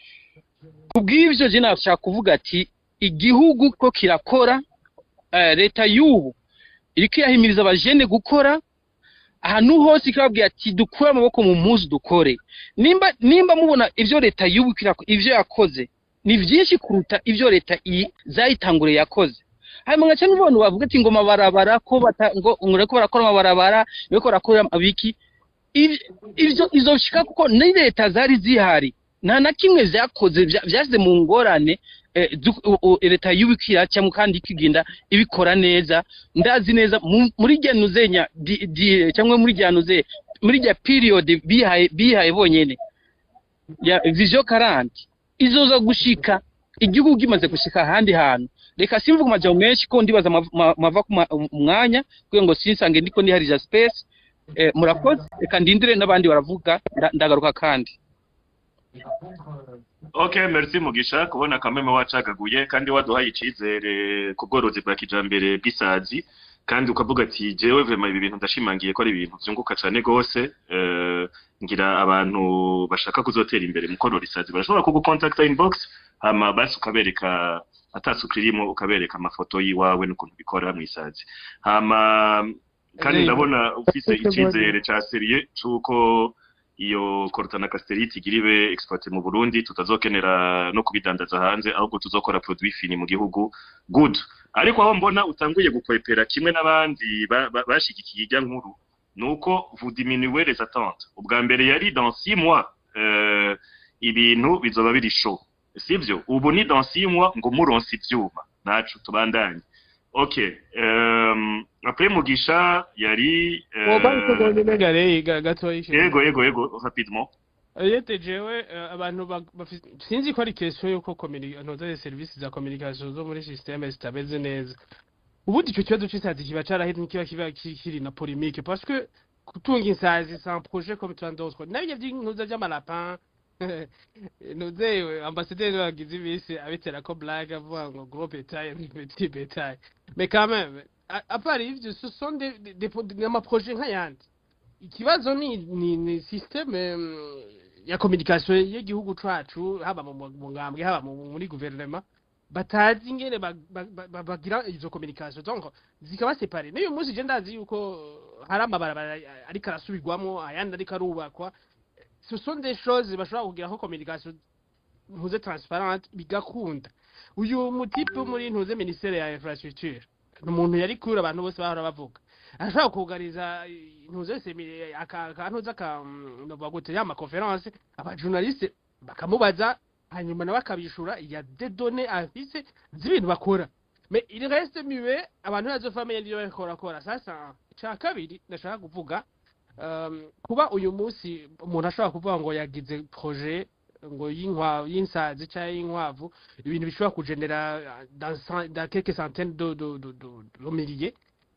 Kubw'ivyo je nashaka kuvuga ati igihugu ko kirakora uh, leta y'ubu iriko yahimiriza abajene gukora ahantu hose kirabwiye ati dukura amaboko mu muzi dukore nimba nimba mubona ivyo leta y'ubu ivyo yakoze ni vyinshi kuruta ivyo leta iyi zayitangure yakoze hanyuma ngaca n'ubona bavuga ati ngo mabarabara ko ngo ngureko barakora mabarabara biko barakora abiki ivyo izoshika kuko ni leta zari zihari nta na kimwe vyakoze vyashyize mu ngorane leta y'ubikira cyangwa kandi ikigenda ibikora neza ndazi neza muri ryanuzenya cyangwa muri ryanuze muri rya period bihaye bihaye bonyene ya vision quarante izoza gushika igihugu gimaze gushika handi hantu reka simvuga amajya menshi ko ndibaza mava ku mwanya kugira ngo sinsange ndiko ndi harija space murakoze reka ndindire n'abandi baravuga ndagaruka kandi. Okay, merci mugisha kubona kameme wacagaguye kandi waduhaye icizere ku bworozi bwa kijambere bw'isazi kandi ukavuga ati jewe vraiment ibi bintu ndashimangiye ko ari ibintu byunguka cyane gose eh ngira abantu bashaka kuzotera imbere mu korora isazi barashobora kugukontakta inbox hama basi ukabereka atasukirimo ukabereka amafoto yiwawe n'ukuntu bikora mu isazi hama kandi ndabona ufise icizere ca serie cuko iyo korotana casterite igiribe exploiter mu Burundi tutazokenera no kubidandaza hanze ahubwo tuzokora produit fini mu gihugu good ariko aho mbona utanguye gukwepera kimwe n'abandi bashigikiye ijya nkuru nuko vous diminuez les attentes ubwa mbere yari dans six mois euh ibintu bizoba biri show sivyo ubu ni dans six mois ngo muronse ivyuma nacu tubandanye okay um, après Mugisha yari gato yego yego yego rapidement yete jewe abantu sinzi ko ari question yuko communication services za communication zo muri systeme zitabeze neza ubundi icyo kibazo cy'isazi kiba caraheze n'ikiba kiba kiri na polemique parce que kutunga insazi sans projet comme tant d'autres nabyo by'intuza by'amalapin nuzewe ambassadeur wagize ibisi abitera ko blague avuga ngo gros bétail petit bétail mais quand même à part ivyo ce sont des des ama projet nk'ayandi ikibazo ni ni, ni systeme ya communication y'igihugu cyacu haba mu ngambwe haba muri gouvernement batazi ingene bagira izo communication donc zikaba séparées n'uyu munsi je ndazi yuko hari amabarabara ari karasubirwamo ayandi ari karubakwa ce sont des choses bashobora kugira ko communication ntuze transparente bigakunda uyu mutipe muri ntuze ministère ya infrastructure n'umuntu yari kuri abantu bose bahora bavuga ashaka kugariza ntuze semire akantuza ka bagute ya ma conference aba journaliste bakamubaza hanyuma na bakabishura ya des données afise z'ibintu bakora mais il reste muet abantu bazo famille ndiyo bakora kora sasa cha kabiri ndashaka kuvuga um, kuba uyu munsi umuntu ashaka kuvuga ngo yagize projet ngo yinkwa yinsazi cyangwa yinkwavu ibintu bishobora kugenera dans dans quelques centaines de de de de milliers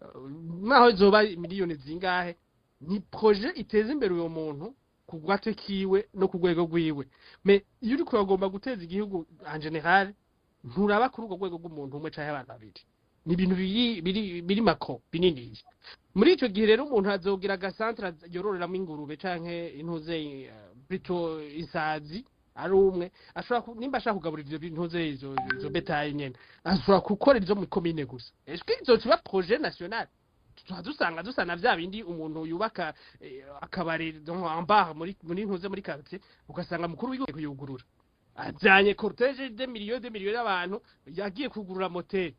naho zoba miliyoni zingahe ni projet iteza imbere uyo muntu kugwate kiwe no kugwego gwiwe mais iyo uri kuragomba guteza igihugu en general nturaba kuri ugo gwego rw'umuntu umwe cyangwa abantu babiri ni ibintu biri biri biri macro binini muri ico gihe rero umuntu azogira agasantre yororeramo ingurube canke intuze bito isazi ari umwe ashobora nimba ashaka kugaburira ivyo bintuze izo izo betaye nyene ashobora gukora izo mu commune gusa est-ce que izo tuba projet national dusanga dusana vya bindi umuntu yubaka akabare donc en bar muri muri ntuze muri quartier ugasanga mukuru w'igihugu kuyugurura ajanye cortège de millions de millions y'abantu yagiye kugurura motel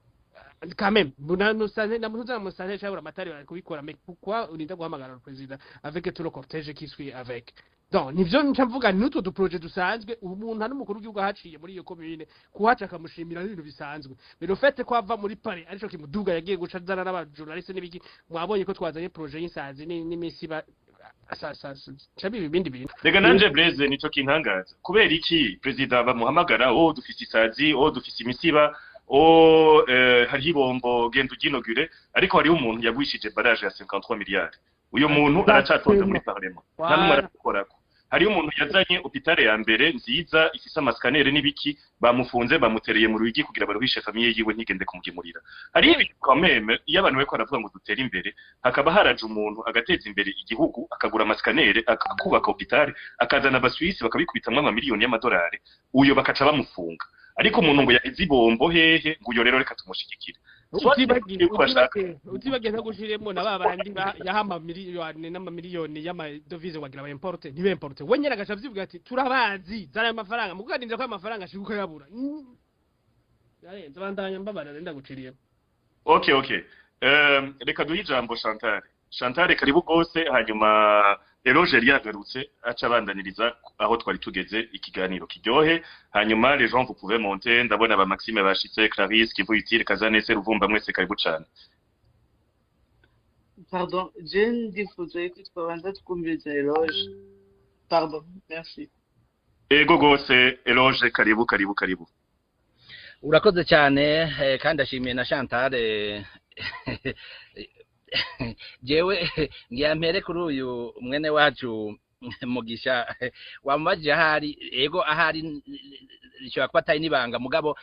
quand même bunano sane na muntu zamu sane cyabura amatari bari kubikora mais pourquoi urinda guhamagara le président avec tout le cortège qui suit avec donc nivyo ncamvuga n'utwo du projet dusanzwe umuntu ari mukuru w'igihugu haciye muri iyo commune kuhaca akamushimira ibintu bisanzwe mais le fait ko ava muri Paris arico kimuduga yagiye guca zana n'aba journaliste n'ibiki mwabonye ko twazanye projet y'insazi n'imisi ba asasa chabi ibindi bintu rega nanje Blaise nico kintangaza kubera iki president bamuhamagara oh dufise isazi oh dufise imisiba o eh, hariho ibombo genda uginogure ariko hariho umuntu yagwishije barrage ya cinquante-trois miliyari uyo muntu aracatonze muri parlement nta numwe arakorako hariho umuntu yazanye hôpital ya mbere nziza ifise amascanner n'ibiki bamufunze bamutereye mu rugi kugira baruhishe famille yiwe ntigende kumugimurira hariho ibintu quand même iyo abantu beko baravuga ngo dutere imbere hakaba haraje umuntu agateza imbere igihugu akagura amascanner akubaka hôpital akazana abasuisse bakabikubitamwe ama miliyoni y'amadolari uyo bakaca bamufunga ariko umuntu ngo yagize ibombo hehe ngo uyo rero reka tumushigikire utibagiye nko gushiremo na babandi yahama miliyoni n'ama miliyoni y'ama devise wagira ba importe nibe importe wenyera gacha vyivuga ati turabazi zara amafaranga mukadinza ko amafaranga shikuko yabura yare nzabandanya mbabana nenda guciriye okay okay um reka duhe ijambo Chantal Chantal karibu gose hanyuma Eloge yagarutse aca bandaniriza aho twari tugeze ikiganiro kiryohe hanyuma les gens vous pouvez monter ndabona ba Maxime bashitse Clarisse Kivu utile Kazanese Ruvumba mwese karibu cyane Pardon, je ndifuza ko twabanza twumviriza Eloge. Pardon, merci. Ego gose Eloge karibu karibu karibu. Urakoze cyane kandi ashimiye na Chantal jewe ngiyampere kuri uyu mwene wacu Mugisha wamubaje ahari ego ahari ishobora kuba atari nibanga mugabo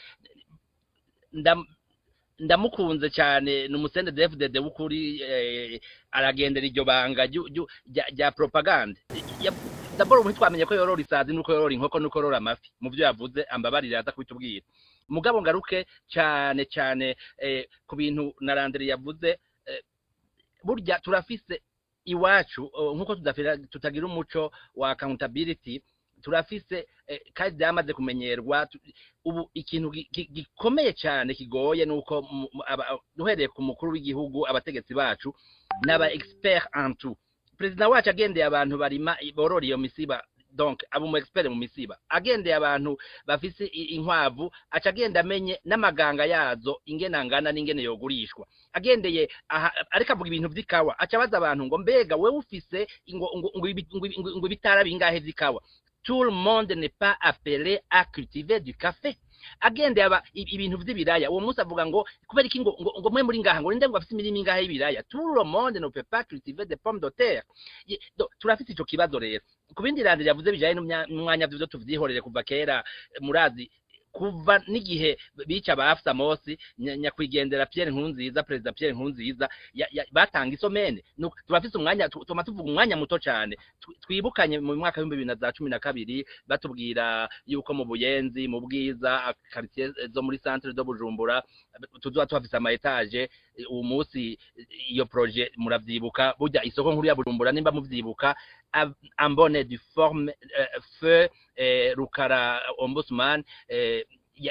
ndamukunze cyane numusende D F D D wukuri aragendera iryo banga rya propaganda d'abord umuntu twamenye ko yorora isazi nuko yorora inkoko nuko yorora amafi mu byo yavuze ambabarira aza kubitubwira mugabo ngaruke cyane cyane ku bintu narandere yavuze burya turafise iwacu nkuko tudafira tutagira umuco wa accountability turafise kandi byamaze kumenyerwa ubu ikintu gikomeye cyane kigoye nuko duhereye ku mukuru w'igihugu abategetsi bacu n'aba expert en tout president wacu agendeye abantu barima borora iyo misiba donc abo mu expert mu misiba agendeye abantu bafise inkwavu aca agenda amenye n'amaganga yazo ingene angana n'ingene yogurishwa agendeye ariko avuga ibintu vy'ikawa aca abaza abantu ngo mbega wewe ufise ngo ngo bitara bingahe vy'ikawa tout le monde n'est pas appelé à cultiver du café agende aba ibintu vy'ibiraya uwo munsi avuga ngo kubera iki ngo ngo mwe muri ngaha ngo ninde ngo afite imirimo ingahe y'ibiraya tout le monde ne peut pas cultiver des pommes de terre turafite ico kibazo rero kubindi randi yavuze bijaye n'umwanya vyo tuvyihorere kuva kera murazi kuva n'igihe bica bafsa Mosi nyakwigendera Pierre Nkurunziza president Pierre Nkurunziza batanga isomene turafise umwanya tuma tuvuga umwanya muto cyane twibukanye mu mwaka wa bibiri na cumi na kabiri batubwira yuko mu Buyenzi mu Bwiza quartier zo muri centre de Bujumbura tuzwa twafise ama etage uwo munsi iyo projet muravyibuka burya isoko nkuru ya Bujumbura nimba muvyibuka ambone du forme euh, feu euh, Rukara ombudsman euh,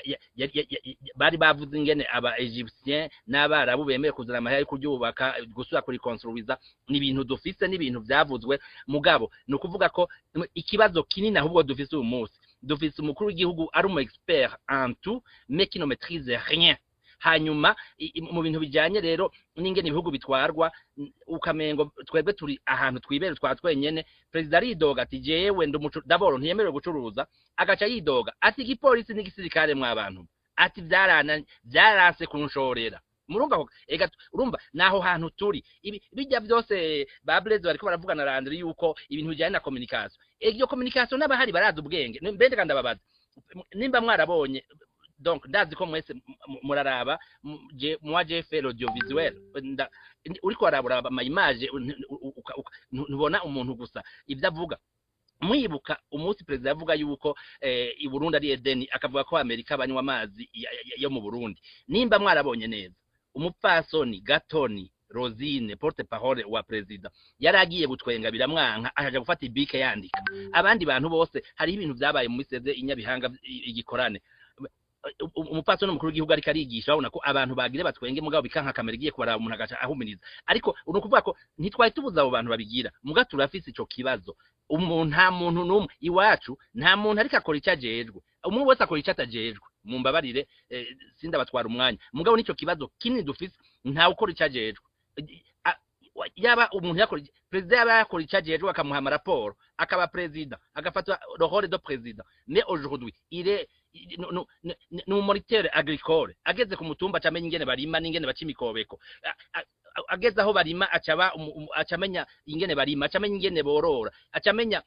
bari bavuze ingene aba Egyptien n'abarabu bemeye kuzana amahera yo kuryubaka gusura kuri construiza n'ibintu dufise n'ibintu vyavuzwe mugabo no kuvuga ko ikibazo kinini ahubwo dufise uyu munsi dufise umukuru w'igihugu ari umu expert en tout mais qui ne maîtrise rien hanyuma mu bintu bijanye rero n'ingene ibihugu bitwarwa ukamengo twebwe turi ahantu twibere twa twenyene president aridoga ati jewe ndumucu daboro ntiyemerewe gucuruza agaca yidoga ati igipolisi n'igisirikare mwa abantu ati vyarana vyaranse kunshorera murumva ko ega urumva naho hantu turi bijya byose ba Blaise bariko baravugana Landry yuko ibintu bijanye na communication iyo communication n'abahari baraza ubwenge mbende kandi ababaza nimba mwarabonye donc ndazi ko mwese muraraba je moi j'ai fait l'audiovisuel uriko arabura ama image ntubona umuntu gusa ivyo avuga mwibuka umunsi president yavuga yuko eh, i Burundi ari Edeni akavuga ko Amerika banywa amazi yo mu Burundi nimba mwarabonye neza umupfasoni Gatoni Rosine porte parole wa president yaragiye gutwenga biramwanka ahaje gufata ibike yandika abandi bantu bose hari ibintu vyabaye mu miseze inyabihanga igikorane umupaso n'umukuru w'igihugu ariko arigisha babona ko abantu bagire batwenge mugabo bikanka kamera igiye kubaraba umuntu agaca ahumiriza ariko uno kuvuga ko ntitwaye tubuza abo bantu babigira muga turafise ico kibazo umuntu nta muntu numwe iwacu nta muntu ariko akora icyajejwe umuntu wese akora icyatajejwe mumbabarire eh, sinda batwara umwanya mugabo nico kibazo kinini dufise nta ukora icyajejwe yaba umuntu yakora president yaba yakora icyajejwe akamuha raporo akaba president agafata le rôle de président mais aujourd'hui il est no moniteur agricole ageze ku mutumba camenya ingene barima n'ingene baca imikobeko ageze aho barima acaba acamenya ingene barima acamenya ingene borora acamenya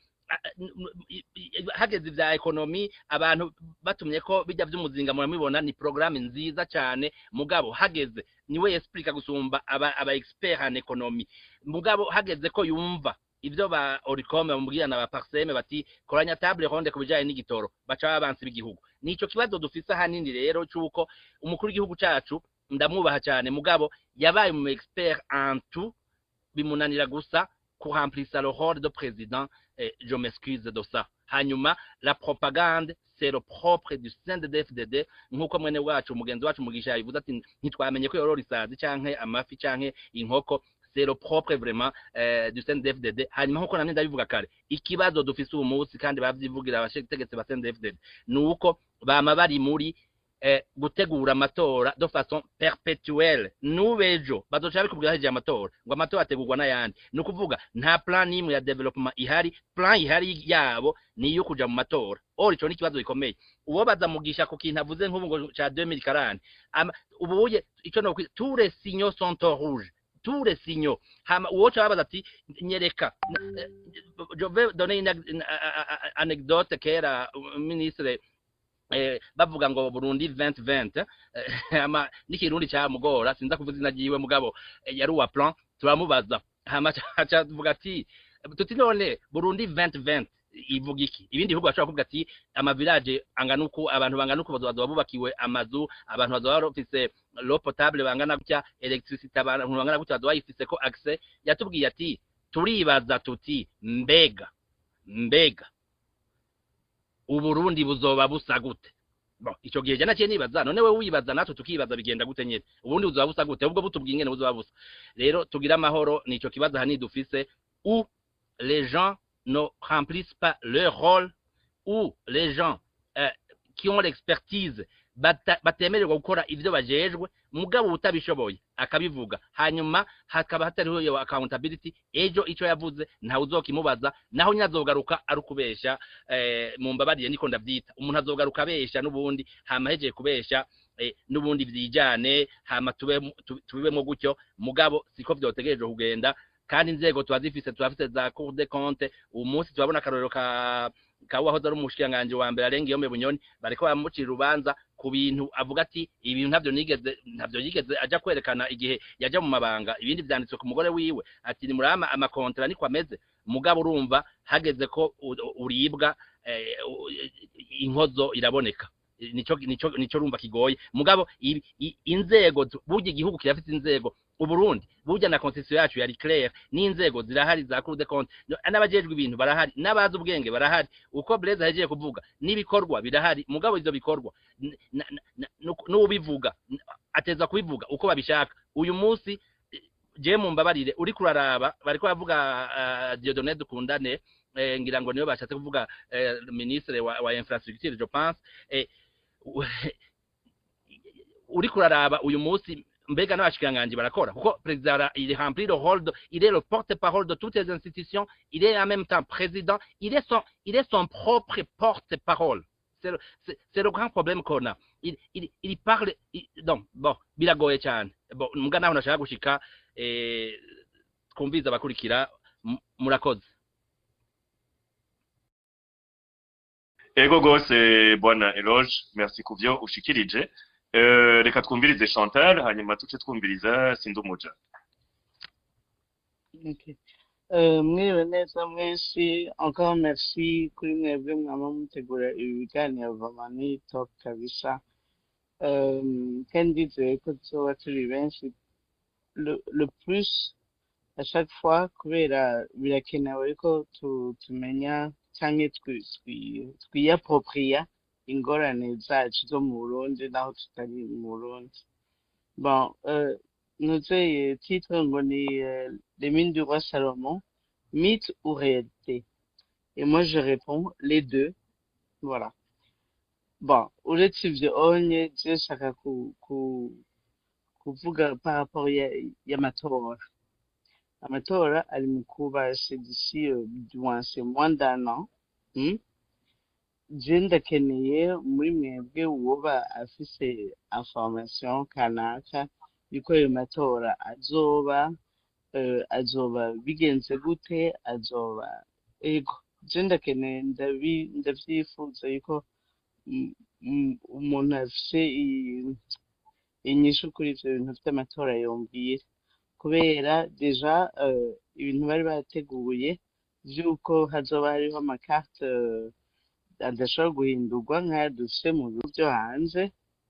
hageze vya economy abantu batumye ko bijya vy'umuzinga muramubona ni programme nziza cyane mugabo hageze niwe explica gusumba aba, aba expert en economy mugabo hageze ko yumva ivyo ba Oricom bamubwirana ba Parseme bati koranya table ronde kubijaye n'igitoro baca babansi b'igihugu nico kibazo dufise hanini rero cyuko umukuru w'igihugu cacu ndamwubaha cyane mugabo yabaye mu expert en tout bimunanira gusa ku remplisa le rôle de président eh, je m'excuse de ça hanyuma la propagande c'est le propre du C N D D F D D nkuko mwene wacu umugenzi wacu mugisha yavuze ati ntitwamenye ko yorora isazi canke amafi canke inkoko c'est le propre vraiment euh, du C N D D F D D hanyuma nkuko namwe ndabivuga kare ikibazo dufise uwo munsi kandi bavyivugira abashetegetse ba C N D D F D D nuko bama bari muri eh, gutegura amatora de façon perpétuelle nubejo bazoca bikubwira haje amatora ngo amatora ategurwa n'ayandi no kuvuga nta plan nimwe ya development ihari plan ihari yabo ni yo kuja mu matora ori cyo ni kibazo gikomeye uwo bazamugisha ku kintu avuze nk'ubu ngo ca deux mille quarante ubuye ico no tous les signaux sont rouges tous les signaux hama uwo cabaza ati nyereka je vais donner une anecdote kera ministre eh bavuga ngo Burundi vingt vingt ama nikirundi cya mugora sinza kuvuza inagiwe mugabo yari wa plan turamubaza hama acha tuvuga ati tuti none Burundi vingt vingt ivuga iki ibindi bihugu bashobora kuvuga ati ama village angana uko abantu bangana uko bazoba bubakiwe amazu abantu bazoba bafise l'eau potable bangana gutya electricité abantu bangana gutya bazoba yifise ko accès yatubwiye ati turibaza tuti mbega mbega Uburundi buzoba busa gute bon ico gihe jana cye nibaza none we wibaza natwe tukibaza bigenda gute nyene ubundi buzoba busa gute ubwo butubwiye ingene buzoba busa rero tugira amahoro nico kibaza hani dufise où les gens ne remplissent pas leur rôle, ou les gens euh, qui ont l'expertise batemererwa gukora ivyo bajejwe mugabo utabishoboye akabivuga hanyuma hakaba hatariho iyo accountability ejo ico yavuze nta uzokimubaza naho nyazogaruka ari kubesha eh, mu mbabariye niko ndavyita umuntu azogaruka abesha nubundi hama heje kubesha eh, nubundi vyijane hama tube tubibemo gutyo mugabo siko vyotegereje kugenda kandi inzego twazifise twafise za Cour des comptes umunsi twabona akarorero ka kawahoza ari umushikanganje wa mbere arenga iyo me bunyoni bariko bamucira urubanza ku bintu avuga ati ibintu ntavyo nigeze ntavyo yigeze aja kwerekana igihe yaja mu mabanga ibindi vyanditswe ku mugore wiwe ati ni murama amakontra niko ameze mugabo urumva hageze ko uribwa eh, inkozo iraboneka nico nico nico rumva kigoye mugabo inzego burya igihugu kirafite inzego uburundi burya na constitution yacu yari claire n'inzego zirahari za Cour des comptes n'abajejwe ibintu barahari n'abazi ubwenge barahari uko Blaise hagiye kuvuga n'ibikorwa birahari mugabo izo bikorwa n'ubivuga ateza kubivuga uko babishaka uyu munsi je mu mbabarire uri kuraraba bariko bavuga uh, Dieudonné Dukundane eh, ngira ngo niyo bashatse kuvuga eh, ministre wa, wa infrastructure je pense eh, uri kuraraba uyu munsi mbega n'abashikanganje barakora kuko president il remplit le rôle de, il est le porte-parole de toutes les institutions il est en même temps président il est son il est son propre porte-parole c'est le, c'est, c'est le grand problème qu'on a il il il parle il, donc bon biragoye cyane bon mbwa naho nashaka gushika eh kumviza abakurikira murakoze ego gose bwana Eloge merci kuvyo ushikirije euh reka twumvirize Chantal hanyuma tuce twumviriza Sindumuja. Okay. Euh mwiriwe neza mwese encore merci kuri mwebwe mwama mutegura ibi biganiro vamani top kabisa euh kandi nzeye ko tuzoba turi benshi le, le plus à chaque fois kubera birakenewe ko tumenya cyangwa twiyapropriya ingorane zacu zo mu Burundi naho tutari mu Burundi. Bon, euh, notez titre ngo ni euh, les mines du roi Salomon, mythe ou réalité? Et moi je réponds les deux. Voilà. Bon, uretse ivyo onye je shaka ku ku kuvuga par rapport ya y'amatora. Amatora ari mu kuba c'est d'ici euh, du moins c'est moins d'un an. Hmm? Je ndakeneye muri mwebwe woba afise information kanaka yuko ayo matora azoba uh, azoba bigenze gute azoba ego je ndakeneye ndabi ndavyifuza yuko umuntu afise inyishu kuri ivyo bintu vy'amatora yombwira kubera deja uh, ibintu bari bateguye vyuko hazoba hariho amakarte uh, adashobora guhindurwa nk'aya dufise mu bihugu byo hanze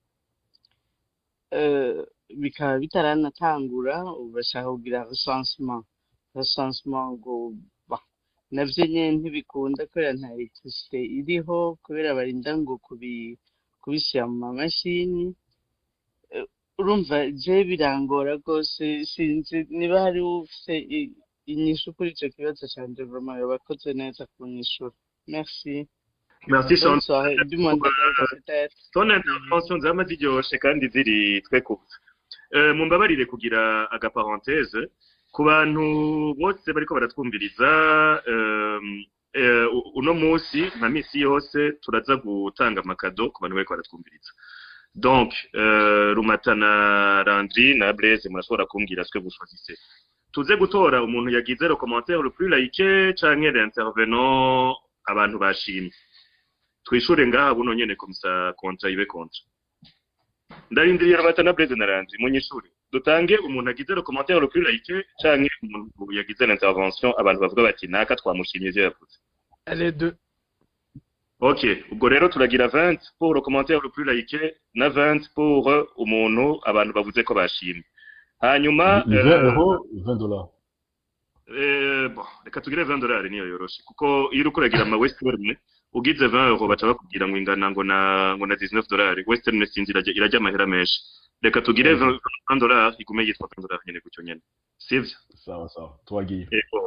bikaba bitaranatangura bashaka kugira recensement recensement ngo navyo nyene ntibikunda kubera nta electricité iriho kubera barinda ngo kubishyira mu mamashini urumva je birangora rwose sinzi niba hari ufise inyishu kuri ico kibazo canje vraiment yabakoze neza kunyishura merci. Merci Chantal. Ton intervention zama ziryoshe kandi ziri twekuze. Euh mumbabarire kugira aga parenthèse ku bantu bose bariko baratwumviriza euh uno munsi na misi yose turaza gutanga amakado ku bantu bariko baratwumviriza. Donc euh Rumatana Landry na Blaise murashobora kumbwira twe gushozise. Tuze gutora umuntu yagize le commentaire le plus liké canke l'intervenant abantu bashimye. Twishure ngaha buno nyene komisa kontra ibe kontra ndarindiriye Rumatana Blaise na Landry munyishure dutange umuntu agize le commentaire le plus liké canke umuntu yagize l'intervention abantu bavuga bati naka twamushimye ivyo yavuze les deux. Ok ubwo rero turagira vingt pour le commentaire le plus liké na vingt pour umuntu abantu bavuze ko bashimye hanyuma vingt dollars eh bon reka tugire vingt dollars niyo yoroshe kuko iyo uko uragira ama western ugize vingt euros baca bakubwira ngo ingana ngo na ngo na dix-neuf dollars western sinzi irajya irajya amahera menshi reka tugire vingt dollars igume yitwa vingt dollars nyene gucyo nyene sivyo sawa sawa twagiye ego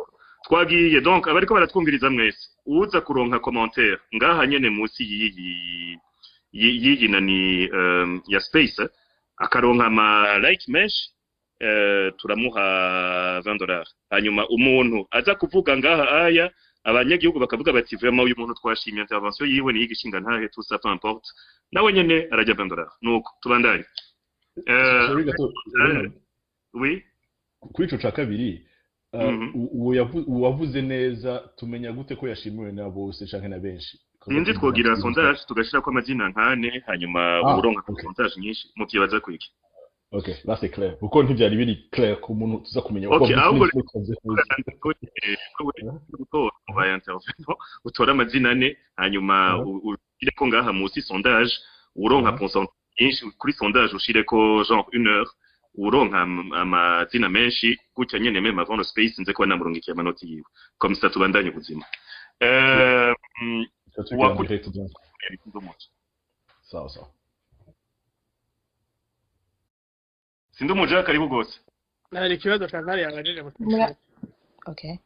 twagiye donc abariko baratwumviriza mwese uza kuronka commentaire ngaha nyene musi yiyi yiyi nani um, ya space akaronka ama like menshi uh, turamuha vingt dollars hanyuma umuntu aza kuvuga ngaha aya abanyagihugu bakavuga bati vraiment uyu muntu twashimye intervention yiwe ni yigishinga ntahe tout ça peu importe nawe nyene arajya vingt dollars nuko tubandanye euh sorry gato uh, oui kuri ico ca kabiri uwavuze neza tumenya gute ko yashimiwe na bose canke na benshi ninzi twogira sondage tugashira ko amazina nkane hanyuma uronka sondage nyinshi mu kibaza kwiki okay là c'est clair uko ntivyari biri clair ko umuntu tuza kumenya uko uko wa intervention utora amazina ane hanyuma ugire ko ngaha musi sondage uronka pourcentage nyinshi kuri sondage ushire ko genre une heure uronka amazina menshi gutya nyene meme avant le space nze ko namurungikiye amanoti yiwe comme ça tubandanye ubuzima euh sawa sawa Sindu muja karibu gose nari kibazo Chantal yabajije okay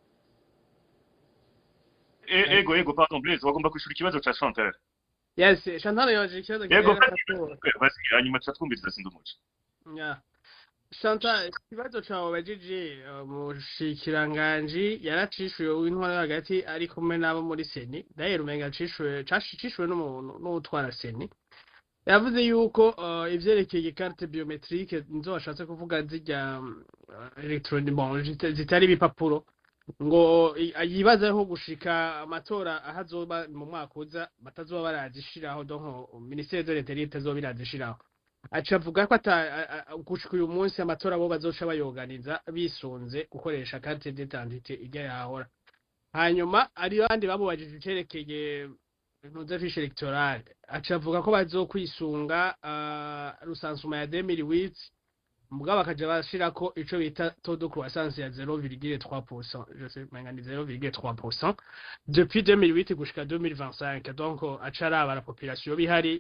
eh ego ego pardon Blaise wagomba kwishura ikibazo cha Chantal yes Chantal yabajije ikibazo ego basi hanyuma twumviriza Sindu muja yeah Chantal ikibazo cyawe bajije mushikiranganje yaracishuye w'intwara hagati ari kumwe nabo muri Seni daye rumenga cishuye cashishwe n'umuntu n'utwara Seni yavuze yuko uh, ivyerekeye carte biometrique nzo washatse kuvuga zijya uh, electronic bon zitari bipapuro ngo yibazaho gushika amatora ahazoba mu mwaka uza batazoba barazishiraho donc ministère de l'Intérieur tazoba birazishiraho acavuga ko ata gushika uyu munsi amatora bo bazoca bayoganiza bisunze gukoresha carte d'identité ijya yahora hanyuma ari bandi babubajije cerekeye nuza fiche electorale acavuga ko bazokwisunga uh, rusansuma ya deux mille huit mugaba bakaja bashirako ico bita taux de croissance ya zéro virgule trois pour cent je sais mangani zéro virgule trois pour cent depuis deux mille huit gushika deux mille vingt-cinq donc acara la population bihari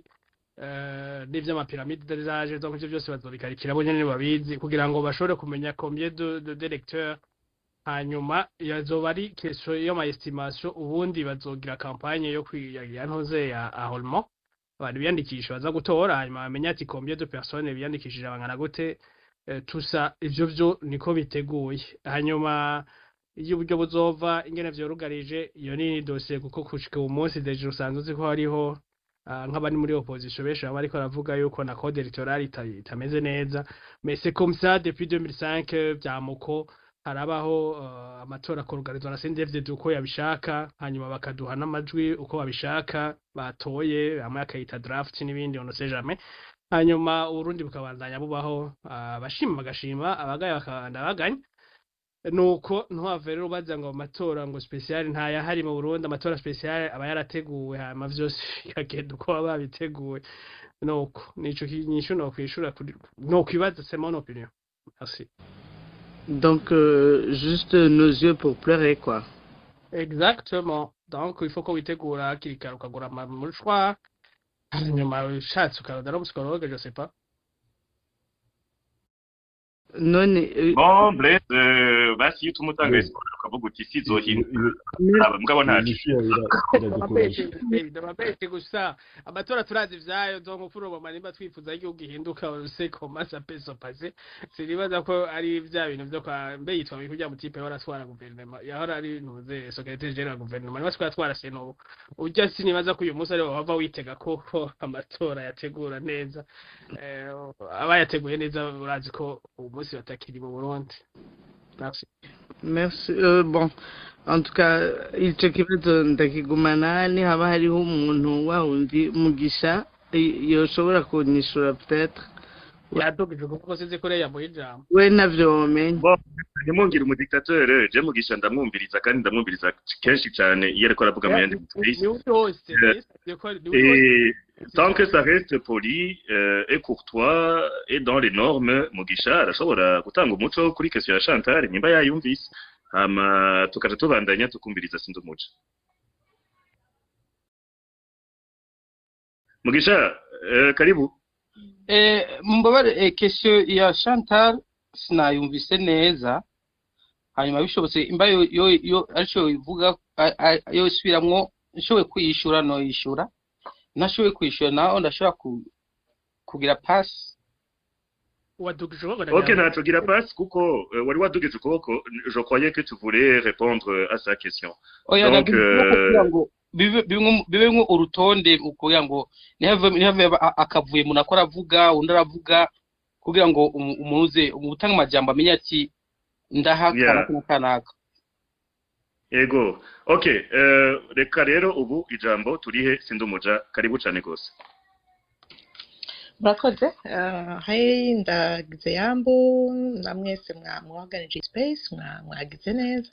euh n'ivy'amapyramide d'âge donc ivyo byose bazobikarikira bo nyene babizi kugira ngo bashobore kumenya combien de d'électeurs hanyuma yazoba ari question yo ma estimation ubundi bazogira campagne yo kwiyagira ntoze ya ahormo abantu biyandikisha baza gutora hanyuma bamenya ati combien de personnes biyandikishije abangana gute tusa ivyo byo niko biteguye hanyuma iyo buryo buzova ingene vyorugarije iyo ni dossier kuko kushika umunsi deje usanzwe uzi ko hariho nk'abandi muri opposition besha bariko baravuga yuko na code electorale itameze neza mais c'est comme ça depuis deux mille cinq byamuko harabaho uh, amatora akorugarizwa na C N D F D D uko yabishaka hanyuma bakaduha n'amajwi uko babishaka batoye amwe akayita draft n'ibindi on ne sait jamais hanyuma urundi bukabandanya bubaho abashima uh, bagashima abagaye bakabanda baganya nuko ntwave rero baza ngo amatora ngo special ntaya hari mu Burundi amatora special aba yarateguwe hama vyose yakenda uko babiteguwe nuko nico kinyisho no kwishura no kwibaza c'est mon opinion merci. Donc, euh, juste nos yeux pour pleurer, quoi. Exactement. Donc, il faut qu'on yitegura kirikara ukagura amamushwa hanyuma ushatse ukarondera umusicologue je sais pas. none bon Blaise basi tumutanga espoir ukavuga uti sizohinduka mugabo ntacu ndababeshye gusa amatora turazi vyayo donc ufuro bo manimba twifuza igihugu gihinduka uruse comment ça peut se passer siribaza ko ari vya bintu vyo kwa mbe yitwa mu kujya mu type yahora twara guverinoma yahora ari nuze secrétaire général guverinoma niba twara twara seno ujya sinibaza ko uyu munsi ari bava witega ko amatora yategura neza eh abayateguye neza urazi ko umunsi batakiri mu Burundi. Merci. Merci. Euh, bon, en tout cas, icyo kibazo ndakigumana ni haba hariho umuntu wawundi mugisha yoshobora kunyishura peut-être. Yadogije kuko size kore ya muhijama. We navyo womenye. Bon, nimungire umu dictateur, je mugisha ndamwumviriza kandi ndamwumviriza kenshi cyane iyo ariko aravuga mu yandi place. Tant que ça reste poli euh, et courtois et dans les normes mugisha arashobora gutanga umuco kuri question ya Chantal nimba yayumvise hama tukaje tubandanya tukumviriza sindu muco mugisha uh, karibu eh mbabare eh, question ya Chantal sinayumvise neza hanyuma bishobotse imba yo yo yo arico ivuga a- a- yo isubiramwo nshoboye kwiyishura no yishura nashoboye kwishura naho ndashobora ku- kugira pass wadugije ukuboko Ok, ndagira ngo Nacho Girapas, Kuko, euh, wari wadugize ukuboko, je croyais que tu voulais répondre euh, à sa question. oya Donc, nagira ukuboko kugira euh, ngo bibe bimwe bibemwo urutonde kugira ngo ntihave ntihave a- akavuye umuntu akora avuga undi aravuga kugira ngo umu- umuze umutanga amajambo amenye ati ndaha yeah. kanaka kanaka Ego. Ok, euh, reka rero ubu ijambo turihe sindumuja karibu cane gose. murakoze eh, hey ndagize yambo namwese mwamuhaganije space mwa- mwagize neza.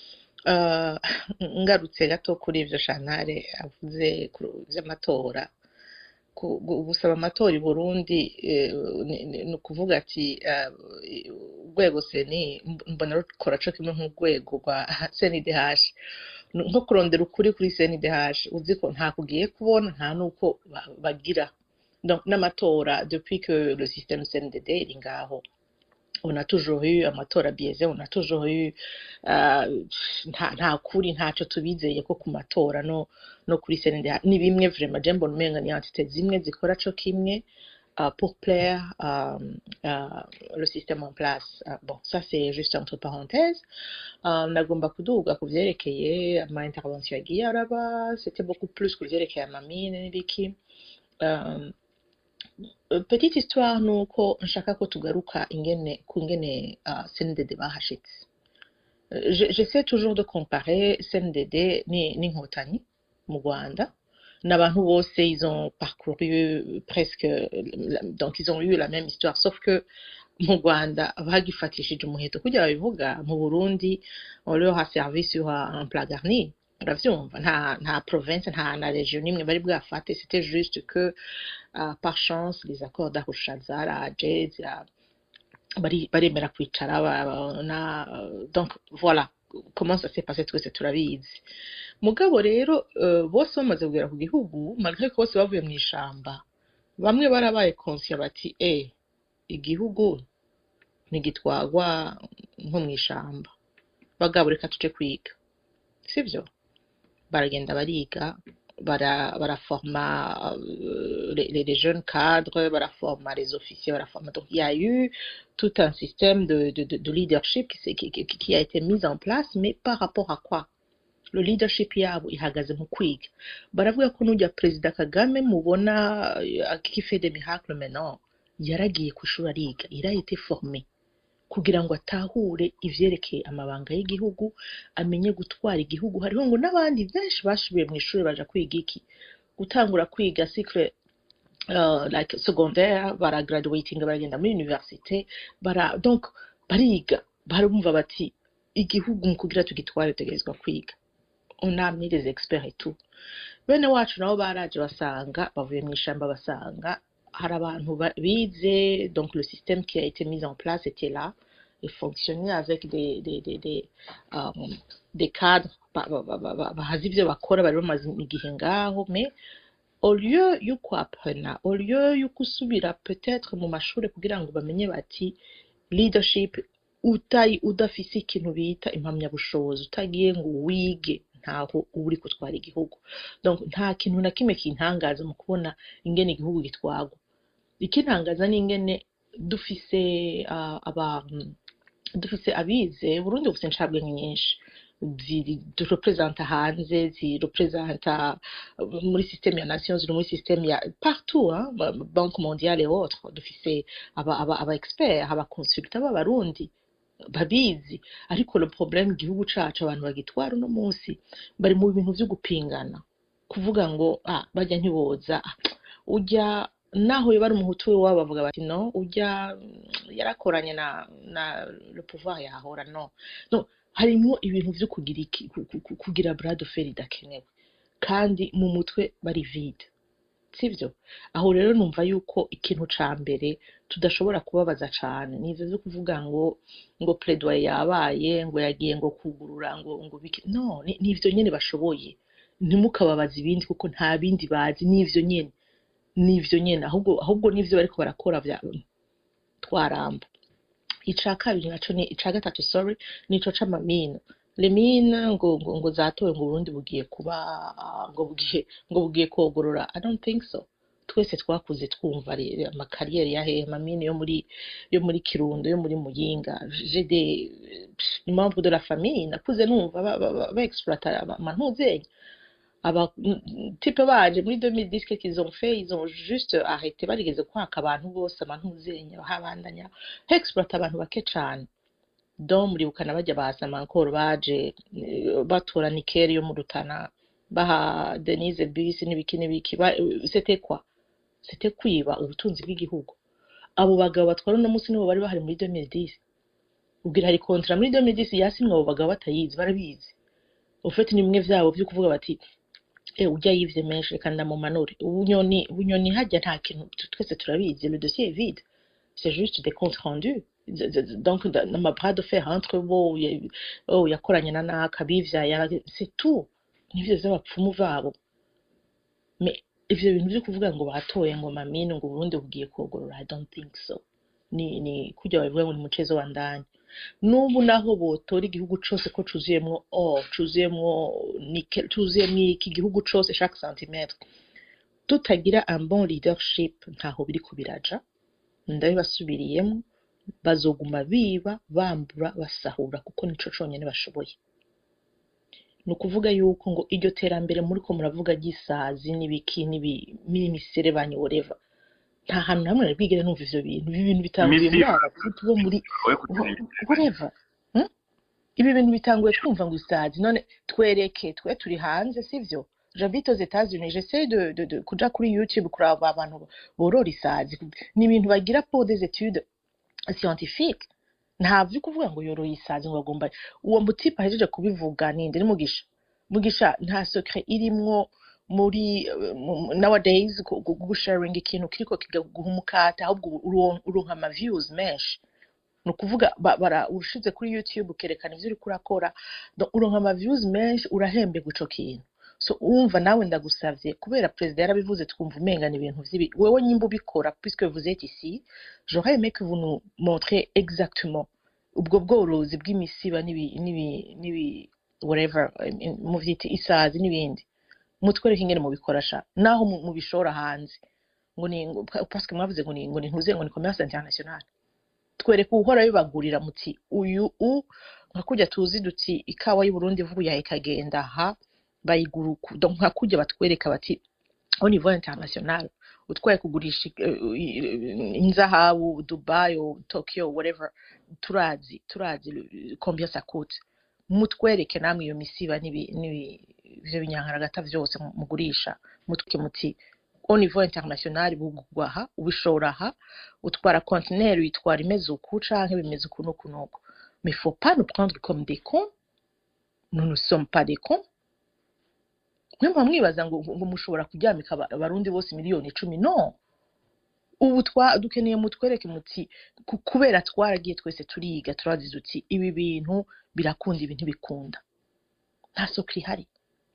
Eh, ngarutse gato kuri ivyo Shantare avuze ku vy'amatora ku- gu- gusaba amatora i Burundi eh, ni ni- ni ukuvuga ati eh, urwego seni mbona rukora co kimwe nk'urwego rwa C N D H nko kurondera ukuri kuri C N D H uzi ko nta kugiye kubona nta nuko ba- bagira donc n'amatora depuis que le système C N D D iri ngaho on a toujours eu amatora biaisé on a toujours eu euh, nta nta kuri ntaco tubizeye ko ku matora no no kuri C N D H ni bimwe vraiment je mbona umenga ni entité zimwe zikora co kimwe euh, pour plaire euh, euh, le système en place. Euh, bon ça c'est juste entre parenthèses. Euh, nagomba kuduga ku vyerekeye ama intervention yagiye araba c'était beaucoup plus ku vyerekeye amamine n'ibiki. Euh, petite histoire nuko nshaka ko tugaruka ingene ku ingene uh, C N D D bahashitse. Euh, je- j'essaie toujours de comparer C N D D ni n'inkotanyi mu Rwanda n'abantu bose ils ont parcouru presque la- donc ils ont eu la même histoire sauf que mu Rwanda bagifatishije umuheto kugira babivuga mu Burundi on leur a servi sur un un plat garni uravyumva nta nta province nta na region nimwe bari bwafate c'était juste que uh, par chance les accords d'Arusha zaraje zira- bari baremera kwicara babona donc voilà comment ça s'est passé twese turabizi mugabo rero uh, bose bamaze kugera ku gihugu malgré ko bose bavuye mu ishamba bamwe barabaye conscient bati eh igihugu ntigitwagwa nko mu ishamba bagabo reka tuje kwiga sivyo baragenda bariga bara baraforma euh, les, les les jeunes cadres baraforma les officiers baraforma donc il y a eu tout un système de de de, de leadership qui, s'est- qui, qui, qui a été mis en place mais par rapport à quoi le leadership yabo ihagaze mu kwiga baravuga ko n'ujya perezida Kagame mubona euh, qui fait des miracles maintenant yaragiye ku ishuri ariga il a été formé kugira ngo atahure ivyerekeye amabanga y'igihugu amenye gutwara igihugu hariho ngo n'abandi benshi bashubiye mu ishuri baja kwiga iki gutangura kwiga cycle uh, like secondaire bara graduating baragenda muri université bara donc bariga barumva bati igihugu mu kugira tugitware tegerezwa kwiga on a mis des experts et tout bene wacu nabo baraje basanga bavuye mu ishamba basanga hari abantu ba- bize donc le système qui a été mis en place était là et fonctionnait avec des des des des, euh, des cadres ba- ba- ba- ba- ba- bazi ivyo bakora bari bamaze igihe ngaho mais au lieu yuko apprenant au lieu yuko usubira peut-être mu mashuri kugira ngo bamenye bati leadership utayi udafise ikintu bita impamyabushobozi utagiye ngo wige ntaho uri gutwara igihugu donc nta kintu na kimwe kintangaza mu kubona ingene igihugu gitwagwa ikintangaza ni ingene dufise uh, aba dufise abize Burundi bufise incabwenge nyinshi ziri representa hanze zirepresenta muri système ya Nations Unies muri système ya partout hein, ba- Banque mondiale et autres dufise aba aba, aba experts aba consultants b'abarundi babizi ariko le problème igihugu cacu abantu bagitwara uno munsi bari mu bintu vyo gupingana kuvuga ngo ah bajya ntiboza ah, ujya naho yoba ari umuhutu we wabo bavuga bati no ujya mm, yarakoranye na na le pouvoir yahora no no harimo ibintu vyo kugira iki ku- ku- ku- kugira bras de fer idakenewe kandi mu mutwe bari vide sivyo aho rero numva yuko ikintu ca mbere tudashobora kubabaza cane nivyo vyo kuvuga ngo ngo plaidoyer yabaye ngo yagiye ngo kugurura ngo ngo biki no ni- nivyo nyene bashoboye ntimukababaza ibindi kuko nta bindi bazi nivyo nyene nivyo nyene ahubwo ahubwo nivyo bariko barakora vya twaramba ica kabiri naco ni ica gatatu sorry nico c'amamina lemina ngo ngo ngo zatowe ngo Burundi bugiye kuba ngo bugiye ngo bugiye kogorora I don't think so twese twakuze twumva amakariyeri ya hehe mamine yo muri yo muri Kirundo yo muri Muyinga j'ai des membres de la famille nakuze numva ba exploiter amantuzenye aba type baje muri deux mille dix qu'ils ont fait ils ont juste arrêté barigeze kwaka abantu bose amantuzenye bahabandanya exploiter abantu bake cyane donc muri bukana bajya basama encore baje batora Nikeri yo mu Rutana baha Denise Bisi n'ibiki n'ibiki c'était quoi c'était kwiba ubutunzi bw'igihugu abo bagabo batwara no munsi nibo bari bahari muri deux mille dix ubwira hari contrat muri deux mille dix yasimwe abo bagabo batayizi barabizi ufite nimwe vyabo byo kuvuga bati eh ujya yivye menshi kandi mu manore ubunyoni ubunyoni hajya nta kintu twese turabizi le dossier est vide c'est juste des comptes rendus donc nama bras de fer entre bo oh yakoranye na nakabivya c'est tout nivyo z'abapfumu babo mais ivyo bintu byo kuvuga ngo batoye ngo mamine ngo Burundi bugiye kogorora I don't think so ni ni kujya bavuga ngo ni mucezo wa ndani nubu naho botora igihugu cose ko cuzuyemwo or cuzuyemwo nickel cuzuyemwo iki gihugu cose chaque centimètre tutagira un bon leadership ntaho biri kubiraja ndabibasubiriyemo bazoguma biba bambura basahura kuko nico conyene bashoboye nukuvuga yuko ngo iryo terambere muri ko muravuga gisazi nibiki nibi minimisere banyoreva nta hantu namwe nabwigere numva ivyo bintu ibi bintu bitanguye muri abatitu bo muri whatever ibi bintu bitanguye twumva ngo isazi none twereke twe turi hanze sivyo j'habite aux États-Unis j'essaie de de, de kuja kuri YouTube kuraba abantu borora isazi ni ibintu bagira pour des études scientifiques ntabyo kuvuga ngo yoroye isazi ngo agomba uwo mutipa ahejeje kubivuga ninde ni mugisha mugisha nta secret irimwo muri uh, nowadays go sharing ikintu kiriko kigaguhumukata ahubwo uronka ama views menshi no kuvuga bara urushize kuri YouTube ukerekana ivyo uri kurakora uronka ama views menshi urahembe guco kintu so umva nawe ndagusavye kubera president yarabivuze twumva umengana ibintu vyibi wewe nyimbo bikora puisque vous êtes ici j'aurais aimé que vous nous montrez exactement ubwo bworozi bw'imisiba nibi nibi nibi whatever mu vyite isazi nibindi mutwereke ingene mu bikorasha naho mu bishora hanze ngo ni parce que mwavuze ngo ni ngo ni ntuze ngo ni commerce international twereke uhora bibagurira muti uyu u nkakujya tuzi duti ikawa y'u Burundi vuya ikagenda ha bayiguruku donc nkakujya batwereka bati au niveau international utwaye kugurisha inzahabu Dubai ou Tokyo whatever turazi turazi combien ça coûte mutwereke namwe iyo misiba nibi nibi ivyo binyankaragata vyose mugurisha mutwe muti au niveau international bugwaha ubishoraha utwara conteneur witwara imeze uku canke bimeze uku nuku nuko mais faut pas nous prendre comme des cons nous ne sommes pas des cons mwemba mwibaza ngo ngo mushobora kuryamika abarundi bose miliyoni icumi no ubu twa dukeneye mutwereke muti kubera twaragiye twese turiga turazize uti ibi bintu birakunda ibintu bikunda nta sokri hari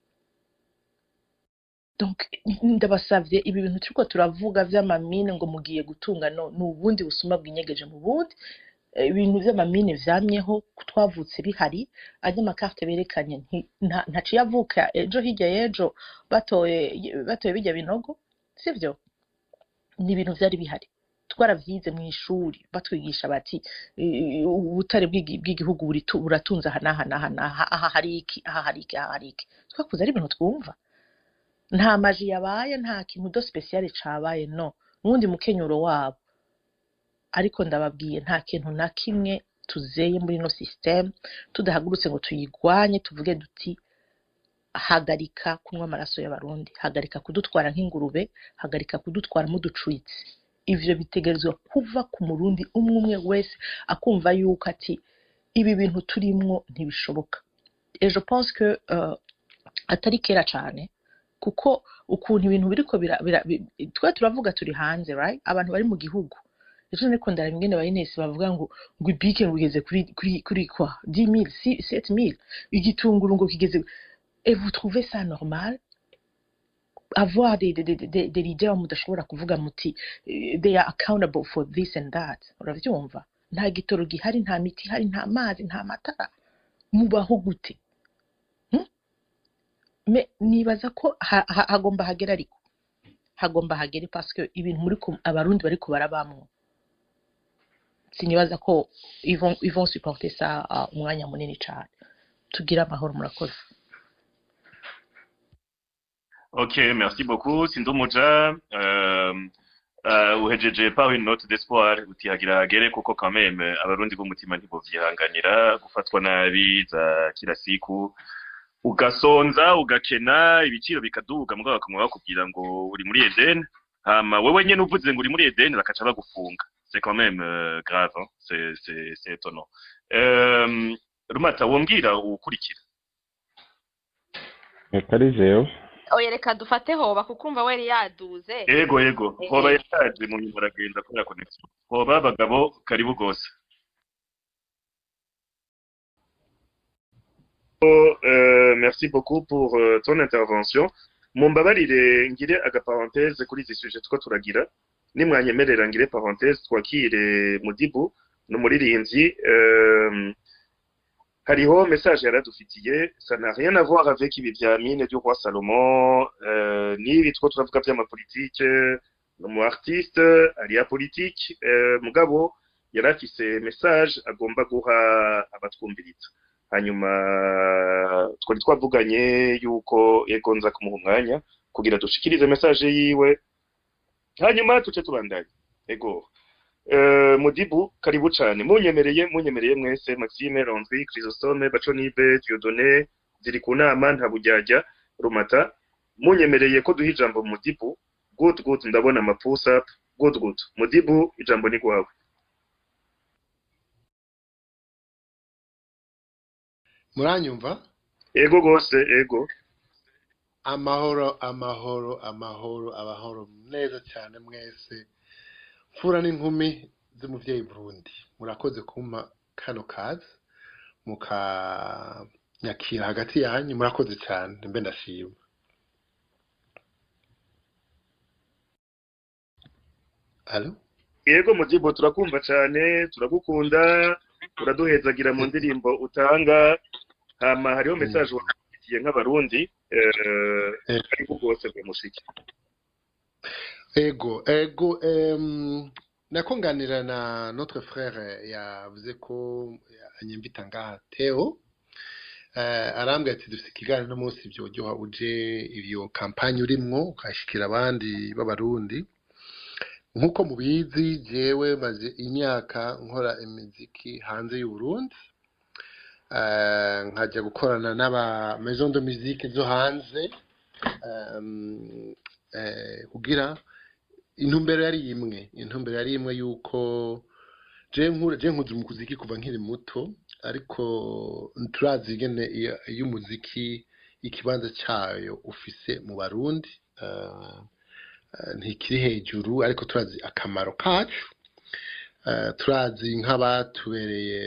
donc ndabasavye ibi bintu turiko turavuga vy'amamine ngo mugiye gutunga no n'ubundi busuma bwinyegeje mu bundi ibintu vy'amamine vyamyeho twavutse bihari ajya makarte berekanye ntaciye avuka ejo hirya yejo batoye batoye bijya binogo sivyo ni ibintu vyari bihari twaravyize mu ishuri batwigisha bati ubutare bw'igihugu buri buratunza hana hana hana aha hari iki aha hari iki aha hari iki twakuze ari ibintu twumva nta maji yabaye nta kintu do special cabaye no nundi mukenyuro wabo ariko ndababwiye nta kintu na kimwe tuzeye muri no system tudahagurutse ngo tuyigwanye tuvuge duti hagarika kunywa amaraso y'abarundi hagarika kudutwara nk'ingurube hagarika kudutwara mu ducuitse ivyo bitegerezwa kuva ku murundi umwe umwe wese akumva yuko ati ibi bintu turimwo ntibishoboka et je pense que uh, atari kera cyane kuko ukuntu ibintu biriko twe turavuga turi hanze right abantu bari mu gihugu ejo niko ndara ingene bayinesi bavuga ngo ngo ibike ngugeze kuri kuri kuri kwa dix mille sept mille igitunguru ngo kigeze et vous trouvez ça normal avoir des des des des leaders mudashobora kuvuga muti they are accountable for this and that uravyumva nta gitoro gihari nta miti ihari nta mazi nta matara mubaho gute hmm? Me nibaza ko ha, ha, hagomba hagera ariko hagomba hagere parce que ibintu muri abarundi bari kubarabamwo sinibaza ko ils vont ils vont supporter ça uh, umwanya munini cyane tugira amahoro murakoze. Ok, merci beaucoup. Sindumuja, euh, euh, uhejeje par une note d'espoir utihagira hagere kuko quand même abarundi b'umutima ntibovyihanganira gufatwa nabi za kila siku ugasonza ugakena ibiciro bikaduga mugabo bakamwa bakubwira ngo uri muri Eden hama wewe nyene uvuze ngo uri muri Eden bakaca bagufunga. C'est quand même euh, grave, hein? c'est c'est c'est étonnant. Euh, Rumata wombwira ukurikira. Kari jewe oya reka dufate hoba kukumva wari yaduze ego ego hoba yaje mu nyuma aragenda kuri connection hoba abagabo karibu gose. Oh, euh, merci beaucoup pour euh, ton intervention. Mumbabarire ngire aga parenthèse kuri izi sujet two turagira nimwanyemerera ngire parenthèse twakire Mudibu no muririmbyi euh, hariho message yaradufitiye ça n'a rien à voir avec ibi bya mine du roi Salomon euh, ni bitwo turavuga bya politique no mu artiste ali politique euh, mugabo yarafise message agomba guha abatwumbiritsa hanyuma twari twavuganye yuko yego nza kumuha umwanya kugira dushikirize message yiwe hanyuma tuce tubandanye ego. Euh, Mudibu karibu cyane munyemereye munyemereye mwese Maxime Landry Chrysostome Baconibe Dieudonné ziri ku nama nta bujyajya Rumata munyemereye ko duha ijambo Mudibu good good ndabona amapusa good good Mudibu ijambo ni kwawe. Muranyumva? Ego gose ego. Amahoro amahoro amahoro abahoro neza cyane mwese. Fura n'inkumi z'umuvyeyi Burundi murakoze kumpa kano kazi muka nyakira hagati yanyu murakoze cyane mbe ndashima. Allo Yego Mudibu turakumva cyane turagukunda uraduhezagira mu ndirimbo utanga hama hariho message wakiye nk'abarundi eh ariko gose bwe mushiki. Ego, ego, um, nakonganira na notre frère yavuze ko anyembita ngaha Theo uh, arambwira ati dufite ikiganiro no munsi byojoha uje ivyo kampanye urimwo ukashikira abandi b'abarundi nkuko mubizi jewe maze imyaka nkora imiziki hanze y'u Burundi uh, nkajya gukorana n'aba maison de musique zo hanze um, uh, kugira intumbero yari imwe intumbero yari imwe yuko je nkura je nkuze umuziki kuva nkiri muto ariko turazi gene y'umuziki ikibanza cyayo ufise mu Barundi uh, uh, ntikiri hejuru ariko turazi akamaro kacu uh, turazi nk'abatubereye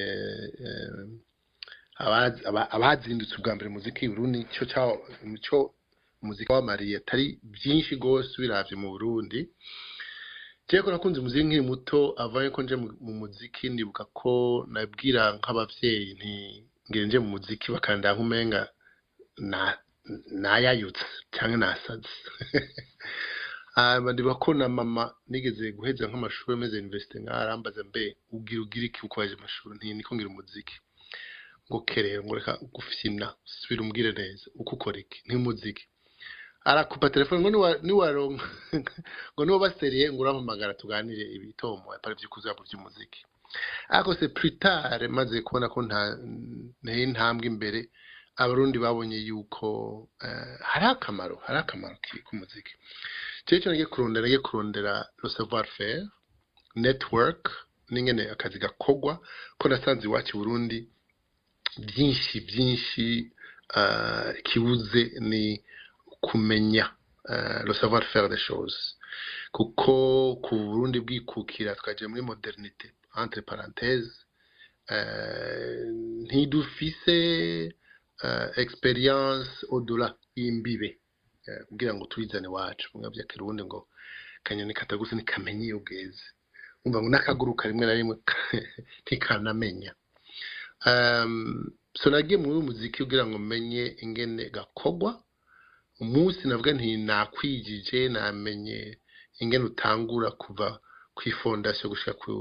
uh, abazindutse ubwa mbere muziki Burundi cyo cyo cyo umuziki w'amariye atari byinshi gose biravye mu Burundi. Jeko nakunze umuziki nkiri muto avaye ko nje mu muziki ndibuka ko nabwira nk'abavyeyi nti ngenje mu muziki bakanda nkumenga na nayayutse cyangwa nasaze. Ah ndibuka ko na mama nigeze guheza nk'amashuri meze university ngarambaza mbe ugira ugira iki ukwaje amashuri nti niko ngira umuziki ngo kereye ngo reka gufyina subira umbwire neza uko ukora iki nti muziki arakupa telefone ngo ni waronka ngo no baseriye ngo urampamagara tuganire ibitomo apara by'ikuza mu by'umuziki ako se plus tard maze kubona ko nta nte ntambwe imbere abarundi babonye yuko uh, hari akamaro hari akamaro k'umuziki cyo cyo ngiye kurondera ngiye kurondera le savoir faire network n'ingene akazi gakogwa ko nasanze iwacu Burundi byinshi byinshi uh, kibuze ni kumenya uh, le savoir faire des choses kuko ku Burundi bwikukira twaje muri modernité entre parenthèses uh, ntidufise uh, experience au-delà y'imbibe kugira uh, ngo turizane wacu mwabya kirundi ngo kanyoni kataguse ni kamenye ubweze umva ngo n'akaguruka rimwe na rimwe ntikanamenya um, so nagiye muri umuziki kugira ngo menye ingene gakogwa umunsi navuga nti nakwijije namenye ingene utangura kuva kwifondation gushika ku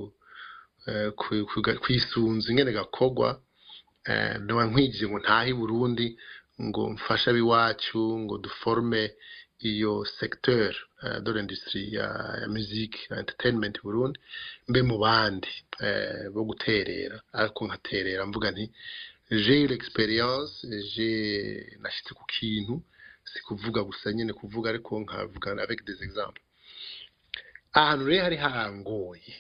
kwisunza ingene gakogwa ndawa nkwije ngo ntahi Burundi ngo mfasha biwacu ngo duforme iyo secteur uh, de l'industrie ya, ya musique ya entertainment Burundi mbe mu bandi uh, bo guterera ariko nkaterera mvuga nti j'ai l'expérience j'ai nashitse ku kintu si kuvuga gusa nyene kuvuga ariko nkavuga avec des exemples ahantu rero hari harangoye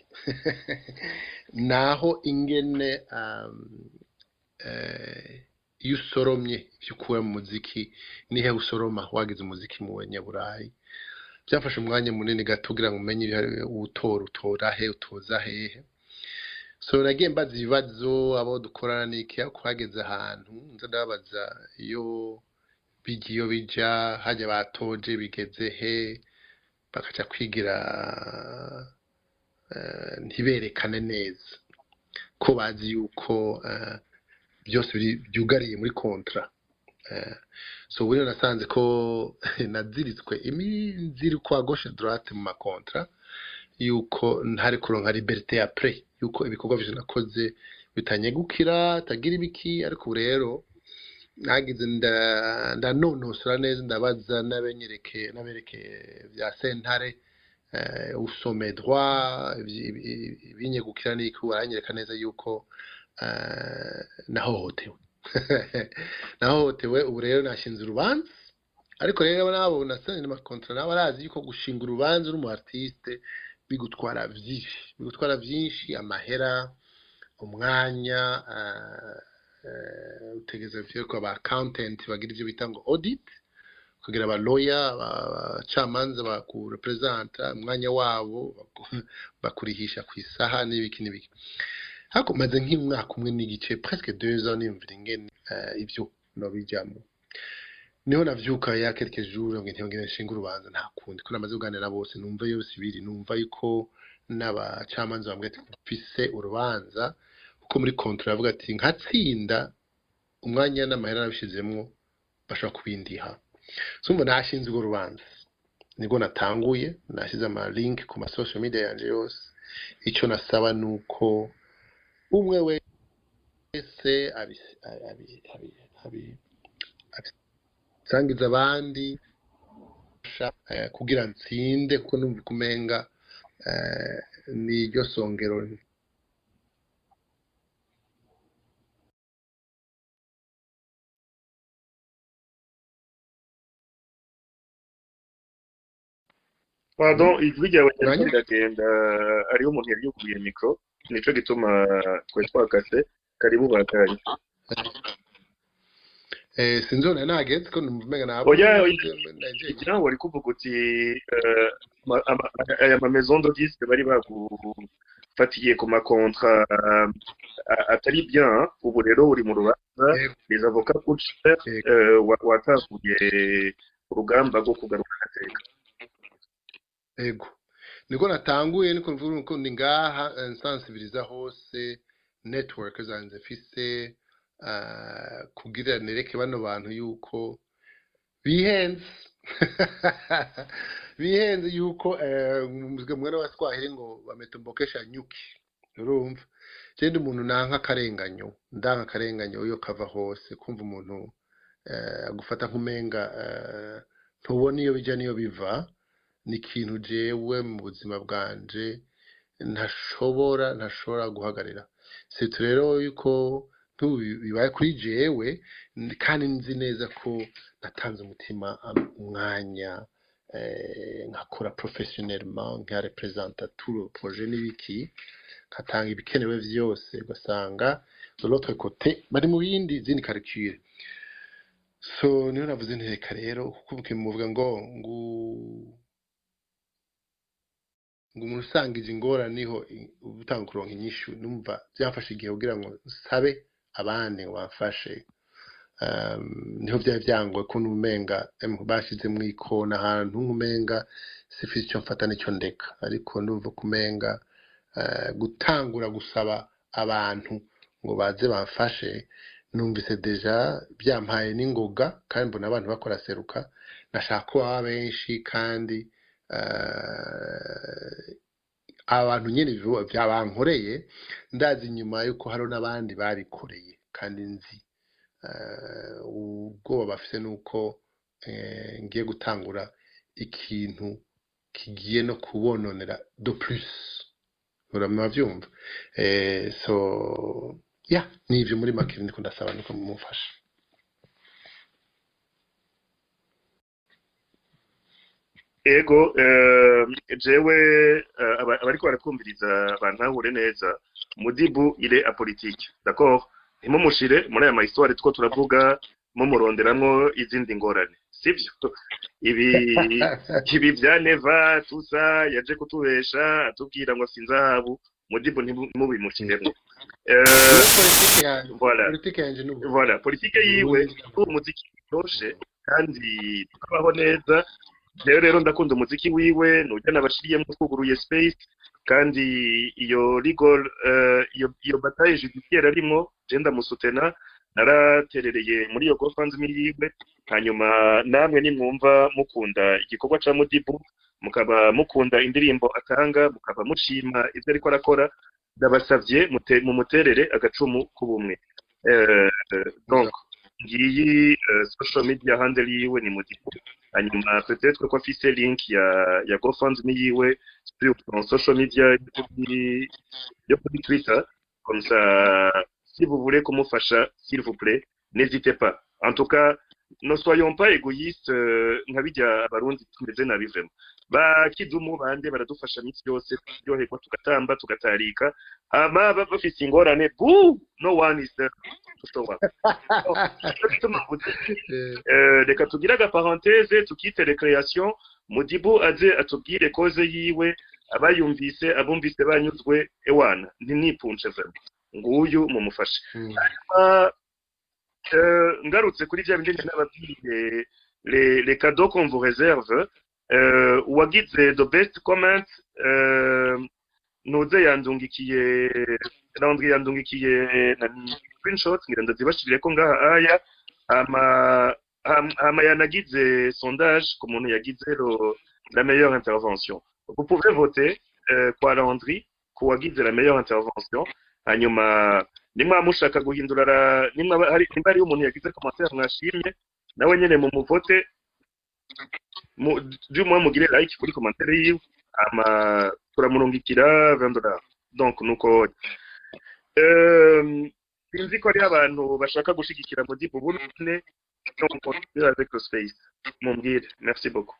naho ingene um, uh, iyo usoromye ibyo ukura mu muziki nihe usoroma wagize umuziki mu Banyaburayi byafashe umwanya munini gato kugira ngo umenye utora utora he utoza hehe so nagiye mbaza ibibazo abo dukorana n'iki kwageze ahantu nza ndabaza iyo bigiyo bija hajya batoje bigeze he bakaca kwigira uh, ntiberekane neza ko bazi yuko uh, byose byugariye muri kontra uh, so buri nasanze ko naziritswe iminziriko à gauche droite mu makontra yuko ntari kuronka liberté après yuko ibikorwa bije nakoze bitanyegukira tagira ibiki ariko rero nagize nda ndanonosora neza ndabaza nabenyereke nabereke bya sentare uh, usome droit ibinyegukira n'iki waranyereka neza yuko Uh, nahohotewe nahohotewe ubu rero nashinze urubanza ariko rero nabo nasanye n'amakontra nabo arazi yuko gushinga urubanza uri mu artiste bigutwara byinshi bigutwara byinshi amahera umwanya uh, uh, utegeze byo ko aba accountant bagira ibyo bita ngo audit kugira aba lawyer abacamanza baku representa umwanya wabo bakurihisha ku isaha n'ibiki n'ibiki hako maze nk'umwaka umwe n'igice presque deux ans nimvira ingene uh, ibyo no bijamo niho navyuka ya quelques jours ngo ntiyongere nshinga urubanza nta kundi ko namaze kuganira bose numva yose ibiri numva yuko n'abacamanza bambwe mfise urubanza uko muri kontra avuga ati nkatsinda umwanya n'amahera nabishizemwo bashaka kubindiha sumva nashinze urwo rubanza nibwo natanguye nashize ama link ku ma social media yanje yose ico nasaba nuko umwe wese abi abi abi sangiza abandi kugira ntsinde kuko numva kumenga ni ryo songero pardon ijwi ryawe ryagenda ariyo umuntu yari yukuye mikro nico gituma twe twakase karibu bakari eh sinzona nagetse ko numvumenga nabo oya igira wari kuvuga uti aya ma maison de disque bari bagufatiye ku ma contrat atari bien ubu rero uri mu rubanza les avocats coûtent cher watavuye urugamba rwo kugaruka ateka ego niko natanguye niko mvuga uko ndi ngaha nsansibiriza hose network zanze fise uh, kugira nereke bano bantu yuko bihenze bihenze yuko muzwe mwana wa Swahili ngo bametombokesha nyuki urumva cyende umuntu nanka karenganyo ndanka karenganyo yo kava hose kumva umuntu agufata uh, nkumenga uh, ntubona iyo bija niyo biva ni ikintu jewe mu buzima bwanje ntashobora ntashobora guhagarira setu rero yuko bibaye kuri jewe kandi nzi neza ko natanze umutima umwanya eh, nkakora professionnellement nka representa tout le projet n'ibiki nkatanga ibikenewe vyose ugasanga de l'autre côté bari mu bindi zindi calcul so niyo navuze ntereka rero kuko muvuga ngo ngo ngo umuntu usangije ingorane niho ubutanga kuronka inyishu numva byafashe igihe kugira ngo nsabe abandi ngo bafashe um, niho byari byangwa ko numenga bashize mu ikona ahantu nkumenga sifise icyo mfata n'icyo ndeka ariko ndumva kumenga eh, gutangura gusaba abantu ngo baze bamfashe numvise deja byampaye n'ingoga kandi mbona abantu bakora seruka nashaka ko baba benshi kandi eh, abantu nyine bibo- byabankoreye ndazi nyuma yuko hari n'abandi babikoreye kandi nzi eh, ubwoba bafite nuko eh, ngiye gutangura ikintu kigiye no kubononera de plus urabyumva eh, so ya nivyo muri makiri ndiko ndasaba nuko mumufasha ego eh, jewe eh, aba- abariko baratwumviriza bantahure neza mudibu ile apolitique d'accord ntimumushire muri aya mahistware tuko turavuga mumuronderamwo izindi ngorane sivyo ibi ibi bya neva tusa yaje kutubesha atubwira ngo sinzahabu mudibu ntimubimushiremwo Iyo eh politike yanjye voilà politike yanjye n'ubu voilà politike yiwe umuziki uroshe kandi tukabaho neza rero rero ndakunda umuziki wiwe nujya nabashiriyemo twuguruye space kandi iyo legal uh, iyo iyo bataille judiciaire arimo je ndamusutena naraterereye muri iyo GoFundMe yiwe hanyuma namwe nimwumva mukunda igikorwa ca Modibu mukaba mukunda indirimbo atanga mukaba mushima ivyo ariko arakora ndabasavye mute- mumuterere agacumu k'ubumwe euh, donc ngiyi uh, social media handle yiwe ni Modibu hanyuma peut-être ko afise link ya ya GoFundMe yiwe sur son social media yo kuri yo kuri Twitter comme ça si vous voulez kumufasha s'il vous plaît n'hésitez pas en tout cas ne soyons pas égoïstes euh, nka bijya abarundi tumeze nabi vraiment ba kidumu bande baradufasha miti yose turyoherwa tugatamba tugatarika hama baba bafise ingorane bu no one is there to show up Euh, reka tugire agaparenthese tukite recreation Modibu aze atubwire koze yiwe abayumvise abumvise banyuzwe ewana ntimwipunce vraiment nguyu mumufashe hanyuma euh, ngarutse kuri bya bindi n'ababwiye les les cadeaux qu'on vous réserve euh, uwagize the best comment euh, nuze yandungikiye Landry yandungikiye na screenshot ngira ndazibashirire ko ngaha aya ama ham- hama yanagize sondage ku muntu yagize lo- la meilleure intervention vous pouvez voter euh, kwa Landry ku wagize la meilleure intervention hanyuma nimwa mushaka guhindura la- nimwa hari nimba ari umuntu yagize commentaire mwashimye nawe nyene mu muvote mu du moins mugire like kuri commentaire yiwe ama turamurungikira vingt dollars donc nuko euh sinzi ko ari abantu bashaka gushigikira Modibu bunne donc on avec le space mumbwire merci beaucoup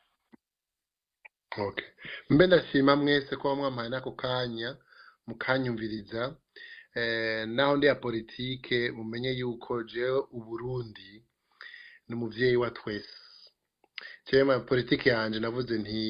okay mbe ndashima mwese ko mwampaye nako kanya mukanyumviriza eh naho ndi ya politike mumenye yuko jewe uburundi ni umuvyeyi wa twese jewe ma politike yanje navuze nti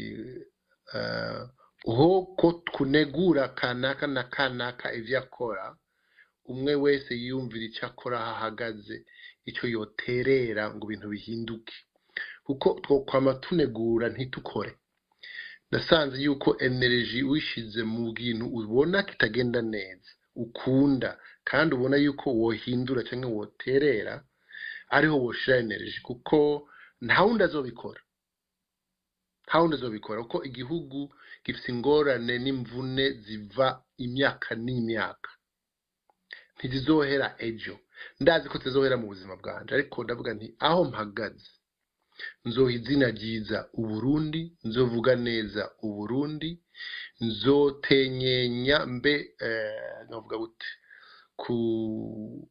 uh, uho ko kunegura kanaka na kanaka ivyo akora umwe wese yiyumvira icyo akora ahagaze icyo yoterera ngo ibintu bihinduke kuko twokwama tunegura ntitukore nasanze yuko energy wishize mu bintu ubona kitagenda neza ukunda kandi ubona yuko wohindura cyangwa woterera ariho woshira energy kuko nta wundi azobikora nta wundi azobikora kuko igihugu gifite ingorane n'imvune ziva imyaka n'imyaka ntizizohera ejo ndazi ko zizohera mu buzima bwanje ariko ndavuga nti aho mpagaze nzoha izina ryiza uburundi nzovuga neza uburundi nzotenyenya mbe eh, novuga gute ku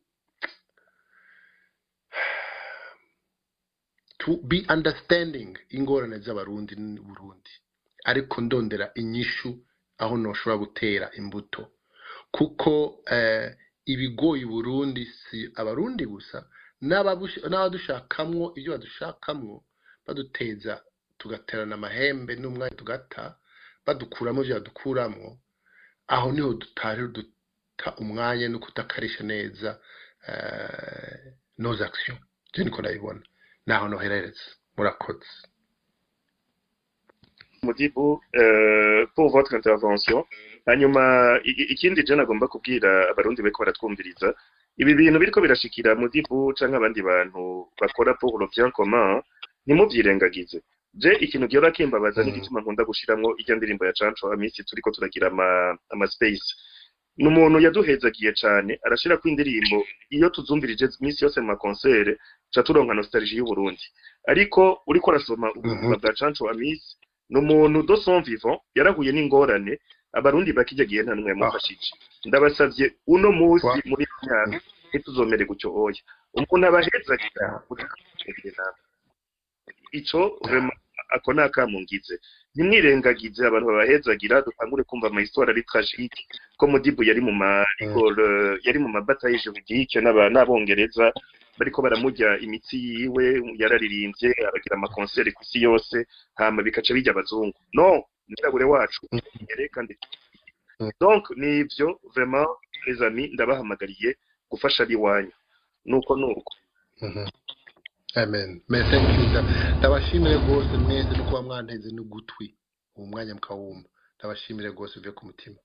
to be understanding ingorane z'abarundi n'uburundi ariko ndondera inyishu aho noshobora gutera imbuto kuko eh, ibigoye Burundi si abarundi gusa n'abadushakamwo ibyo badushakamwo baduteza tugaterana amahembe n'umwanya tugata badukuramo ibyo badukuramo aho niho dutari duta umwanya no kutakarisha neza uh, nos actions je niko nabibona naho noherereza murakoze Modibo euh, pour votre intervention hanyuma ikindi je nagomba kubwira abarundi beko baratwumviriza ibi bintu biriko birashikira Modibo canke abandi bantu bakora pour le bien commun ntimuvyirengagize je ikintu giora kimbabaza mm. n'igituma nkunda gushiramwo ijya ndirimbo ya Chancho Amisi turiko turagira ama, ama space n'umuntu yaduhezagiye cane arashira ku indirimbo iyo tuzumvirije imisi yose mu concert ca turonka nostalgie y'u Burundi ariko uriko rasoma ubuzima bwa Chancho Amisi n'umuntu do son vivant yarahuye n'ingorane abarundi bakijyagiye nta numwe yamufashije ndabasavye uno musi muri myaka ntituzomere gucyo oya umuntu abahezagira ico vraiment akona kamungize nimwirengagize abantu babahezagira dutangure kumva ama histoire ari tragique ko Modibo yari mu ma école yari mu mabataille juridique n'abongereza bariko baramujya imitsi yiwe yararirimbye aragira ama concert ku isi yose hama bikaca bijya abazungu no nirabure wacu yere kandi donc nivyo vraiment les amis ndabahamagariye gufasha ari wanyu nuko nuko amen mais thank you ndabashimire gose mwese no kuba mwanteze n'ugutwi uwo mwanya mukawumva ndabashimire gose uve ku mutima.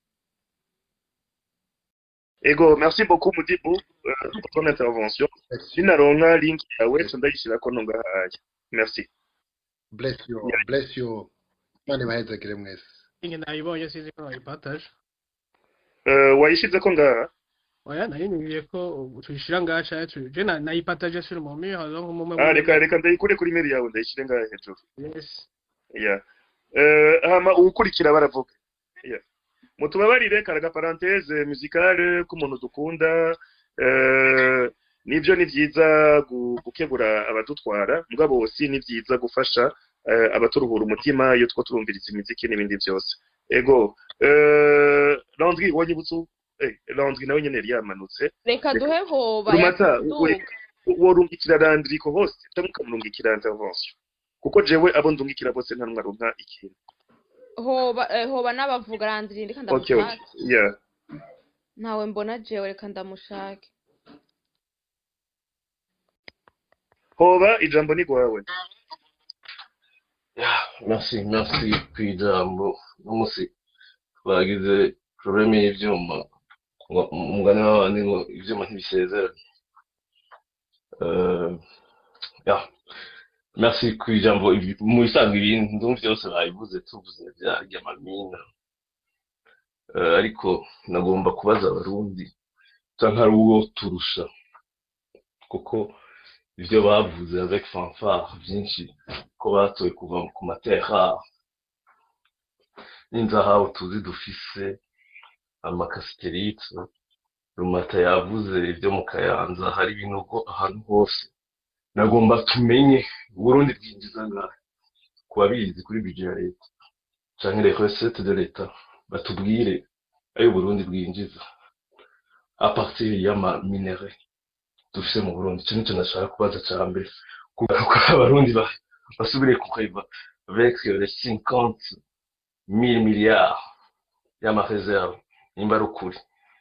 Ego, merci beaucoup Modibo euh, pour ton intervention. Sinaronka link yawe ndayishira ko nonga haye. Merci. Bless you, yeah. Bless you. Mane bahezagire mwese. Inge nayibonye sizi ko wayipartage. Euh, wayishize ko ngaha? Oya nayinyiye ko tuyishira ngaha cha tu. Je na nayipartage sur mon mur alors mu mwe. Ah reka reka ndayikure kuri mail yawe ndayishire ngaha hejuru. Yes. Yeah. Euh, hama ukurikira baravuga. Yeah. Mutubabarire karaga parenthèse musicale ku muntu dukunda euh nivyo ni vyiza gukebura abadutwara mugabo osi ni vyiza gufasha uh, abaturuhura umutima iyo two turumviriza imiziki n'ibindi byose. Ego euh Landry wonyibutsu eh Landry nawe nyene yamanutse reka duhe hoba rumata worungikira Landry ko host tamukamurungikira intervention kuko jewe abo ndungikira bose nta numwe aronka ikintu hoba eh, hoba nabavuga Landry ndika ndamushaka. Okay, okay. Yeah. Nawe mbona jewe reka ndamushake. Hoba ijambo ni gwawe. Yeah, merci, merci kwijambo. Umusi twagize problème y'ivyuma. Umugani w'abandi ngo ivyuma ntibisezera. Euh yeah. Merci kwijambo mu isanga ibintu ndumva byose bayivuze tuvuze bya ry'amamina. Uh, ariko nagomba kubaza abarundi canka ruwo turusha kuko ivyo bavuze avec fanfare byinshi ko batoye kuva ku matera n'inzahabu tuzi dufise amakasiterite rumata yavuze ivyo mu Kayanza hari ibintu ahantu hose nagomba tumenye Burundi bwinjiza ngahe kubabizi kuri budget ya leta canke les recettes de l'État batubwire ayo Burundi bwinjiza a partir y'ama minerais dufise mu Burundi cyo nicyo nashaka kubaza cyambere kuko abarundi basubire kukweba avec les cinquante mille milliards y'ama réserve imbarukuri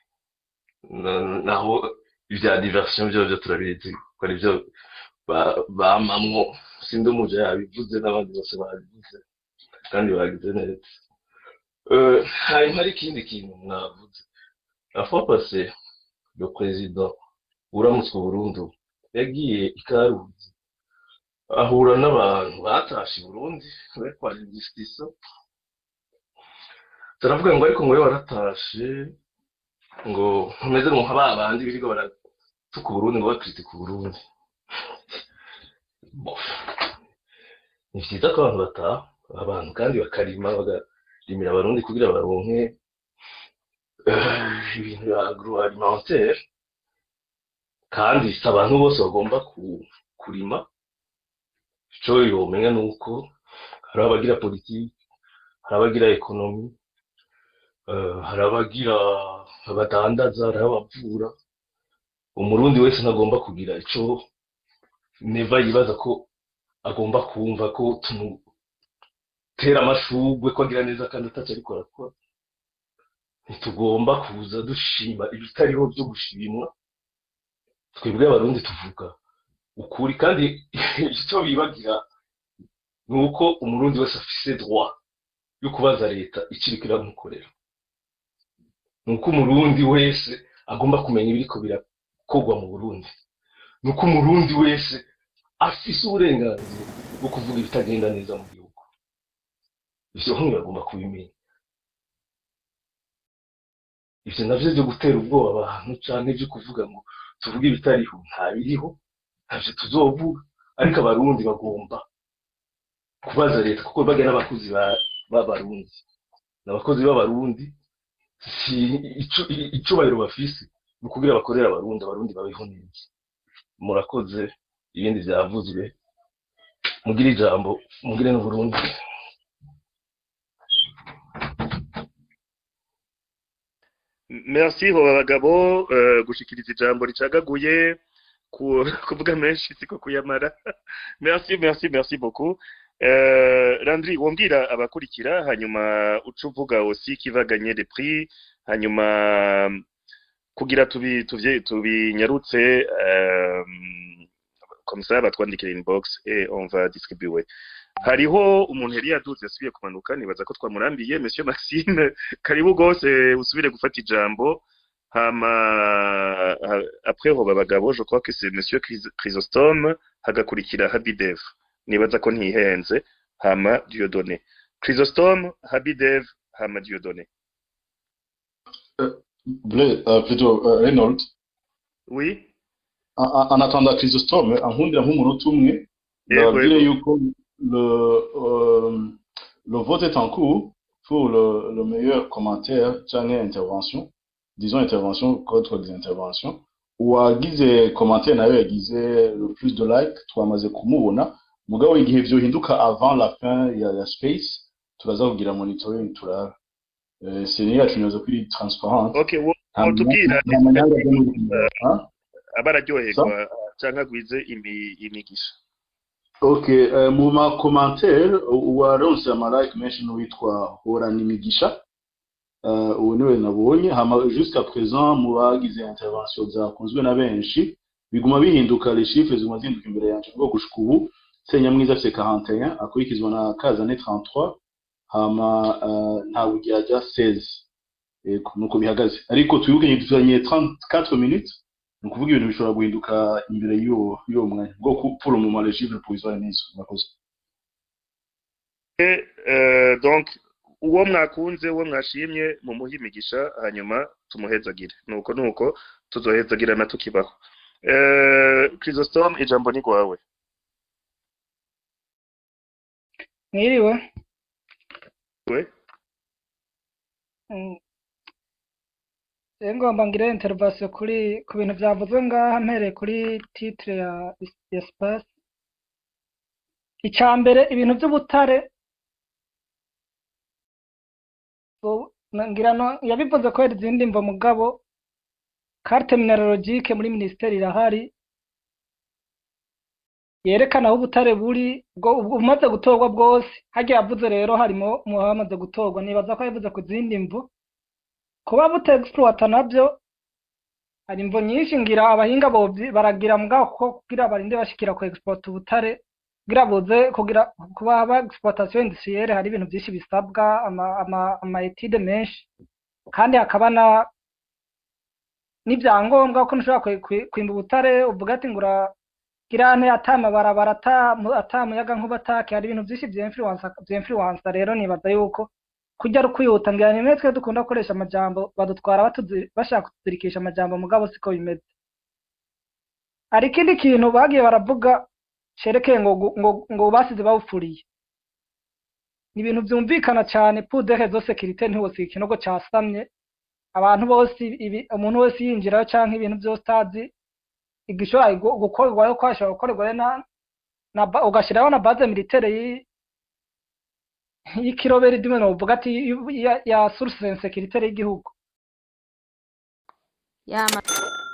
naho ivya diversion byo byo turabizi ko ari byo bamamwo sindi umuje yabivuze n'abandi bose babivuze kandi bagize neza. Euh, hari ikindi kintu mwavuze la fois passée le président uramutse Burundi yagiye ikaruzi ahura n'abantu batashe Burundi bari kwa justice taravuga ngo ariko ngo waratashe ngo nkomeze ngo haba abandi birigo baratuka Burundi ngo bakirite ku Burundi. Ni vyiza ko abantu bataha abantu kandi bakarima bagarimira abarundi kugira baronke ibintu agroalimentaire kandi si abantu bose bagomba kurima. Ico yomenya nuko hari abagira politiki, hari abagira ekonomi, hari abagira abadandaza, hari abavura. Umurundi wese ntagomba kugira ico neva yibaza ko agomba kumva ko tumutera amashugwe ko agira neza kandi ataca ariko arakora. Ntitugomba kuza dushima ibitariho byo gushimwa. Twebwe abarundi tuvuga ukuri kandi icyo bibagira nuko umurundi wese afise droit yo kubaza leta ikiriko iramukorera nuko umurundi wese agomba kumenya ibiriko birakorwa mu Burundi nuko umurundi wese afise uburenganzira bwo kuvuga ibitagenda neza mu gihugu ivyo nk'ubu agomba kubimenya ivyo navyo vyo gutera ubwoba abantu canke vyo kuvuga ngo tuvuge ibitariho nta biriho ntavyo tuzovuga ariko abarundi bagomba kubaza leta kuko bagira n'abakozi b'abarundi n'abakozi b'abarundi si icubahiro bafise ni ukugira bakorera abarundi abarundi babeho neza murakoze ibindi vyavuzwe mugire ijambo mugire n'uburundi merci hoba bagabo uh, gushikiriza ijambo ricagaguye kuvuga menshi siko kuyamara merci merci merci beaucoup uh, Landry wombwira abakurikira hanyuma ucuvuga aussi kivaganye de prix hanyuma kugira tubi tuvye tubinyarutse um, comme ça batwandikira inbox et on va distribuer hariho umuntu yari yaduze yasubiye kumanuka nibaza ko twamurambiye monsieur Maxime karibu gose usubire gufata ijambo hama après hoba bagabo je crois que c'est monsieur Chrysostome hagakurikira Habidev nibaza ko ntihenze hama Dieudonné Chrysostome Habidev hama Dieudonné euh, Blé, euh, plutôt euh, Reynold oui en, en attendant Chrysostome ankundira nk'umuntu umwe ndababwire yuko le euh, le vote est en cours pour le, le meilleur commentaire canke intervention disons intervention contre des interventions uwagize commentaire nayo yagize le plus de like twamaze kumubona mugabo igihe vyo hinduka avant la fin ya, ya space turaza kugira monitoring turara euh, c'est ni yacu nyoza kuri transparent okay wo tubwira abararyoherwa canke agwize imigisha. Ok, euh, mu ma commentaire uwaronse ama like menshi n'uwitwa Horana Imigisha uh, uwo niwe nabonye hama jusqu'à présent mu bagize intervention zakunzwe na benshi biguma bihinduka les chiffres ziguma zinduka imbere yanje bwo gushika ubu Senyamwiza afise quarante et un akurikizwa na Kazane trente-trois hama uh, nta bugirajya seize eko nuko bihagaze ariko twibuke dufanye trente-quatre minutes nukuvuga ibintu bishobora guhinduka imbere yo yo mwanya bwo pour le moment les chiffres provisoires nizo bakoze et euh, donc uwo mwakunze uwo mwashimye mu muhimigisha hanyuma tumuhezagire nuko nuko tuzohezagirana tukibaho euh Chrysostome ijambo ni gwawe mwiriwe we mm. ngomba ngire intervention kuri ku bintu byavuzwe ngaha mpere kuri titre ya espace icambere ibintu by'ubutare so ngira no yabivuze ko izindi mvo mugabo carte mineralogique muri ministeri irahari yerekana aho ubutare buri umaze gutorwa bwose hagiye yavuze rero harimo muhamaze gutorwa nibaza ko yavuze ku zindi mvo kuba bute exploit nabyo hari imvo nyinshi ngira abahinga bo baragira mugabo ko kugira barinde bashikira ku export ubutare kugira boze kugira kuba aba exploitation industrielle hari ibintu byinshi bisabwa ama ama, ama etude menshi kandi hakaba na n'ibyangombwa ko nshobora kwimba ubutare uvuga ati ngura kirane atama barabara atamuyaga nk'ubatake hari ibintu byinshi bya influence bya influence rero nibaza yuko kujya rukwihuta ngira ni mwese dukunda gukoresha amajambo badutwara batuzi bashaka kutuzirikisha amajambo mugabo siko bimeze ari ikindi kintu bagiye baravuga cerekeye ngo ngo ngo basize bawufuriye ni ibintu byumvikana cyane pour des raisons sécurité ntiwose ikinogo casamye abantu bose ibi umuntu wese yinjirayo canke ibintu byose tazi igishobora gukorwa yo kwashaka gukorwa na na ugashiraho na base militaire y'ikiroberi dimwe no vuga ati ya, ya source sécurité y'igihugu yama